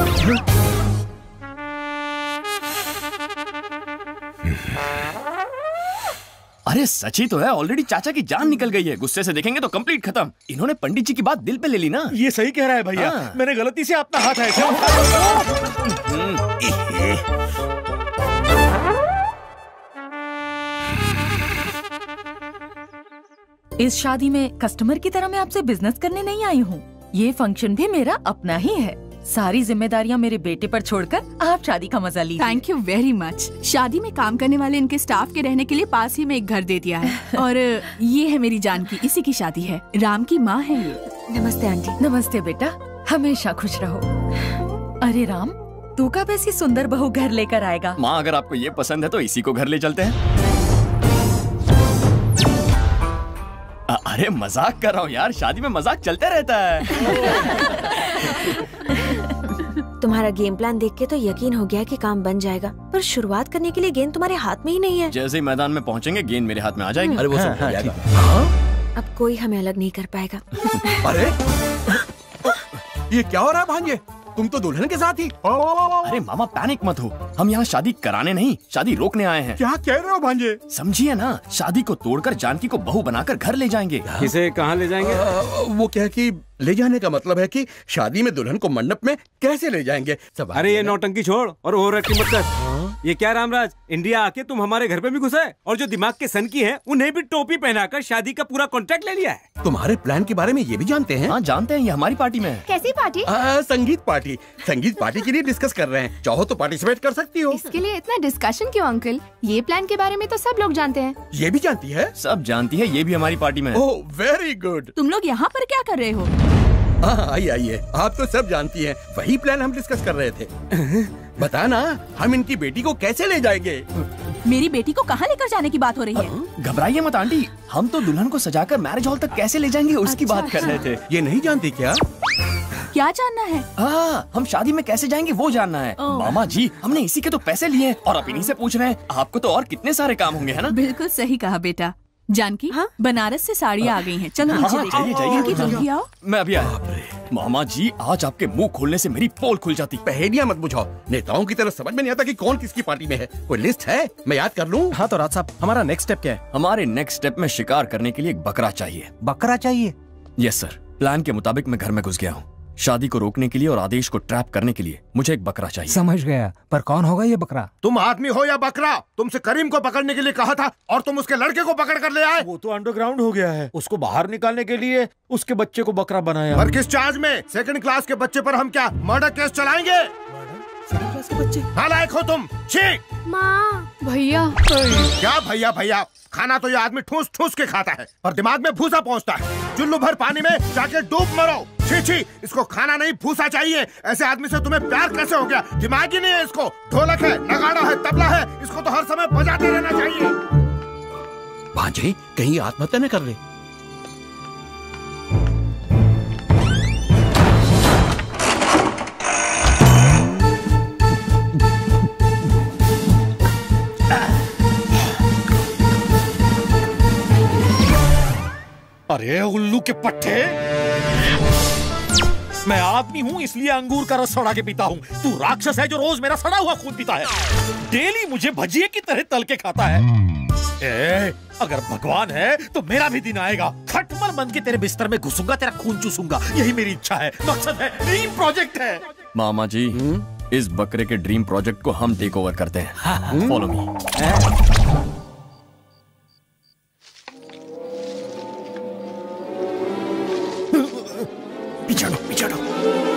अरे सच ही तो है, ऑलरेडी चाचा की जान निकल गई है। गुस्से से देखेंगे तो कंप्लीट खत्म। इन्होंने पंडित जी की बात दिल पे ले ली ना। ये सही कह रहा है भैया। मैंने गलती से अपना हाथ ऐसे। इस शादी में कस्टमर की तरह मैं आपसे बिजनेस करने नहीं आई हूँ। ये फंक्शन भी मेरा अपना ही है। सारी जिम्मेदारियाँ मेरे बेटे पर छोड़कर आप शादी का मजा लीजिए। Thank you very much. शादी में काम करने वाले इनके स्टाफ के रहने के लिए पास ही में एक घर दे दिया है। और ये है मेरी जानकी, इसी की शादी है। राम की माँ है ये। नमस्ते आंटी। नमस्ते बेटा, हमेशा खुश रहो। अरे राम, तू कब ऐसी सुंदर बहू घर लेकर आएगा? माँ अगर आपको ये पसंद है तो इसी को घर ले चलते हैं। अरे मजाक कर रहा हूँ यार, शादी में मजाक चलते रहता है। तुम्हारा गेम प्लान देख के तो यकीन हो गया कि काम बन जाएगा, पर शुरुआत करने के लिए गेंद तुम्हारे हाथ में ही नहीं है। जैसे ही मैदान में पहुँचेंगे गेंद मेरे हाथ में आ जाएगी। अरे वो सब हो जाएगा। अब कोई हमें अलग नहीं कर पाएगा। अरे ये क्या हो रहा है भांजे? तुम तो दुल्हन के साथ ही। अरे मामा पैनिक मत हो, हम यहाँ शादी कराने नहीं शादी रोकने आए हैं। क्या कह रहे हो भांजे? समझिए ना, शादी को तोड़कर जानकी को बहू बनाकर घर ले जाएंगे। किसे कहाँ ले जाएंगे? वो क्या कि ले जाने का मतलब है कि शादी में दुल्हन को मंडप में कैसे ले जाएंगे? सब अरे ये नौटंकी छोड़ और ओवर एक्टिंग मत कर। ये क्या रामराज, इंडिया आके तुम हमारे घर पे भी घुसे और जो दिमाग के सन की है उन्हें भी टोपी पहनाकर शादी का पूरा कॉन्ट्रैक्ट ले लिया है। तुम्हारे प्लान के बारे में ये भी जानते हैं? हाँ जानते हैं, ये हमारी पार्टी में है। कैसी पार्टी? संगीत पार्टी। संगीत पार्टी के लिए डिस्कस कर रहे हैं, चाहो तो पार्टिसिपेट कर सकती हो। इसके लिए इतना डिस्कशन क्यों अंकल? ये प्लान के बारे में तो सब लोग जानते हैं। ये भी जानती है? सब जानती है, ये भी हमारी पार्टी में है। Oh very good. तुम लोग यहाँ पर क्या कर रहे हो? आइए आइए, आप तो सब जानती हैं, वही प्लान हम डिस्कस कर रहे थे। बता ना, हम इनकी बेटी को कैसे ले जाएंगे? मेरी बेटी को कहाँ लेकर जाने की बात हो रही है? घबराइए मत आंटी, हम तो दुल्हन को सजाकर मैरिज हॉल तक कैसे ले जाएंगे उसकी बात कर रहे थे। ये नहीं जानती क्या? क्या जानना है? हम शादी में कैसे जाएंगे वो जानना है। मामा जी, हमने इसी के तो पैसे लिए और आप इन्हीं से पूछ रहे हैं। आपको तो और कितने सारे काम होंगे, है ना? बिल्कुल सही कहा बेटा। जानकी, बनारस से साड़ियाँ आ गई हैं, चलो नीचे देखिए। मैं अभी आया। मामा जी, आज आपके मुंह खोलने से मेरी पोल खुल जाती। पहेलियां मत बुझाओ, नेताओं की तरह समझ में नहीं आता कि कौन किसकी पार्टी में है। कोई लिस्ट है, मैं याद कर लूं? हाँ तो राज साहब, हमारा नेक्स्ट स्टेप क्या है? हमारे नेक्स्ट स्टेप में शिकार करने के लिए एक बकरा चाहिए। बकरा चाहिए? Yes sir. प्लान के मुताबिक मैं घर में घुस गया हूँ। शादी को रोकने के लिए और आदेश को ट्रैप करने के लिए मुझे एक बकरा चाहिए। समझ गया, पर कौन होगा ये बकरा? तुम आदमी हो या बकरा? तुमसे करीम को पकड़ने के लिए कहा था और तुम उसके लड़के को पकड़ कर ले आए। वो तो अंडरग्राउंड हो गया है, उसको बाहर निकालने के लिए उसके बच्चे को बकरा बनाया। और किस चार्ज में? सेकंड क्लास के बच्चे पर हम क्या मर्डर केस चलाएंगे? नालायक हो तुम। छी! माँ, भैया। क्या भैया भैया? खाना तो ये आदमी ठूस ठूस के खाता है और दिमाग में भूसा पहुंचता है। चुल्लू भर पानी में जाके डूब मरो। छी छी, इसको खाना नहीं भूसा चाहिए। ऐसे आदमी से तुम्हें प्यार कैसे हो गया? दिमाग ही नहीं है इसको। ढोलक है, नगाड़ा है, तबला है, इसको तो हर समय बजाते रहना चाहिए। भांजे, कहीं आत्महत्या न कर ले। अरे उल्लू के पट्टे, मैं आदमी हूँ इसलिए अंगूर का रस सड़ा के पीता हूँ। तू राक्षस है जो रोज मेरा सड़ा हुआ खून पीता है, डेली मुझे भजिए की तरह तल के खाता है। अगर भगवान है तो मेरा भी दिन आएगा। खटमल बन के तेरे बिस्तर में घुसूंगा, तेरा खून चूसूंगा। यही मेरी इच्छा है, मकसद है, ड्रीम प्रोजेक्ट है। मामा जी, इस बकरे के ड्रीम प्रोजेक्ट को हम टेक ओवर करते हैं। Follow me. पीछे हटो, पीछे हटो।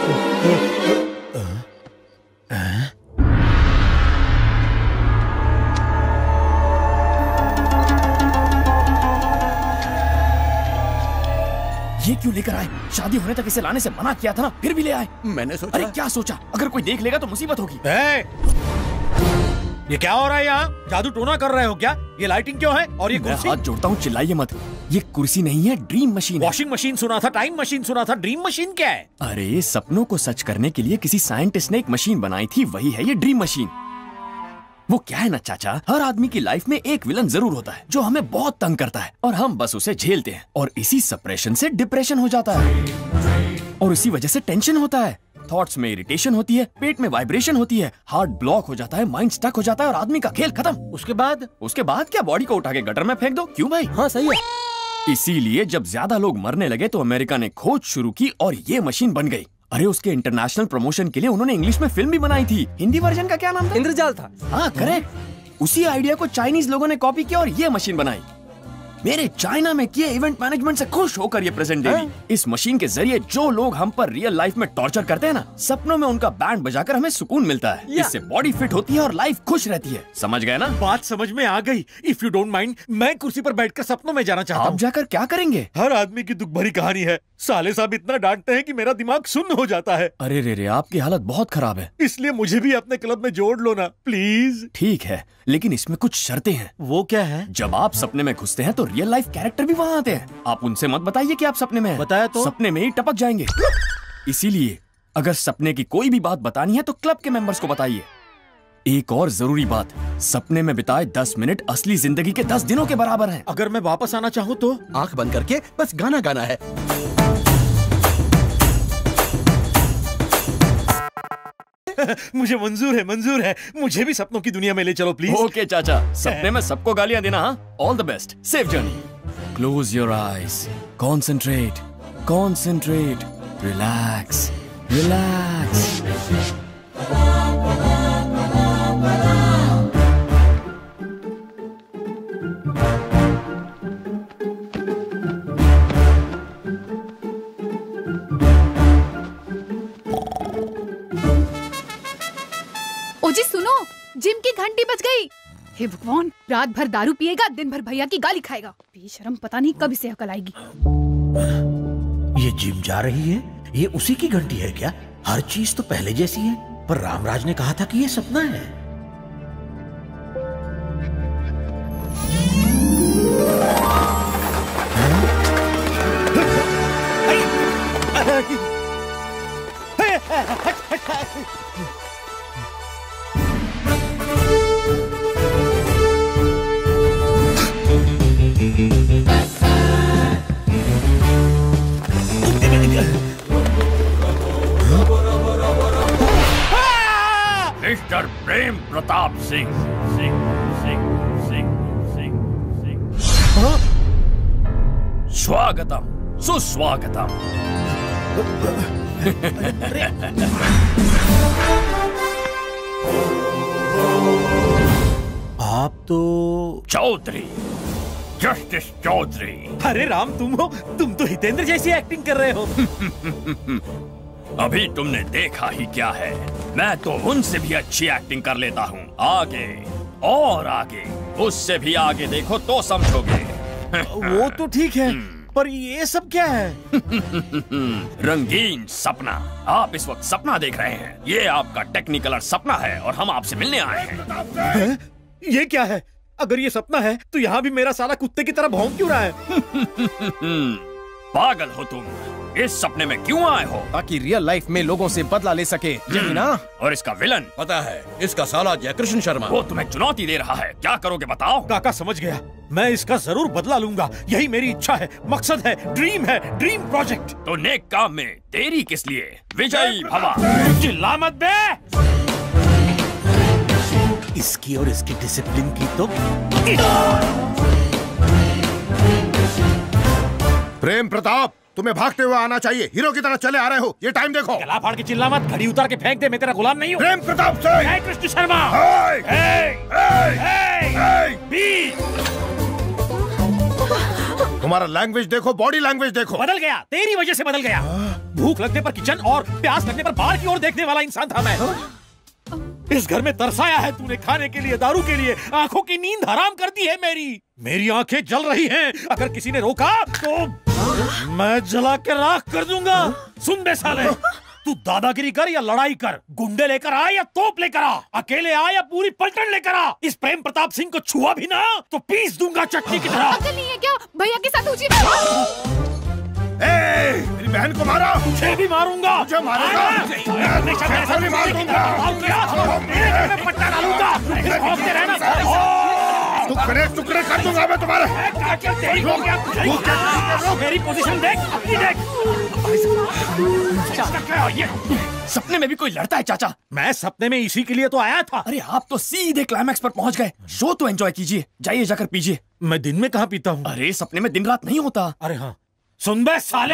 ये क्यों लेकर आए? शादी होने तक इसे लाने से मना किया था ना, फिर भी ले आए। मैंने सोचा। अरे क्या सोचा? अगर कोई देख लेगा तो मुसीबत होगी। ये क्या हो रहा है यहाँ? जादू टोना कर रहे हो क्या? ये लाइटिंग क्यों है? और ये कुर्सी? हाथ जोड़ता हूँ, चिल्लाइए मत। ये कुर्सी नहीं है, ड्रीम मशीन। वॉशिंग मशीन सुना था, टाइम मशीन सुना था, ड्रीम मशीन क्या है? अरे सपनों को सच करने के लिए किसी साइंटिस्ट ने एक मशीन बनाई थी, वही है ये ड्रीम मशीन। वो क्या है ना चाचा, हर आदमी की लाइफ में एक विलन जरूर होता है जो हमें बहुत तंग करता है और हम बस उसे झेलते हैं, और इसी सप्रेशन से डिप्रेशन हो जाता है और इसी वजह से टेंशन होता है, थॉट्स में इरिटेशन होती है, पेट में वाइब्रेशन होती है, हार्ट ब्लॉक हो जाता है, माइंड स्टक हो जाता है और आदमी का खेल खत्म। उसके बाद क्या बॉडी को उठा के गटर में फेंक दो? क्यों भाई? हाँ सही है। इसीलिए जब ज्यादा लोग मरने लगे तो अमेरिका ने खोज शुरू की और ये मशीन बन गई। अरे उसके इंटरनेशनल प्रमोशन के लिए उन्होंने इंग्लिश में फिल्म भी बनाई थी। हिंदी वर्जन का क्या नाम था? इंद्रजाल था। हाँ करेक्ट। उसी आइडिया को चाइनीज लोगों ने कॉपी किया और ये मशीन बनाई। मेरे चाइना में किए इवेंट मैनेजमेंट से खुश होकर ये प्रेजेंट डेली। इस मशीन के जरिए जो लोग हम पर रियल लाइफ में टॉर्चर करते हैं ना, सपनों में उनका बैंड बजाकर हमें सुकून मिलता है। इससे बॉडी फिट होती है और लाइफ खुश रहती है। समझ गए ना? बात समझ में आ गई। इफ यू डोंट माइंड, मैं कुर्सी पर बैठकर सपनों में जाना चाहता हूँ। आप जाकर क्या करेंगे? हर आदमी की दुख भरी कहानी है। साले साहब इतना डांटते हैं कि मेरा दिमाग सुन्न हो जाता है। अरे रे, आपकी हालत बहुत खराब है। इसलिए मुझे भी अपने क्लब में जोड़ लो ना प्लीज। ठीक है, लेकिन इसमें कुछ शर्तें हैं। वो क्या है? जब आप सपने में घुसते हैं तो रियल लाइफ कैरेक्टर भी वहाँ आते हैं। आप उनसे मत बताइए कि आप सपने में हैं। बताया तो? सपने में ही टपक जाएंगे। इसीलिए अगर सपने की कोई भी बात बतानी है तो क्लब के मेंबर्स को बताइए। एक और जरूरी बात, सपने में बिताए 10 मिनट असली जिंदगी के 10 दिनों के बराबर हैं। अगर मैं वापस आना चाहूँ तो? आंख बंद करके बस गाना गाना है। मुझे मंजूर है। मुझे भी सपनों की दुनिया में ले चलो प्लीज। ओके चाचा, सपने में सबको गालियां देना। हाँ, all the best, safe journey. Close your eyes, concentrate, relax. ओजी सुनो, जिम की घंटी बज गई। हे भगवान, रात भर दारू पिएगा, दिन भर भैया की गाली खाएगा। बेशरम, पता नहीं कब इसे अकल आएगी। ये जिम जा रही है? ये उसी की घंटी है क्या? हर चीज तो पहले जैसी है, पर रामराज ने कहा था कि ये सपना है। मिस्टर प्रेम प्रताप सिंह। स्वागतम, सुस्वागतम। आप तो चौधरी, जस्टिस चौधरी। अरे राम, तुम हो? तुम तो हितेंद्र जैसी एक्टिंग कर रहे हो। अभी तुमने देखा ही क्या है, मैं तो उनसे भी अच्छी एक्टिंग कर लेता हूँ। आगे और आगे, उससे भी आगे देखो तो समझोगे। वो तो ठीक है, पर ये सब क्या है? रंगीन सपना। आप इस वक्त सपना देख रहे हैं। ये आपका टेक्निकलर सपना है और हम आपसे मिलने आए हैं। ये क्या है? अगर ये सपना है तो यहाँ भी मेरा साला कुत्ते की तरह भौंक क्यों रहा है? पागल हो तुम? इस सपने में क्यों आए हो? ताकि रियल लाइफ में लोगों से बदला ले सके, यही ना? और इसका विलन पता है, इसका साला जयकृष्ण शर्मा। वो तुम्हें चुनौती दे रहा है, क्या करोगे बताओ? काका समझ गया, मैं इसका जरूर बदला लूंगा। यही मेरी इच्छा है, मकसद है, ड्रीम है, ड्रीम प्रोजेक्ट। तो नेक काम में देरी किस लिए? विजयी भवा। चिल्ला मत बे। इसकी और इसकी डिसिप्लिन की तो प्रेम प्रताप, तुम्हें भागते हुए आना चाहिए। हीरो की तरह चले आ रहे हो। ये टाइम देखो। गला फाड़ के चिल्ला मत, घड़ी उतार के फेंक दे। मैं तेरा गुलाम नहीं हूँ। प्रेम प्रताप से जयकृष्ण शर्मा। तुम्हारा लैंग्वेज देखो, बॉडी लैंग्वेज देखो। बदल गया, तेरी वजह से बदल गया। भूख लगने पर किचन और प्यास लगने पर बाहर की ओर देखने वाला इंसान था मैं। इस घर में तरसाया है तूने, खाने के लिए, दारू के लिए। आंखों की नींद हराम कर दी है मेरी आंखें जल रही हैं। अगर किसी ने रोका तो मैं जला के राख कर दूंगा। सुन बे साले, तू दादागिरी कर या लड़ाई कर, गुंडे लेकर आ या तोप लेकर आ, अकेले आ या पूरी पलटन लेकर आ, इस प्रेम प्रताप सिंह को छुआ भी ना तो पीस दूंगा चटनी की तरह। अकल नहीं है क्या? भैया के साथ उसी मेरी बहन को मारा, मुझे भी मारूंगा, मुझे मारेगा, मैं मार दूंगा, पट्टा डालूंगा, टुकड़े कर दूंगा मैं तुम्हारे। मेरी पोजीशन देख, अपनी देख। सपने में भी कोई लड़ता है चाचा? मैं सपने में इसी के लिए तो आया था। अरे आप तो सीधे क्लाइमैक्स पर पहुंच गए। शो तो एंजॉय कीजिए, जाइए जाकर पीजिए। मैं दिन में कहाँ पीता हूँ? अरे सपने में दिन रात नहीं होता। अरे हाँ, सुन बे साले।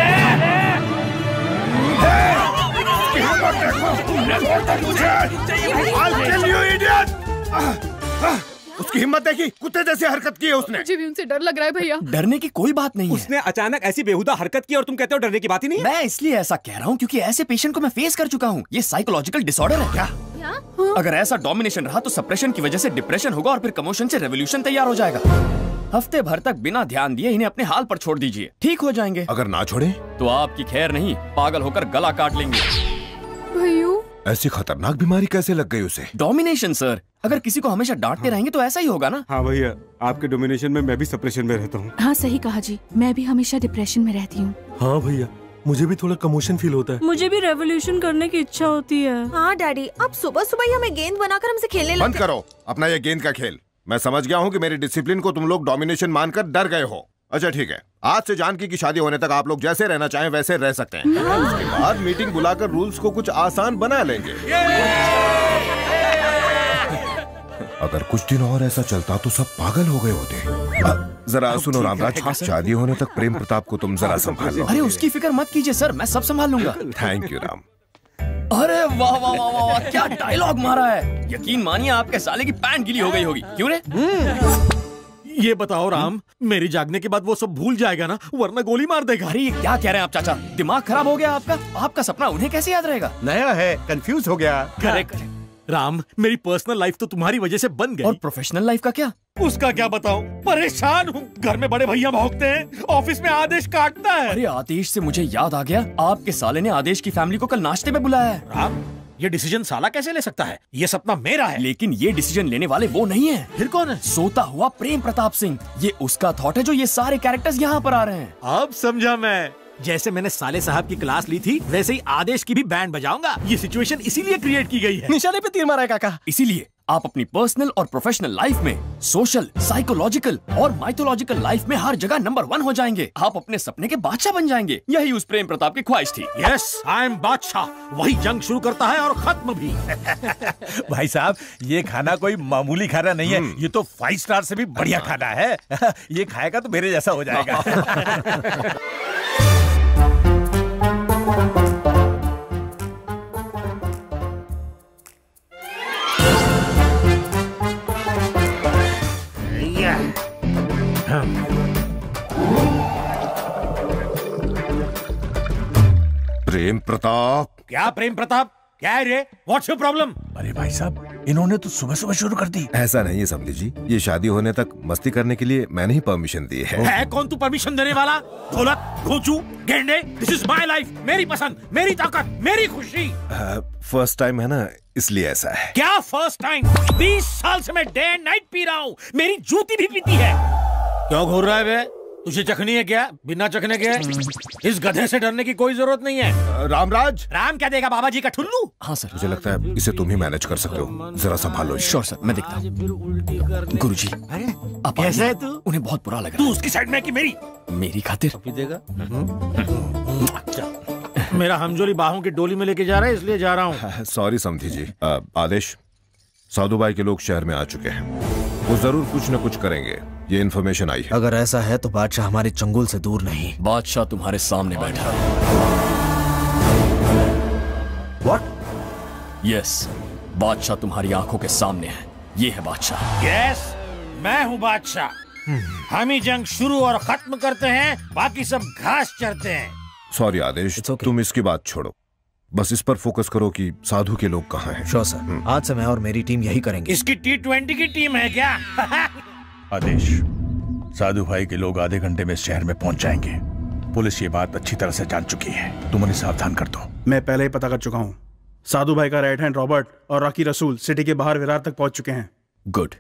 उसकी हिम्मत देखी, कुत्ते जैसी हरकत की है उसने। मुझे भी उनसे डर लग रहा है भैया। डरने की कोई बात नहीं है। उसने अचानक ऐसी बेहुदा हरकत की और तुम कहते हो डरने की बात ही नहीं है? मैं इसलिए ऐसा कह रहा हूँ क्योंकि ऐसे पेशेंट को मैं फेस कर चुका हूँ। ये साइकोलॉजिकल डिसऑर्डर है क्या? अगर ऐसा डोमिनेशन रहा तो सप्रेशन की वजह से डिप्रेशन होगा और फिर कमोशन से रेवोल्यूशन तैयार हो जाएगा। हफ्ते भर तक बिना ध्यान दिए इन्हें अपने हाल पर छोड़ दीजिए, ठीक हो जाएंगे। अगर ना छोड़े तो आपकी खैर नहीं, पागल होकर गला काट लेंगे। भैया ऐसी खतरनाक बीमारी कैसे लग गई उसे? डोमिनेशन सर, अगर किसी को हमेशा डांटते रहेंगे तो ऐसा ही होगा ना। हाँ भैया, आपके डोमिनेशन में मैं भी सप्रेशन में रहता हूँ। हाँ सही कहा जी, मैं भी हमेशा डिप्रेशन में रहती हूँ। हाँ भैया, मुझे भी थोड़ा कमोशन फील होता है। मुझे भी रेवोल्यूशन करने की इच्छा होती है। हाँ डैडी, आप सुबह सुबह ही हमें गेंद बनाकर हमसे खेलने बंद करो अपना ये गेंद का खेल। मैं समझ गया हूँ कि मेरी डिसिप्लिन को तुम लोग डोमिनेशन मानकर डर गए हो। अच्छा ठीक है, आज से जानकी की शादी होने तक आप लोग जैसे रहना चाहें वैसे रह सकते हैं। उसके बाद मीटिंग बुलाकर रूल्स को कुछ आसान बना लेंगे। अगर कुछ दिन और ऐसा चलता तो सब पागल हो गए होते। जरा सुनो रामराज, शादी होने तक प्रेम प्रताप को तुम जरा संभाल लो। अरे उसकी फिक्र मत कीजिए सर, मैं सब संभाल लूंगा। Thank you Ram. अरे वाह वाह वाह वाह वाह, क्या डायलॉग मारा है। यकीन मानिए आपके साले की पैंट गीली हो गई होगी। क्यों रे? ये बताओ राम, मेरी जागने के बाद वो सब भूल जाएगा ना, वरना गोली मार देगा। अरे ये क्या कह रहे हैं आप चाचा? दिमाग खराब हो गया आपका? आपका सपना उन्हें कैसे याद रहेगा? नया है, कंफ्यूज हो गया। करेक्ट राम, मेरी पर्सनल लाइफ तो तुम्हारी वजह से बन गई। और प्रोफेशनल लाइफ का क्या? उसका क्या बताऊं, परेशान हूँ। घर में बड़े भैया भौंकते हैं, ऑफिस में आदेश काटता है। अरे आदेश से मुझे याद आ गया, आपके साले ने आदेश की फैमिली को कल नाश्ते में बुलाया है। राम, ये डिसीजन साला कैसे ले सकता है? ये सपना मेरा है। लेकिन ये डिसीजन लेने वाले वो नहीं है। फिर कौन है? सोता हुआ प्रेम प्रताप सिंह। ये उसका थॉट है जो ये सारे कैरेक्टर्स यहाँ पर आ रहे हैं। अब समझा मैं। जैसे मैंने साले साहब की क्लास ली थी, वैसे ही आदेश की भी बैंड बजाऊंगा। ये सिचुएशन इसीलिए क्रिएट की गई है। निशाने पे तीर मारा है काका। इसीलिए आप अपनी पर्सनल और प्रोफेशनल लाइफ में सोशल, साइकोलॉजिकल और माइथोलॉजिकल लाइफ में हर जगह नंबर 1 हो जाएंगे। आप अपने सपने के बादशाह बन जाएंगे। यही उस प्रेम प्रताप की ख्वाहिश थी। यस, आई एम बादशाह। वही जंग शुरू करता है और खत्म भी। भाई साहब, ये खाना कोई मामूली खाना नहीं है, ये तो 5 स्टार से भी बढ़िया खाना है। ये खाएगा तो मेरे जैसा हो जाएगा। प्रेम प्रताप। क्या प्रेम प्रताप? क्या है रे? What's your problem? अरे भाई साहब, इन्होंने तो सुबह सुबह शुरू कर दी। ऐसा नहीं है समझी जी, ये शादी होने तक मस्ती करने के लिए मैंने ही परमिशन दी है। कौन तू परमिशन देने वाला? ढोलक, घोंचू, गेंडे, दिस इज माय लाइफ, मेरी पसंद, मेरी ताकत, मेरी खुशी। फर्स्ट टाइम है ना, इसलिए ऐसा है। क्या फर्स्ट टाइम? 20 साल से मैं डे एंड नाइट पी रहा हूँ, मेरी जूती भी पीती है। क्यों घूर रहा है बे? तुझे चखनी है क्या? बिना चखने के इस गधे से डरने की कोई जरूरत नहीं है। रामराज। राम क्या देगा, बाबा जी का ठुल्लू? हाँ सर। मुझे लगता है इसे तुम ही मैनेज कर सकते हो, जरा संभालो। श्योर सर, मैं देखता हूँ। गुरुजी, कैसा है तू? उन्हें बहुत बुरा लगा। तू उसकी साइड में कि मेरी? मेरी खातिर। देगा? मेरा हमजोली बाहों की डोली में लेके जा रहा है, इसलिए जा रहा हूँ। सॉरी समझी जी। आदेश, साधु भाई के लोग शहर में आ चुके हैं, वो जरूर कुछ न कुछ करेंगे। ये इन्फॉर्मेशन आई है। अगर ऐसा है तो बादशाह हमारे चंगुल से दूर नहीं। बादशाह तुम्हारे सामने बैठा। What? यस, बादशाह तुम्हारी आंखों के सामने है। ये है बादशाह। यस, मैं हूँ बादशाह। हम ही जंग शुरू और खत्म करते हैं, बाकी सब घास चरते हैं। सॉरी आदेश, तुम इसकी बात छोड़ो, बस इस पर फोकस करो कि साधु के लोग कहाँ हैं। श्योर सर, आज से मैं और मेरी टीम यही करेंगे। इसकी T20 की टीम है क्या? आदेश, साधु भाई के लोग आधे घंटे में शहर में पहुंच जाएंगे। पुलिस ये बात अच्छी तरह से जान चुकी है, तुम उन्हें सावधान कर दो। मैं पहले ही पता कर चुका हूँ। साधु भाई का राइट हैंड रॉबर्ट और रॉकी रसूल सिटी के बाहर विरार तक पहुंच चुके हैं। गुड।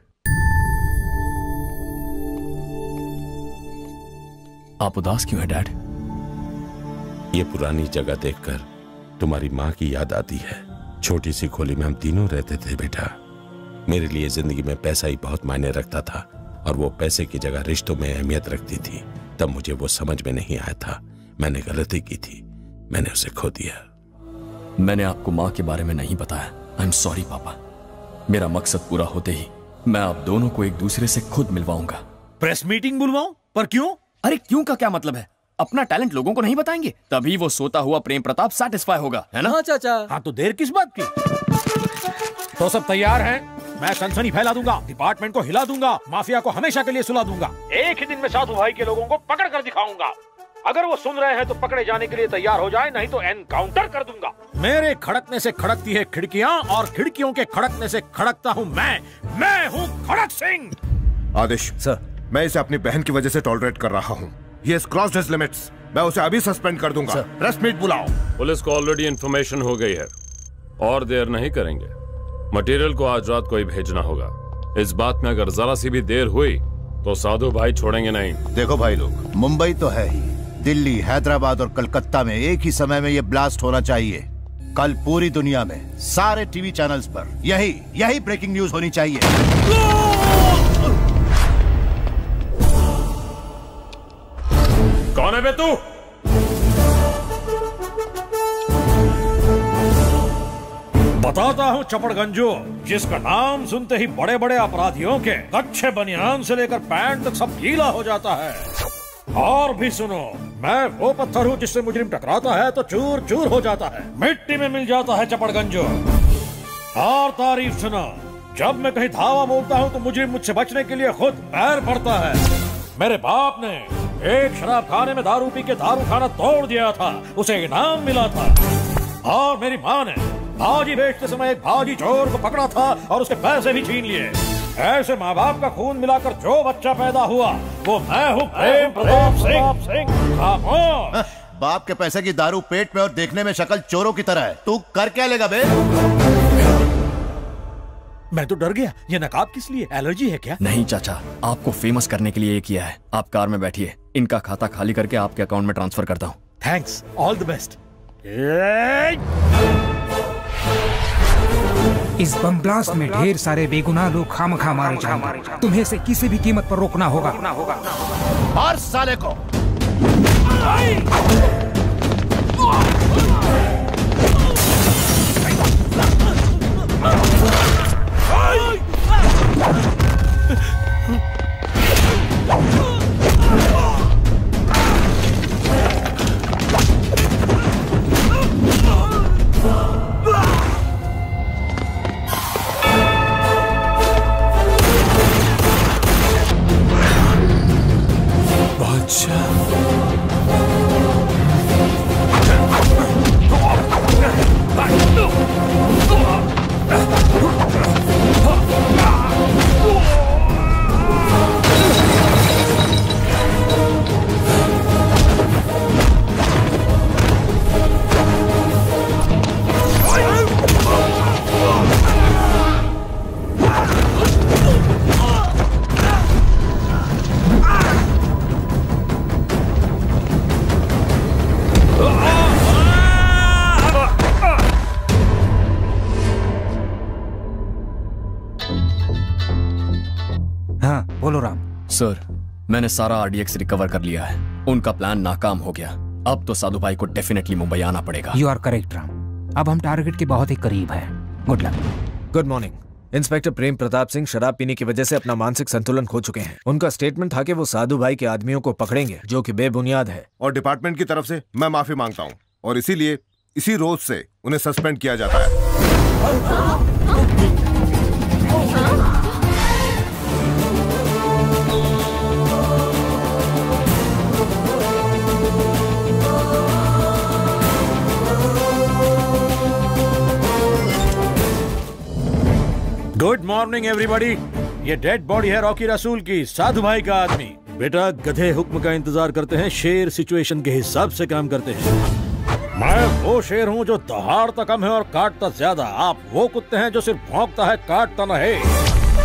आप उदास क्यों हैं डैड? ये पुरानी जगह देखकर तुम्हारी माँ की याद आती है। छोटी सी खोली में हम तीनों रहते थे बेटा। मेरे लिए जिंदगी में पैसा ही बहुत मायने रखता था और वो पैसे की जगह रिश्तों में अहमियत रखती थी। तब मुझे वो समझ में नहीं आया था। मैंने गलती की थी, मैंने उसे खो दिया। मैंने आपको माँ के बारे में नहीं बताया। आई एम सॉरी पापा। मेरा मकसद पूरा होते ही मैं आप दोनों को एक दूसरे से खुद मिलवाऊंगा। Press meeting बुलवाऊं? पर क्यों? अरे क्यों का क्या मतलब है? अपना टैलेंट लोगों को नहीं बताएंगे, तभी वो सोता हुआ प्रेम प्रताप सेटिस्फाई होगा, है ना? हाँ चाचा। हाँ तो देर किस बात की? तो सब तैयार हैं? मैं सनसनी फैला दूंगा, डिपार्टमेंट को हिला दूंगा, माफिया को हमेशा के लिए सुला दूंगा। एक ही दिन में साधु भाई के लोगों को पकड़ कर दिखाऊंगा। अगर वो सुन रहे हैं तो पकड़े जाने के लिए तैयार हो जाए, नहीं तो एनकाउंटर कर दूंगा। मेरे खड़कने से खड़कती है खिड़कियां और खिड़कियों के खड़कने से खड़कता हूँ मैं हूँ खड़क सिंह। आदेश सर, मैं इसे अपनी बहन की वजह से टॉलरेट कर रहा हूँ। He has crossed his limits. मैं उसे अभी सस्पेंड कर दूंगा। प्रेस मीट बुलाओ। पुलिस को ऑलरेडी इन्फॉर्मेशन हो गई है और देर नहीं करेंगे। मटेरियल को आज रात को ही भेजना होगा। इस बात में अगर जरा सी भी देर हुई तो साधु भाई छोड़ेंगे नहीं। देखो भाई लोग, मुंबई तो है ही, दिल्ली, हैदराबाद और कलकत्ता में एक ही समय में ये ब्लास्ट होना चाहिए। कल पूरी दुनिया में सारे टीवी चैनल्स पर यही ब्रेकिंग न्यूज होनी चाहिए। कौन है बे तू? बताता हूँ चपड़गंजो, जिसका नाम सुनते ही बड़े बड़े अपराधियों के अच्छे बनियान से लेकर पैंट तक सब गीला हो जाता है। और भी सुनो, मैं वो पत्थर हूँ जिससे मुजरिम टकराता है तो चूर चूर हो जाता है, मिट्टी में मिल जाता है चपड़गंजो। और तारीफ सुनो, जब मैं कहीं धावा बोलता हूँ तो मुजरिम मुझसे बचने के लिए खुद पैर पड़ता है। मेरे बाप ने एक शराब खाने में दारू पी के दारू खाना तोड़ दिया था, उसे इनाम मिला था। और मेरी माँ ने भाजी बेचते समय एक भाजी चोर को पकड़ा था और उसके पैसे भी छीन लिए। ऐसे माँ बाप का खून मिलाकर जो बच्चा पैदा हुआ वो मैं हूँ प्रेम प्रताप सिंह। बाप के पैसे की दारू पेट में और देखने में शक्ल चोरों की तरह है। तू कर क्या लेगा बे? मैं तो डर गया। ये नकाब किस लिए? एलर्जी है क्या? नहीं चाचा, आपको फेमस करने के लिए ये किया है। आप कार में बैठिए, इनका खाता खाली करके आपके अकाउंट में ट्रांसफर करता हूँ। Thanks, all the best. इस बम ब्लास्ट में ढेर सारे बेगुनाह लोग खामखा मारे जाएंगे। तुम्हें इसे किसी भी कीमत पर रोकना होगा। और साले को सर, मैंने सारा आरडीएक्स रिकवर कर लिया है। उनका प्लान नाकाम हो गया। अब तो साधु भाई को डेफिनेटली मुंबई आना पड़ेगा। यू आर करेक्ट राम, अब हम टारगेट के बहुत ही करीब हैं। Good luck. Good morning. Inspector Prem Pratap Singh शराब पीने की वजह से अपना मानसिक संतुलन खो चुके हैं। उनका स्टेटमेंट था कि वो साधु भाई के आदमियों को पकड़ेंगे, जो कि बेबुनियाद है। और डिपार्टमेंट की तरफ से मैं माफी मांगता हूँ और इसीलिए इसी रोज से उन्हें सस्पेंड किया जाता है। Good morning everybody. ये डेड बॉडी है रॉकी रसूल की, साधु भाई का आदमी। बेटा गधे हुक्म का इंतजार करते हैं, शेर सिचुएशन के हिसाब से काम करते हैं। मैं वो शेर हूँ जो दहाड़ता कम है और काटता ज्यादा। आप वो कुत्ते हैं जो सिर्फ भौंकता है, काटता नहीं।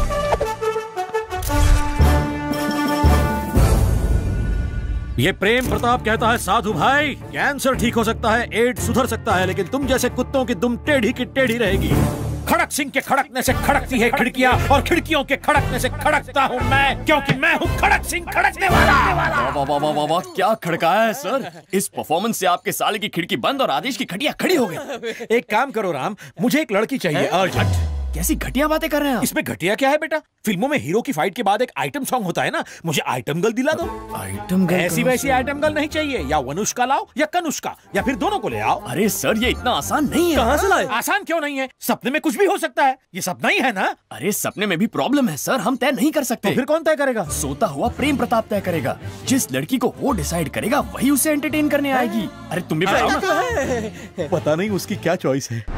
ये प्रेम प्रताप कहता है साधु भाई, कैंसर ठीक हो सकता है, एड्स सुधर सकता है, लेकिन तुम जैसे कुत्तों की दुम टेढ़ी की टेढ़ी रहेगी। खड़क सिंह के खड़कने से खड़कती है खिड़कियां, और खिड़कियों के खड़कने से खड़कता हूँ मैं, क्योंकि मैं हूँ खड़क सिंह खड़कने वाला। वाह वाह वाह वाह वाह, क्या खड़काया है सर। इस परफॉर्मेंस से आपके साले की खिड़की बंद और आदेश की खटिया खड़ी हो गई। एक काम करो राम, मुझे एक लड़की चाहिए अर्जेंट। कैसी घटिया बातें कर रहे हैं आप? इसमें घटिया क्या है बेटा? फिल्मों में हीरो की फाइट के बाद एक आइटम सॉन्ग होता है ना, मुझे आइटम गर्ल दिला दो। Item girl? ऐसी वैसी आइटम गर्ल नहीं चाहिए, या वनुष्का लाओ या कनुष्का, या फिर दोनों को ले आओ। अरे सर ये इतना आसान नहीं है। कहाँ से लाए? आसान क्यों नहीं है, सपने में कुछ भी हो सकता है, ये सपना ही है ना। अरे सपने में भी प्रॉब्लम है सर, हम तय नहीं कर सकते। तो फिर कौन तय करेगा? सोता हुआ प्रेम प्रताप तय करेगा। जिस लड़की को वो डिसाइड करेगा वही उसे एंटरटेन करने आएगी। अरे तुम भी बताओ ना। पता नहीं उसकी क्या चॉइस है।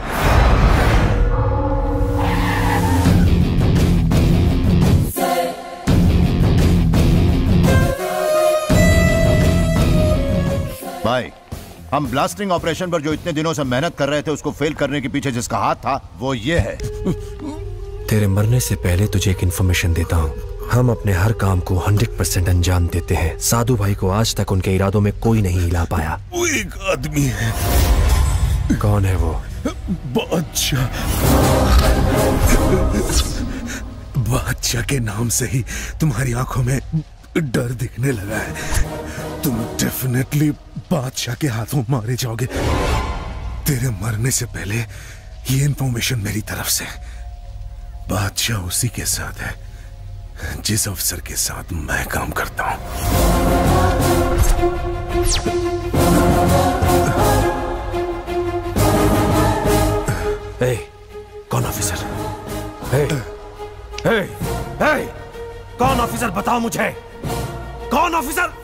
भाई, हम ब्लास्टिंग ऑपरेशन पर जो इतने दिनों से मेहनत कर रहे थे, उसको फेल करने के पीछे जिसका हाथ था वो ये है। तेरे मरने से पहले तुझे एक इन्फॉर्मेशन देता हूँ। हम अपने हर काम को 100% अंजाम देते हैं। साधु भाई को आज तक उनके इरादों में कोई नहीं हिला पाया। वो एक आदमी है। कौन है वो? बादशाह। बादशाह के नाम से ही तुम्हारी आंखों में डर दिखने लगा है। तुम डेफिनेटली बादशाह के हाथों मारे जाओगे। तेरे मरने से पहले ये इंफॉर्मेशन मेरी तरफ से। बादशाह उसी के साथ है जिस अफसर के साथ मैं काम करता हूं। कौन ऑफिसर? कौन ऑफिसर? बताओ मुझे, कौन ऑफिसर?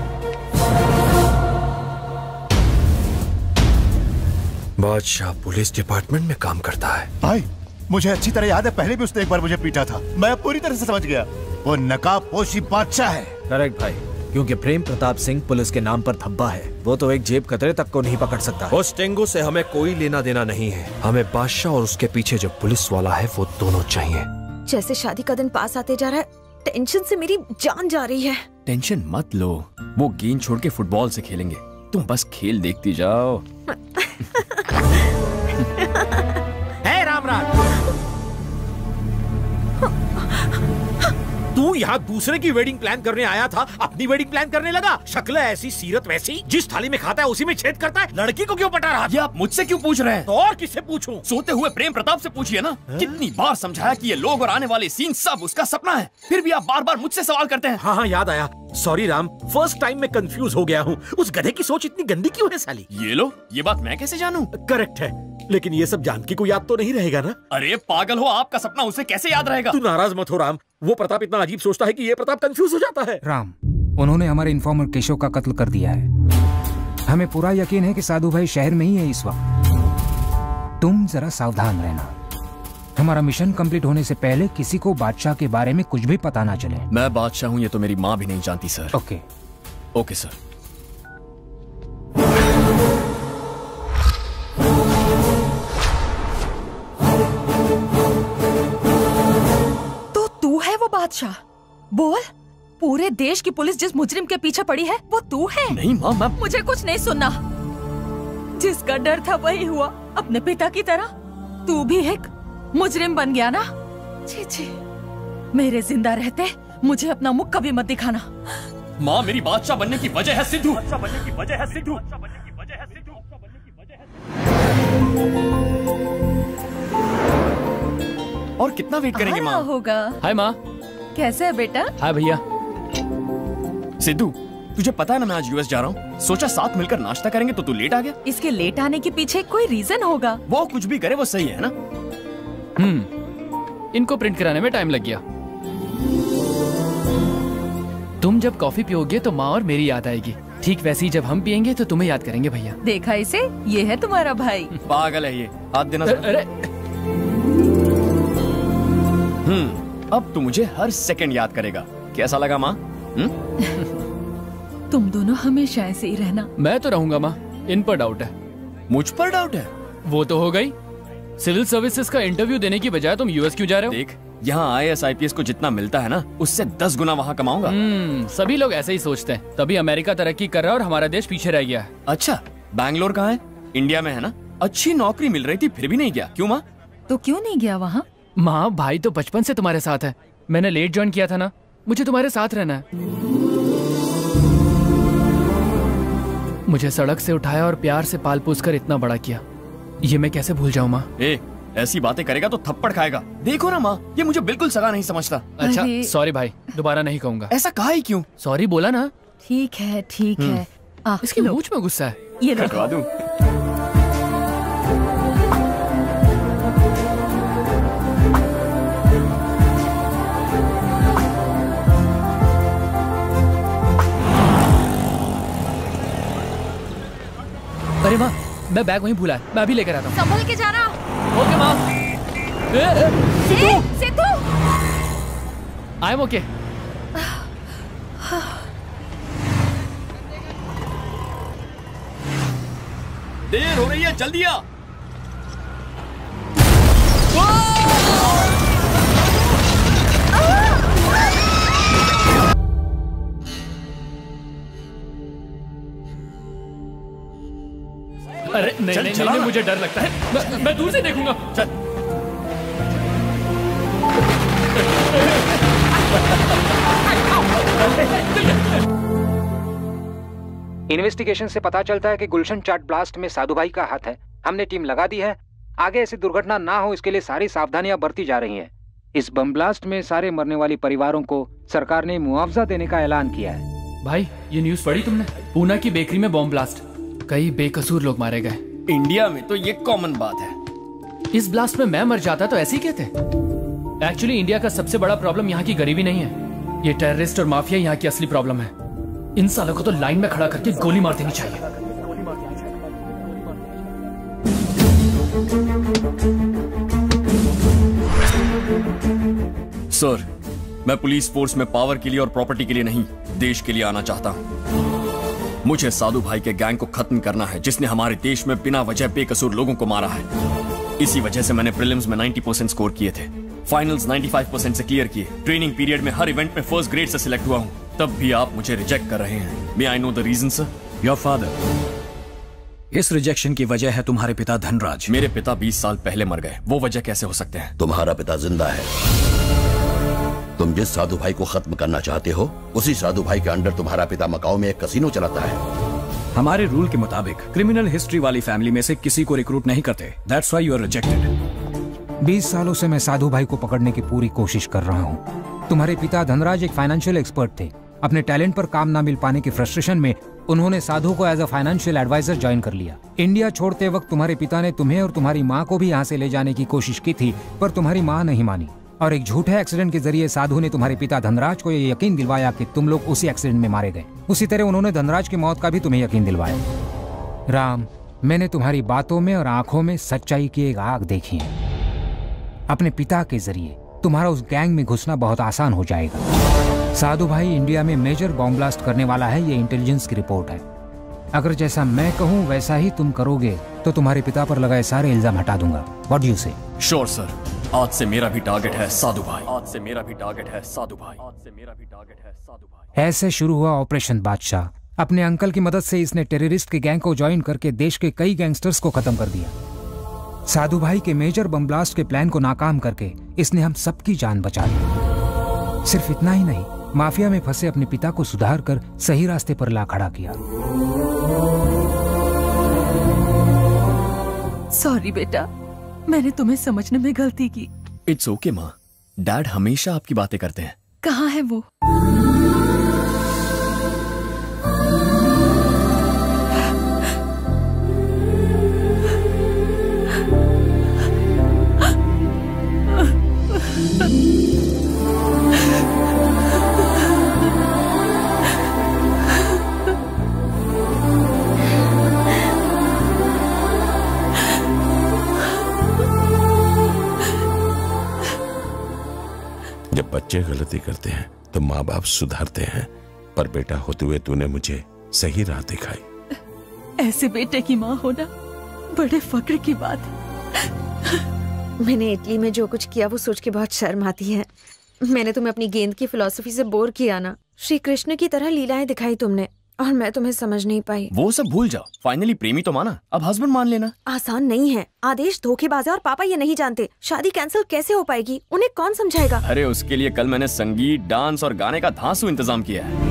बादशाह पुलिस डिपार्टमेंट में काम करता है। भाई मुझे अच्छी तरह याद है, पहले भी उसने एक बार मुझे पीटा था। मैं पूरी तरह से समझ गया, वो नकाबपोशी बादशाह है। करेक्ट भाई, क्योंकि प्रेम प्रताप सिंह पुलिस के नाम पर धब्बा है। वो तो एक जेब कतरे तक को नहीं पकड़ सकता। उस टेंगो से हमें कोई लेना देना नहीं है। हमें बादशाह और उसके पीछे जो पुलिस वाला है वो दोनों चाहिए। जैसे शादी का दिन पास आते जा रहा है, टेंशन से मेरी जान जा रही है। टेंशन मत लो, वो गेंद छोड़ के फुटबॉल से खेलेंगे। तुम बस खेल देखती जाओ। है रामराज, तू यहाँ दूसरे की वेडिंग प्लान करने आया था, अपनी वेडिंग प्लान करने लगा। शक्ल ऐसी, सीरत वैसी, जिस थाली में खाता है उसी में छेद करता है। लड़की को क्यों पटा रहा? ये आप मुझसे क्यों पूछ रहे हैं? तो और किससे पूछूं? सोते हुए प्रेम प्रताप से पूछिए ना। कितनी बार समझाया कि ये लोग और आने वाले सीन सब उसका सपना है, फिर भी आप बार बार मुझसे सवाल करते हैं। हाँ याद आया, सॉरी राम, फर्स्ट टाइम में कंफ्यूज हो गया हूँ। उस गधे की सोच इतनी गंदी क्यों है साली? ये लो, ये बात मैं कैसे जानूं? करेक्ट है, लेकिन ये सब जानकी को याद तो नहीं रहेगा ना? अरे पागल हो, आपका सपना उसे कैसे याद रहेगा? तू नाराज मत हो राम, वो प्रताप इतना अजीब सोचता है कि ये प्रताप कंफ्यूज हो जाता है। राम, उन्होंने हमारे इन्फॉर्मर केशव का कत्ल कर दिया है। हमें पूरा यकीन है कि साधु भाई शहर में ही है इस वक्त। तुम जरा सावधान रहना। हमारा मिशन कंप्लीट होने से पहले किसी को बादशाह के बारे में कुछ भी पता ना चले। मैं बादशाह हूँ ये तो मेरी माँ भी नहीं जानती सर। Okay okay sir. तो तू है वो बादशाह? बोल, पूरे देश की पुलिस जिस मुजरिम के पीछे पड़ी है वो तू है? नहीं माँ, मैं... मुझे कुछ नहीं सुनना। जिसका डर था वही हुआ, अपने पिता की तरह तू भी एक मुजरिम बन गया ना। छी छी, मेरे जिंदा रहते मुझे अपना मुख कभी मत दिखाना। माँ, मेरी बादशाह बनने की वजह है सिद्धू। और कितना वेट करेंगे माँ? होगा। हाय माँ, कैसे है बेटा? हाय भैया। सिद्धू, तुझे पता है ना मैं आज यूएस जा रहा हूँ। सोचा साथ मिलकर नाश्ता करेंगे, तो तू लेट आ गया। इसके लेट आने के पीछे कोई रीजन होगा। वो कुछ भी करे वो सही है ना? इनको प्रिंट कराने में टाइम लग गया। तुम जब कॉफी पियोगे तो माँ और मेरी याद आएगी। ठीक वैसे ही जब हम पियेंगे तो तुम्हें याद करेंगे भैया। देखा इसे, ये है तुम्हारा भाई। पागल है ये, हाथ देना। अब तू मुझे हर सेकंड याद करेगा। कैसा लगा माँ? तुम दोनों हमेशा ऐसे ही रहना। मैं तो रहूंगा माँ, इन पर डाउट है। मुझ पर डाउट है? वो तो हो गई। सिविल सर्विसेज का इंटरव्यू देने की बजाय तुम यूएस क्यों जा रहे हो? देख, यहाँ IAS IPS को जितना मिलता है ना, उससे 10 गुना वहाँ कमाऊंगा। सभी लोग ऐसे ही सोचते हैं, तभी अमेरिका तरक्की कर रहा है और हमारा देश पीछे रह गया है। अच्छा, बैंगलोर कहाँ है? इंडिया में है ना? अच्छी नौकरी मिल रही थी फिर भी नहीं गया, क्यों माँ? तो क्यों नहीं गया वहाँ? माँ, भाई तो बचपन से तुम्हारे साथ है। मैंने लेट ज्वाइन किया था ना, मुझे तुम्हारे साथ रहना है। मुझे सड़क से उठाया और प्यार से पाल पोस कर इतना बड़ा किया, ये मैं कैसे भूल जाऊँ माँ? ऐसी बातें करेगा तो थप्पड़ खाएगा। देखो ना माँ, ये मुझे बिल्कुल सगा नहीं समझता। अच्छा, सॉरी भाई, दोबारा नहीं कहूँगा। ऐसा कहा ही क्यों? सॉरी बोला ना। ठीक है, ठीक है। इसकी मूंछ में गुस्सा है। ये कटवा दूं? अरे माँ, मैं बैग वहीं भूला है, मैं अभी लेकर आता हूँ। संभल के जाना। ओके माँ। Sidhu, I am okay. देर हो रही है, जल्दी आ। अरे नहीं नहीं, नहीं, मुझे डर लगता है। मैं दूर से देखूंगा। चल। इन्वेस्टिगेशन से पता चलता है कि गुलशन चाट ब्लास्ट में साधु भाई का हाथ है। हमने टीम लगा दी है। आगे ऐसी दुर्घटना ना हो इसके लिए सारी सावधानियां बरती जा रही हैं। इस बम ब्लास्ट में सारे मरने वाली परिवारों को सरकार ने मुआवजा देने का ऐलान किया है। भाई, ये न्यूज़ पढ़ी तुमने? पूना की बेकरी में बम ब्लास्ट, कई बेकसूर लोग मारे गए। इंडिया में तो ये कॉमन बात है। इस ब्लास्ट में मैं मर जाता तो ऐसे ही कहते। एक्चुअली इंडिया का सबसे बड़ा प्रॉब्लम यहाँ की गरीबी नहीं है, ये टेररिस्ट और माफिया यहाँ की असली प्रॉब्लम है। इन सालों को तो लाइन में खड़ा करके गोली मार देनी चाहिए। सर, मैं पुलिस फोर्स में पावर के लिए और प्रॉपर्टी के लिए नहीं, देश के लिए आना चाहता हूं। मुझे साधु भाई के गैंग को खत्म करना है, जिसने हमारे देश में बिना वजह बेकसूर लोगों को मारा है। इसी वजह से मैंने प्रीलिम्स में 90% स्कोर किए थे, फाइनल्स 95% से क्लियर किए, ट्रेनिंग पीरियड में हर इवेंट में फर्स्ट ग्रेड से सिलेक्ट हुआ हूं, तब भी आप मुझे रिजेक्ट कर रहे हैं। May I know the reason sir? Your father. इस रिजेक्शन की वजह है तुम्हारे पिता धनराज। मेरे पिता 20 साल पहले मर गए, वो वजह कैसे हो सकते हैं? तुम्हारा पिता जिंदा है। तुम जिस साधु भाई को खत्म करना चाहते हो, उसी साधु भाई के अंडर तुम्हारा पिता मकाऊ में एक कसिनो चलाता है। हमारे रूल के मुताबिक क्रिमिनल हिस्ट्री वाली फैमिली में से किसी को रिक्रूट नहीं करते। That's why you are rejected. 20 सालों से मैं साधु भाई को पकड़ने की पूरी कोशिश कर रहा हूँ। तुम्हारे पिता धनराज एक फाइनेंशियल एक्सपर्ट थे। अपने टैलेंट पर काम ना मिल पाने की फ्रस्ट्रेशन में उन्होंने साधु को as a financial advisor join कर लिया। इंडिया छोड़ते वक्त तुम्हारे पिता ने तुम्हें और तुम्हारी माँ को भी यहाँ से ले जाने की कोशिश की थी, पर तुम्हारी माँ नहीं मानी और एक झूठे एक्सीडेंट के जरिए साधु ने तुम्हारे पिता धनराज को ये यकीन दिलवाया कि तुम लोग उसी एक्सीडेंट में मारे गए। उसी तरह उन्होंने धनराज की मौत का भी तुम्हें यकीन दिलवाया। राम, मैंने तुम्हारी बातों में और आंखों में सच्चाई की एक आग देखी है। अपने पिता के जरिए तुम्हारा उस गैंग में घुसना बहुत आसान हो जाएगा। साधु भाई इंडिया में मेजर बॉम्ब ब्लास्ट करने वाला है, ये इंटेलिजेंस की रिपोर्ट है। अगर जैसा मैं कहूँ वैसा ही तुम करोगे तो तुम्हारे पिता पर लगाए सारे इल्जाम हटा दूंगा। What do you say? Sure sir, आज से मेरा भी टारगेट है साधु भाई। आज से मेरा भी टारगेट है साधु भाई। आज से मेरा भी टारगेट है साधु भाई। ऐसे शुरू हुआ ऑपरेशन बादशाह। अपने अंकल की मदद से इसने टेररिस्ट के गैंग को ज्वाइन करके देश के कई गैंगस्टर्स को खत्म कर दिया। साधु भाई के मेजर बम ब्लास्ट के प्लान को नाकाम करके इसने हम सबकी जान बचा ली। सिर्फ इतना ही नहीं, माफिया में फंसे अपने पिता को सुधार कर सही रास्ते पर ला खड़ा किया। सॉरी बेटा, मैंने तुम्हें समझने में गलती की। इट्स ओके माँ, डैड हमेशा आपकी बातें करते हैं। कहाँ है वो? बच्चे गलती करते हैं तो माँ बाप सुधारते हैं, पर बेटा होते हुए तूने मुझे सही राह दिखाई। ऐसे बेटे की माँ होना बड़े फक्र की बात है। मैंने इटली में जो कुछ किया वो सोच के बहुत शर्म आती है। मैंने तुम्हें अपनी गेंद की फिलॉसफी से बोर किया ना। श्री कृष्ण की तरह लीलाएं दिखाई तुमने और मैं तुम्हें समझ नहीं पाई। वो सब भूल जाओ, फाइनली प्रेमी तो माना, अब हस्बैंड मान लेना। आसान नहीं है। आदेश धोखेबाज है और पापा ये नहीं जानते। शादी कैंसिल कैसे हो पाएगी, उन्हें कौन समझाएगा? अरे उसके लिए कल मैंने संगीत, डांस और गाने का धांसू इंतजाम किया है।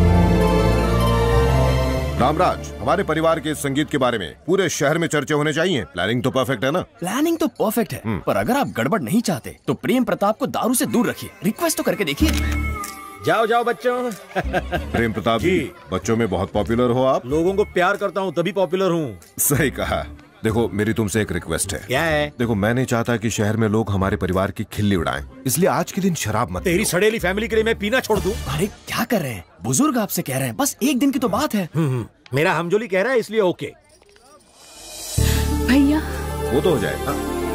रामराज, हमारे परिवार के इस संगीत के बारे में पूरे शहर में चर्चे होने चाहिए। प्लानिंग तो परफेक्ट है ना? प्लानिंग तो परफेक्ट है, पर अगर आप गड़बड़ नहीं चाहते तो प्रेम प्रताप को दारू से दूर रखिए। रिक्वेस्ट तो करके देखिए। जाओ जाओ बच्चों। प्रेम प्रताप जी, बच्चों में बहुत पॉपुलर हो आप। लोगों को प्यार करता हूँ तभी पॉपुलर हूँ। सही कहा। देखो, मेरी तुमसे एक रिक्वेस्ट है। क्या है? देखो, मैं नहीं चाहता कि शहर में लोग हमारे परिवार की खिल्ली उड़ाएं, इसलिए आज के दिन शराब मत। तेरी सड़ेली फैमिली के लिए मैं पीना छोड़ दूं? अरे क्या कर रहे हैं, बुजुर्ग आपसे कह रहे हैं, बस एक दिन की तो बात है। मेरा हमजोली कह रहा है इसलिए ओके। भैया वो तो हो जाएगा।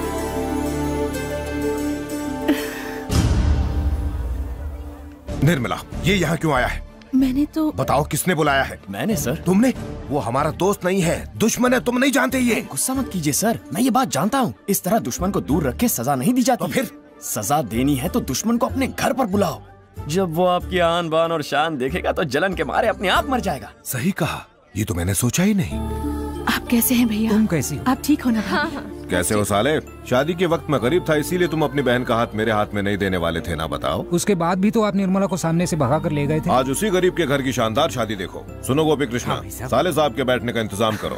निर्मला, ये यहाँ क्यों आया है? मैंने तो बताओ, किसने बुलाया है? मैंने सर। तुमने? वो हमारा दोस्त नहीं है, दुश्मन है, तुम नहीं जानते ये। गुस्सा मत कीजिए सर, मैं ये बात जानता हूँ। इस तरह दुश्मन को दूर रख के सजा नहीं दी जाती। तो फिर सजा देनी है तो दुश्मन को अपने घर पर बुलाओ। जब वो आपकी आन बान और शान देखेगा तो जलन के मारे अपने आप मर जाएगा। सही कहा, ये तो मैंने सोचा ही नहीं। आप कैसे हैं भैया? तुम कैसी हो? आप ठीक हो ना? हाँ हाँ। कैसे हो साले? शादी के वक्त मैं गरीब था, इसीलिए तुम अपनी बहन का हाथ मेरे हाथ में नहीं देने वाले थे ना? बताओ। उसके बाद भी तो आप निर्मला को सामने से भगा कर ले गए थे। आज उसी गरीब के घर की शानदार शादी देखो। सुनो गोपी कृष्णा, साले साहब के बैठने का इंतजाम करो।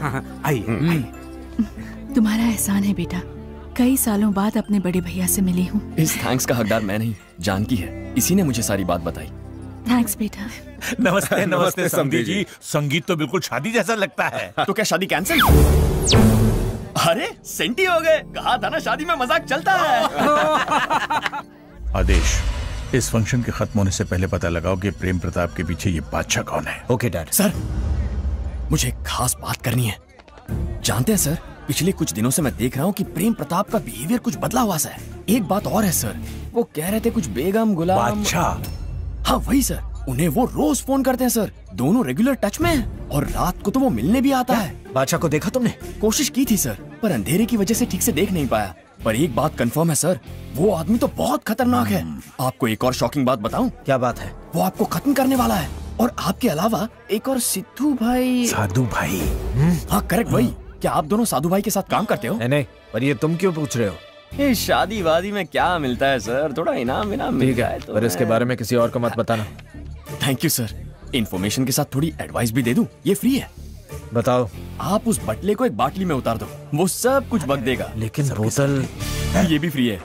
तुम्हारा एहसान है बेटा, कई सालों बाद अपने बड़े भैया से मिली हूँ। इस थैंक्स का हकदार मैं नहीं, जानकी है। इसी ने मुझे सारी बात बताई। थैंक्स बेटा। नमस्ते नमस्ते समधी जी। संगीत तो बिल्कुल शादी जैसा लगता है। तो क्या शादी कैंसिल? अरे सेंटी हो गए, कहा था ना शादी में मजाक चलता है। आदेश, इस फंक्शन के खत्म होने से पहले पता लगाओ कि प्रेम प्रताप के पीछे ये बादशाह कौन है। Okay dad. सर, मुझे एक खास बात करनी है। जानते हैं सर, पिछले कुछ दिनों से मैं देख रहा हूँ कि प्रेम प्रताप का बिहेवियर कुछ बदला हुआ सा है। एक बात और है सर, वो कह रहे थे कुछ बेगम गुलाम। बादशाह? हाँ वही सर, उन्हें वो रोज फोन करते हैं सर, दोनों रेगुलर टच में हैं और रात को तो वो मिलने भी आता है। बादशाह को देखा तुमने? कोशिश की थी सर, पर अंधेरे की वजह से ठीक से देख नहीं पाया। पर एक बात कंफर्म है सर, वो आदमी तो बहुत खतरनाक है। आपको एक और शॉकिंग बात बताऊं? क्या बात है? वो आपको खत्म करने वाला है। और आपके अलावा एक और सिद्धू भाई। साधु भाई? हाँ करेक्ट, वही। क्या आप दोनों साधु भाई के साथ काम करते हो? नहीं, पर ये तुम क्यों पूछ रहे हो? ये शादी वादी में क्या मिलता है सर, थोड़ा इनाम मिल जाए तो। पर इसके बारे में किसी और को मत बताना। Thank you sir. इन्फॉर्मेशन के साथ थोड़ी एडवाइस भी दे दूं, ये फ्री है। बताओ। आप उस बटले को एक बाटली में उतार दो, वो सब कुछ बक देगा। लेकिन बोतल? ये भी फ्री है।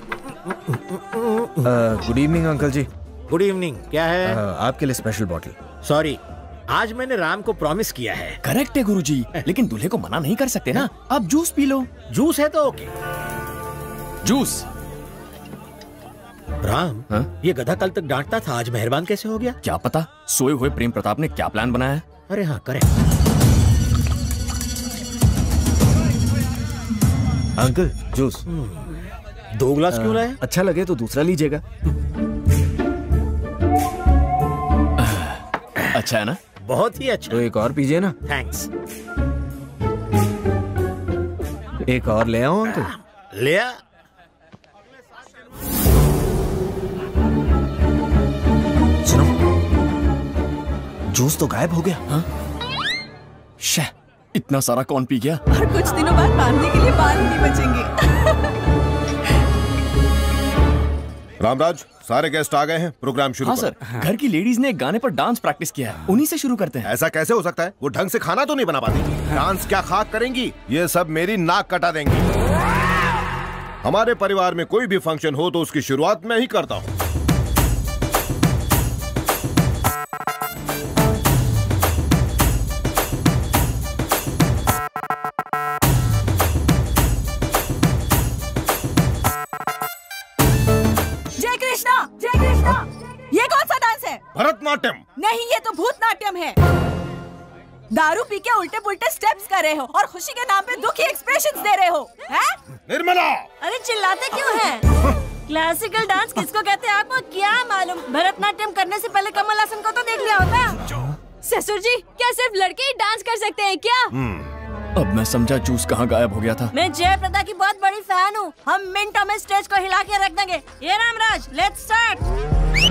Good evening uncle ji. Good evening. क्या है? आपके लिए स्पेशल बॉटल। सॉरी, आज मैंने राम को प्रॉमिस किया है। करेक्ट है गुरुजी, लेकिन दूल्हे को मना नहीं कर सकते ना। आप जूस पी लो। जूस है तो ओके। जूस। राम, ये गधा कल तक डांटता था, आज मेहरबान कैसे हो गया? क्या पता सोए हुए प्रेम प्रताप ने क्या प्लान बनाया है। अरे हाँ करेक्ट। Uncle juice. 2 गिलास क्यों लाए? अच्छा लगे तो दूसरा लीजिएगा। अच्छा है ना? बहुत ही अच्छा। तो एक और पीजिए ना। थैंक्स। एक और ले आओ अंकल। ले आ। सुनो, जूस तो गायब हो गया। हाँ? शे, इतना सारा कौन पी गया? और कुछ दिनों बाद बांधने के लिए बाल ही नहीं बचेंगे। रामराज, सारे गेस्ट आ गए हैं, प्रोग्राम शुरू हाँ करो। सर, घर की लेडीज ने गाने पर डांस प्रैक्टिस किया है, उन्हीं से शुरू करते हैं। ऐसा कैसे हो सकता है? वो ढंग से खाना तो नहीं बना पाती। डांस क्या खाक करेंगी? ये सब मेरी नाक कटा देंगी। हमारे परिवार में कोई भी फंक्शन हो तो उसकी शुरुआत मैं ही करता हूँ। जय कृष्णा, ये कौन सा डांस है? भरतनाट्यम। नहीं, ये तो भूतनाट्यम है। दारू पी के उल्टे पुल्टे स्टेप्स कर रहे हो और खुशी के नाम पे दुखी एक्सप्रेशंस दे रहे हो, हैं? निर्मला! अरे चिल्लाते क्यों हैं? क्लासिकल डांस किसको कहते हैं आपको क्या मालूम? भरतनाट्यम करने से पहले कमल हासन को तो देख लिया होगा। ससुर जी, क्या सिर्फ लड़के ही डांस कर सकते हैं क्या? अब मैं समझा जूस कहाँ गायब हो गया था। मैं जयप्रदा की बहुत बड़ी फैन हूँ। हम मिनटों में स्टेज को हिला के रख देंगे। ये रामराज, लेट्स स्टार्ट।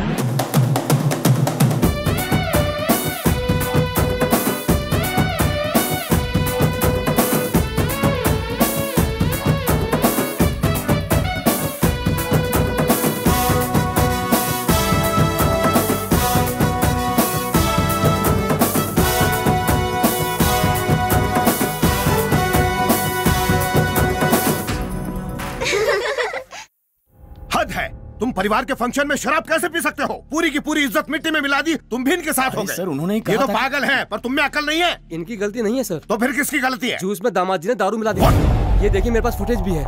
तुम परिवार के फंक्शन में शराब कैसे पी सकते हो? पूरी की पूरी इज्जत मिट्टी में मिला दी। तुम भी इनके साथ हो गए। सर उन्होंने ये तो पागल हैं, पर तुम में अकल नहीं है। इनकी गलती नहीं है सर। तो फिर किसकी गलती है? जूस में दामाद जी ने दारू मिला दी। ये देखिए मेरे पास फुटेज भी है।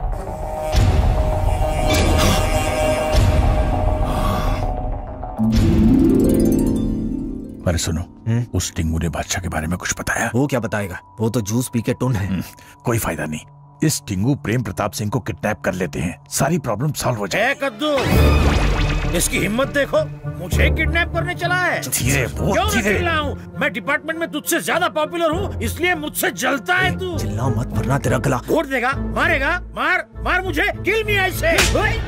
अरे सुनो, उस टिंगू ने बादशाह के बारे में कुछ बताया? वो क्या बताएगा, वो तो जूस पी के टुन है। कोई फायदा नहीं, इस टिंगू प्रेम प्रताप सिंह को किडनैप कर लेते हैं, सारी प्रॉब्लम सॉल्व हो जाए। कद्दू, इसकी हिम्मत देखो, मुझे किडनैप करने चला है। धीरे बोल, क्यों मैं धीरे। चिल्लाऊं? मैं डिपार्टमेंट में तुझसे ज्यादा पॉपुलर हूँ, इसलिए मुझसे जलता है तू। चिल्ला मत वरना तेरा गला घोट देगा, मारेगा, मार मार मुझे, किल मी ऐसे।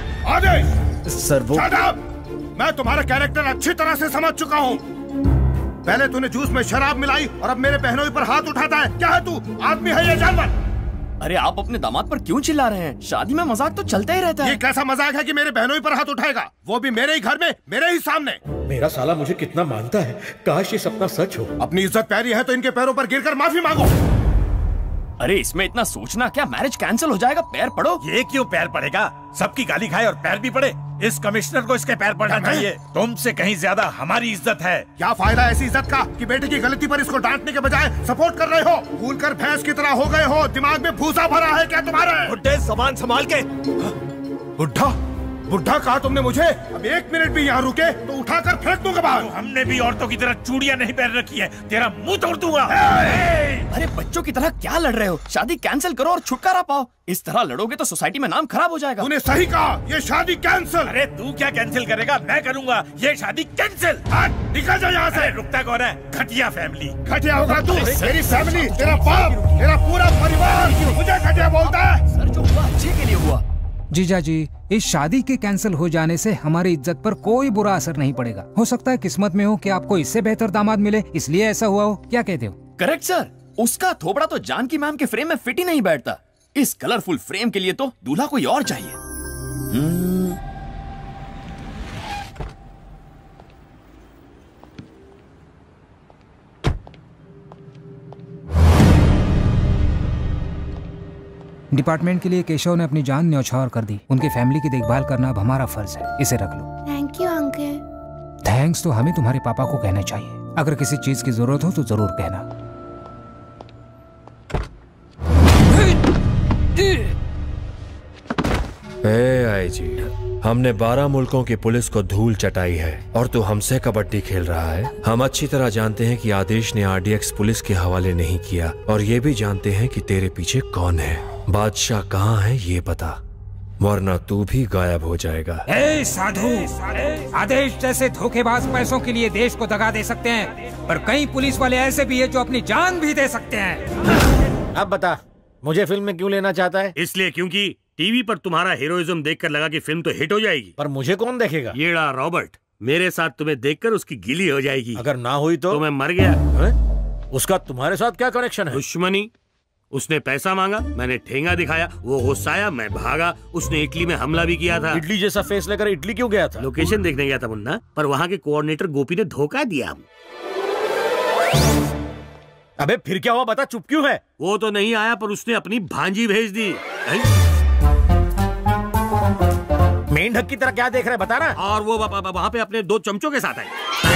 आदेश सर वो मैं तुम्हारा कैरेक्टर अच्छी तरह से समझ चुका हूँ। पहले तूने जूस में शराब मिलाई और अब मेरे बहनों पर हाथ उठाता है। क्या है तू, आदमी है या जानवर? अरे आप अपने दामाद पर क्यों चिल्ला रहे हैं? शादी में मजाक तो चलता ही रहता है। ये कैसा मजाक है कि मेरे बहनों पर हाथ उठाएगा, वो भी मेरे ही घर में, मेरे ही सामने। मेरा साला मुझे कितना मानता है, काश ये सपना सच हो। अपनी इज्जत प्यारी है तो इनके पैरों पर गिरकर माफी मांगो। अरे इसमें इतना सोचना क्या, मैरिज कैंसिल हो जाएगा, पैर पड़ो। ये क्यों पैर पड़ेगा? सबकी गाली खाए और पैर भी पड़े। इस कमिश्नर को इसके पैर पड़ना चाहिए। तुमसे कहीं ज्यादा हमारी इज्जत है। क्या फायदा ऐसी इज्जत का कि बेटे की गलती पर इसको डांटने के बजाय सपोर्ट कर रहे हो? भूल कर भैंस की तरह हो गए हो, दिमाग में भूसा भरा है क्या तुम्हारे? बुड्ढे सामान संभाल के। बुढ़ा बुढ़ा कहा तुमने मुझे? अब 1 मिनट भी यहाँ रुके तो उठाकर फेंक दूंगा बाहर। तो हमने भी औरतों की तरह चूड़ियां नहीं पहन रखी है, तेरा मुंह तोड़ दूंगा। अरे बच्चों की तरह क्या लड़ रहे हो? शादी कैंसिल करो और छुटकारा पाओ। इस तरह लड़ोगे तो सोसाइटी में नाम खराब हो जाएगा। तूने सही कहा, ये शादी कैंसिल। अरे तू क्या कैंसिल करेगा, मैं करूंगा ये शादी कैंसिल। निकल जा यहाँ से। रुकता कौन है? घटिया फैमिली। घटिया होगा तू, तेरी फैमिली, तेरा बाप, तेरा पूरा परिवार मुझे घटिया बोलता है। सर जो हुआ अच्छे के लिए हुआ। जीजा जी, इस शादी के कैंसिल हो जाने से हमारी इज्जत पर कोई बुरा असर नहीं पड़ेगा। हो सकता है किस्मत में हो कि आपको इससे बेहतर दामाद मिले, इसलिए ऐसा हुआ हो। क्या कहते हो? करेक्ट सर, उसका थोबड़ा तो जानकी मैम के फ्रेम में फिट ही नहीं बैठता। इस कलरफुल फ्रेम के लिए तो दूल्हा कोई और चाहिए। डिपार्टमेंट के लिए केशव ने अपनी जान न्यौछावर कर दी। उनकी फैमिली की देखभाल करना अब हमारा फर्ज है। इसे रख लो। Thank you uncle. थैंक्स तो हमें तुम्हारे पापा को कहना चाहिए। अगर किसी चीज की जरूरत हो तो जरूर कहना। आईजी, हमने 12 मुल्कों की पुलिस को धूल चटाई है और तू हमसे कबड्डी खेल रहा है। हम अच्छी तरह जानते हैं कि आदेश ने आरडीएक्स पुलिस के हवाले नहीं किया और ये भी जानते हैं कि तेरे पीछे कौन है। बादशाह कहाँ है ये बता, वरना तू भी गायब हो जाएगा। ए साधु, आदेश जैसे धोखेबाज पैसों के लिए देश को दगा दे सकते हैं, पर कई पुलिस वाले ऐसे भी है जो अपनी जान भी दे सकते हैं। अब बता, मुझे फिल्म में क्यों लेना चाहता है? इसलिए क्योंकि टीवी पर तुम्हारा हीरोइज्म देखकर लगा कि फिल्म तो हिट हो जाएगी। पर मुझे कौन देखेगा? येड़ा रॉबर्ट, मेरे साथ तुम्हें देखकर उसकी गिली हो जाएगी। अगर ना हुई तो मैं मर गया। उसका तुम्हारे साथ क्या कनेक्शन है? दुश्मनी। उसने पैसा मांगा, मैंने ठेंगा दिखाया, वो गुस्साया, मैं भागा। उसने इटली में हमला भी किया था। इडली जैसा फेस लेकर इटली क्यों गया था? लोकेशन देखने गया था मुन्ना, पर वहाँ के कोऑर्डिनेटर गोपी ने धोखा दिया। अबे फिर क्या हुआ बता, चुप क्यों है? वो तो नहीं आया, पर उसने अपनी भांजी भेज दी। मेंढक की तरह क्या देख रहा है बता ना। और वो वहाँ पे अपने 2 चमचों के साथ है।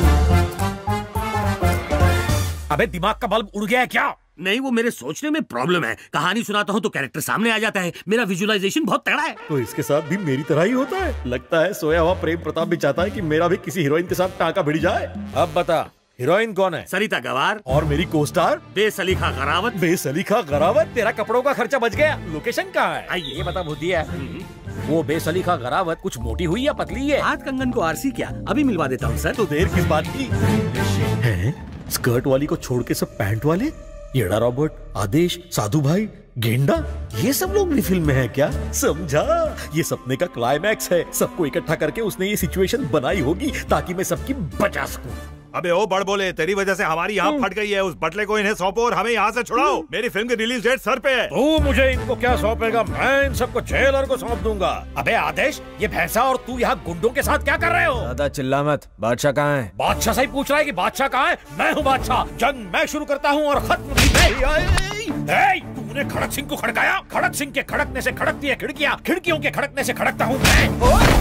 अबे दिमाग का बल्ब उड़ गया है क्या? नहीं, वो मेरे सोचने में प्रॉब्लम है। कहानी सुनाता हूँ तो कैरेक्टर सामने आ जाता है। मेरा विजुअलाइजेशन बहुत तगड़ा है। तो इसके साथ भी मेरी तरह ही होता है। लगता है सोया हुआ प्रेम प्रताप भी चाहता है कि मेरा भी किसी हीरोइन के साथ टांका भिड़ जाए। अब बता, हीरोइन कौन है? सरिता गवार। और मेरी को-स्टार बेसलीखा गरावत। बेसलीखा गरावत, तेरा कपड़ों का खर्चा बच गया। लोकेशन कहाँ है? ये बता बुद्धि है। वो बेसली का गरावत कुछ मोटी हुई या पतली है? हाथ कंगन को आरसी क्या, अभी मिलवा देता हूँ सर। तो देर किस बात की है? स्कर्ट वाली को छोड़ के सब पैंट वाले, येड़ा रॉबर्ट, आदेश, साधु भाई, गेंडा, ये सब लोग भी फिल्म में है क्या? समझा, ये सपने का क्लाइमैक्स है। सबको इकट्ठा करके उसने ये सिचुएशन बनाई होगी ताकि मैं सबकी बचा सकूं। अबे ओ बड़ बोले, तेरी वजह से हमारी यहाँ फट गई है। उस बटले को इन्हें सौंपो और हमें यहाँ से छुड़ाओ। मेरी फिल्म की रिलीज डेट सर पे है। तू मुझे इनको क्या सौंपेगा? मैं इन सबको जेलर को सौंप दूंगा। अबे आदेश, ये भैंसा और तू यहाँ गुंडों के साथ क्या कर रहे हो? दादा चिल्ला मत, बादशाह कहाँ है? बादशाह सही पूछ रहा है कि बादशाह कहाँ है? मैं हूँ बादशाह। जंग मैं शुरू करता हूँ और खत्म भी मैं। तूने खड़क सिंह को खड़काया? खड़क सिंह के खड़कने से खड़कती है खिड़कियाँ, खिड़कियों के खड़कने से खड़कता हूँ मैं।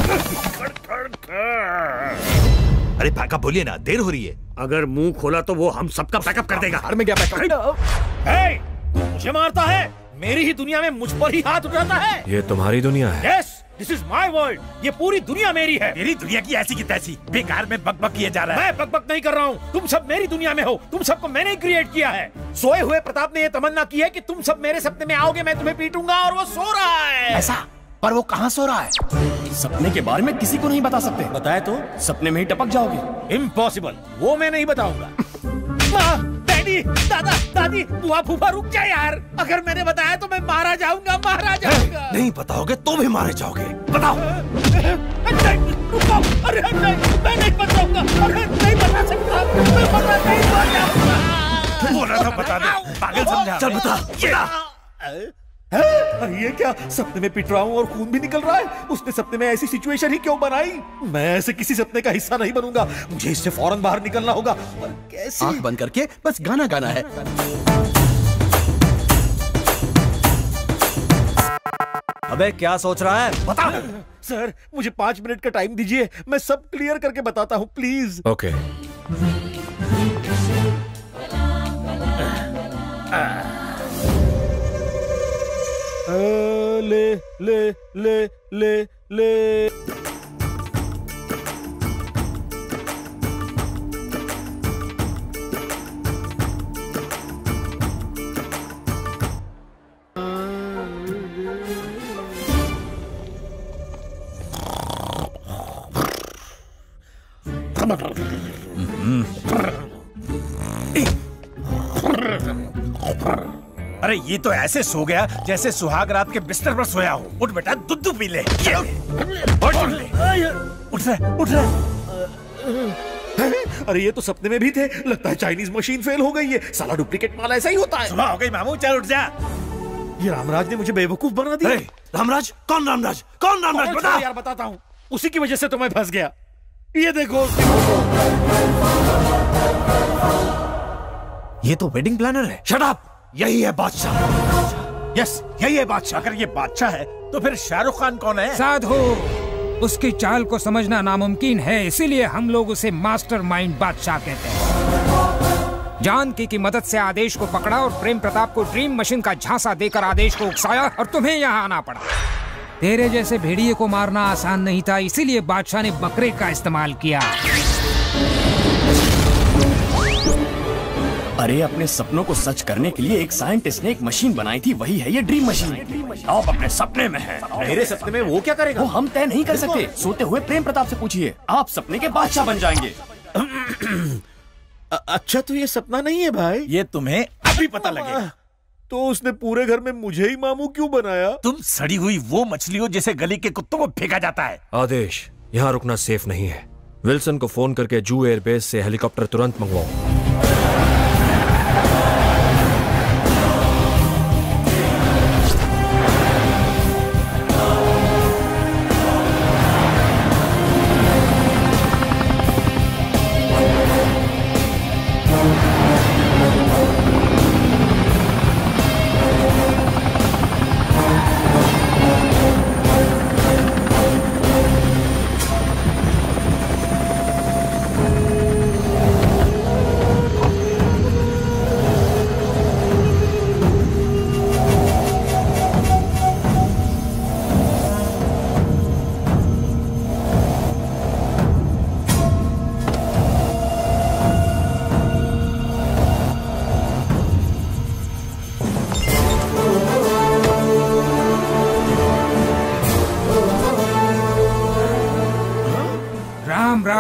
अरे बैकअप बोलिए ना, देर हो रही है। अगर मुंह खोला तो वो हम सबका बैकअप कर देगा। घर में क्या बैकअप? तू मुझे मारता है, मेरी ही दुनिया में मुझ पर ही हाथ उठाता है। ये तुम्हारी दुनिया है। Yes, this is my world. ये पूरी दुनिया मेरी है। तेरी दुनिया की ऐसी की तैसी बेकार में बकबक किए जा रहा है। मैं बकबक नहीं कर रहा हूँ, तुम सब मेरी दुनिया में हो। तुम सबको मैंने ही क्रिएट किया है। सोए हुए प्रताप ने ये तमन्ना की है कि तुम सब मेरे सपने में आओगे, मैं तुम्हें पीटूंगा, और वो सो रहा है। ऐसा? पर वो कहाँ सो रहा है? सपने के बारे में किसी को नहीं बता सकते। बताए तो सपने में ही टपक जाओगे। इम्पॉसिबल, वो मैं नहीं बताऊंगा। डैडी, दादा, दादी, बुआ, फूफा, रुक जा यार। अगर मैंने बताया तो मैं मारा जाऊंगा, मारा जाऊंगा। नहीं बताओगे तो भी मारे जाओगे। बताओ। रुको, अरे नहीं, मैं नहीं बताऊंगा। अरे नहीं बता सकता, मैं नहीं बताऊंगा। बोल रहा था बता दे, पागल समझा। चल बता। ये क्या? सपने में पिट रहा हूँ और खून भी निकल रहा है। उसने सपने में ऐसी सिचुएशन ही क्यों बनाई? मैं ऐसे किसी सपने का हिस्सा नहीं बनूंगा। मुझे इससे फौरन बाहर निकलना होगा। पर कैसे? आंख बंद करके बस गाना गाना है। अबे क्या सोच रहा है? बता। सर, मुझे 5 मिनट का टाइम दीजिए, मैं सब क्लियर करके बताता हूँ, प्लीज। ओके। ले ले ले ले ले। अरे ये तो ऐसे सो गया जैसे सुहाग रात के बिस्तर पर सोया हो। उठ बेटा, दूध पी ले। उठ रहे, उठ रहे। अरे ये तो सपने में भी थे। लगता है चाइनीज मशीन फेल हो गई है। साला डुप्लीकेट माल ऐसा ही होता है। सुबह हो गई मामू, चल उठ जा। ये रामराज ने मुझे बेवकूफ बना दिया। रामराज? कौन रामराज? कौन रामराज? बता यार, बताता हूँ। उसी की वजह से तो मैं फंस गया। ये देखो, ये तो वेडिंग प्लानर है। Shut up! यही है बादशाह। यस, यही है बादशाह। अगर ये बादशाह है तो फिर शाहरुख खान कौन है? साधु, उसकी चाल को समझना नामुमकिन है, इसीलिए हम लोग उसे मास्टरमाइंड बादशाह कहते हैं। जानकी की मदद से आदेश को पकड़ा और प्रेम प्रताप को ड्रीम मशीन का झांसा देकर आदेश को उकसाया और तुम्हें यहाँ आना पड़ा। तेरे जैसे भेड़िए को मारना आसान नहीं था, इसीलिए बादशाह ने बकरे का इस्तेमाल किया। अरे अपने सपनों को सच करने के लिए एक साइंटिस्ट ने एक मशीन बनाई थी, वही है ये ड्रीम मशीन। आप अपने सपने में हैं। मेरे सपने में वो क्या करेगा? वो हम तय नहीं कर सकते। सोते हुए प्रेम प्रताप से पूछिए, आप सपने के बादशाह बन जाएंगे। अच्छा, तो ये सपना नहीं है भाई। ये तुम्हें अभी पता लगेगा। तो उसने पूरे घर में मुझे ही मामू क्यों बनाया? तुम सड़ी हुई वो मछली हो जिसे गली के कुत्तों को फेंका जाता है। आदेश, यहाँ रुकना सेफ नहीं है। विल्सन को फोन करके जू एयरबेस से हेलीकॉप्टर तुरंत मंगवाओ।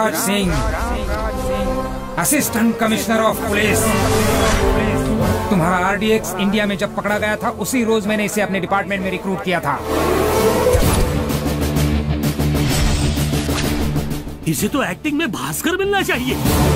Ramraj Singh, assistant commissioner of police. तुम्हारा आरडीएक्स इंडिया में जब पकड़ा गया था उसी रोज मैंने इसे अपने डिपार्टमेंट में रिक्रूट किया था। इसे तो एक्टिंग में भास्कर मिलना चाहिए।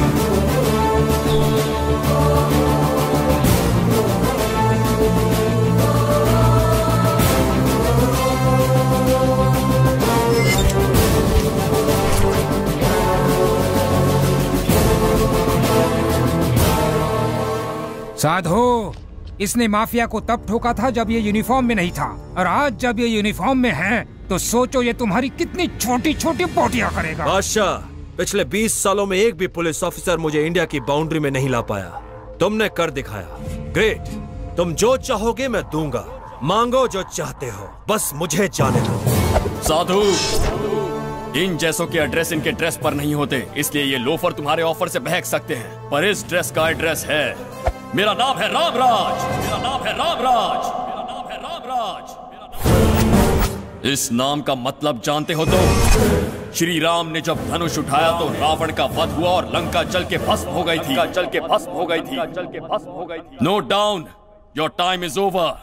साधु, इसने माफिया को तब ठोका था जब ये यूनिफॉर्म में नहीं था, और आज जब ये यूनिफॉर्म में है तो सोचो ये तुम्हारी कितनी छोटी छोटी पोटियां करेगा। बादशाह, पिछले 20 सालों में एक भी पुलिस ऑफिसर मुझे इंडिया की बाउंड्री में नहीं ला पाया। तुमने कर दिखाया। ग्रेट। तुम जो चाहोगे मैं दूंगा। मांगो जो चाहते हो, बस मुझे जाने दो। साधु, इन जैसों के एड्रेस इनके ड्रेस पर नहीं होते, इसलिए ये लोफर तुम्हारे ऑफर से बहक सकते हैं, पर इस ड्रेस का एड्रेस है। मेरा नाम है रामराज, मेरा नाम है रामराज, मेरा नाम है रामराज। इस नाम का मतलब जानते हो तो? श्री राम ने जब धनुष उठाया तो रावण का वध हुआ और लंका जल के भस्म हो गई थी। जल के भस्म हो गई थी। जल के भस्म हो गई थी। Note down, your time is over.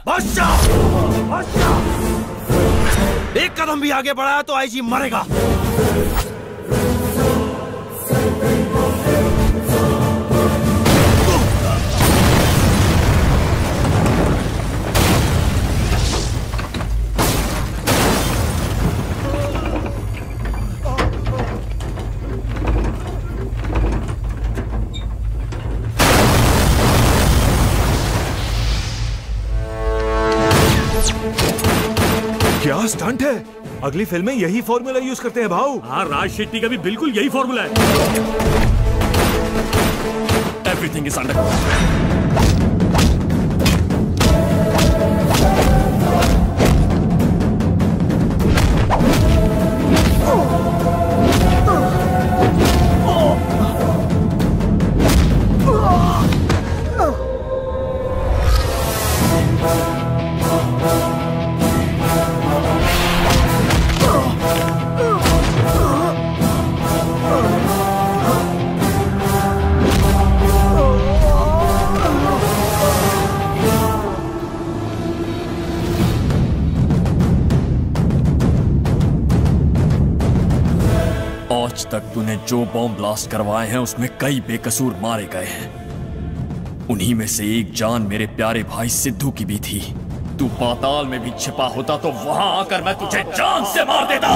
एक कदम भी आगे बढ़ाया तो आईजी मरेगा। क्या स्टंट है? अगली फिल्म में यही फॉर्मूला यूज करते हैं भाऊ। हाँ, राज शेट्टी का भी बिल्कुल यही फॉर्मूला है। Everything is under. आज तक तूने जो बॉम्ब ब्लास्ट करवाए हैं उसमें कई बेकसूर मारे गए हैं। उन्हीं में से एक जान मेरे प्यारे भाई सिद्धू की भी थी। तू पाताल में भी छिपा होता तो वहां आकर मैं तुझे जान से मार देता।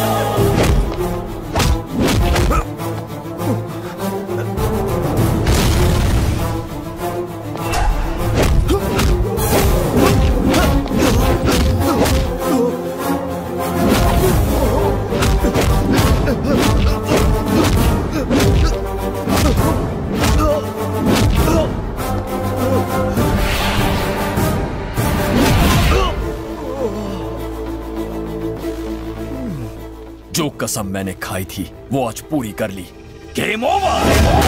जो कसम मैंने खाई थी वो आज पूरी कर ली। Game over.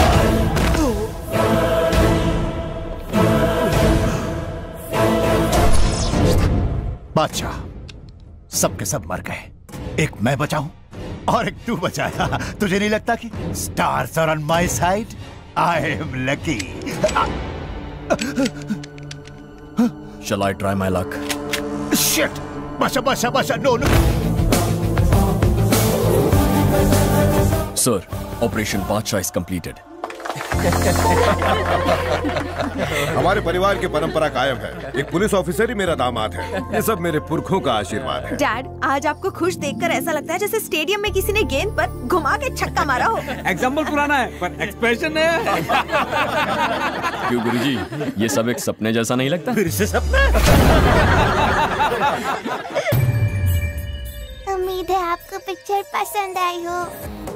बादशाह, सबके सब मर गए, एक मैं बचाऊं और एक तू बचाया। तुझे नहीं लगता कि stars are on my side? I am lucky. Shall I try my luck? Shit! Badshah, no no. Sir, Operation Badsha is completed. हमारे परिवार की परंपरा कायम है। एक पुलिस ऑफिसर ही मेरा दामाद है। ये सब मेरे पुरखों का आशीर्वाद है। डैड, आज आपको खुश देखकर ऐसा लगता है जैसे स्टेडियम में किसी ने गेंद पर घुमा के छक्का मारा हो। एग्जाम्पल पुराना है पर एक्सप्रेशन है। क्यों गुरुजी, ये सब एक सपने जैसा नहीं लगता? फिर से सपना। उम्मीद है आपको पिक्चर पसंद आई हो।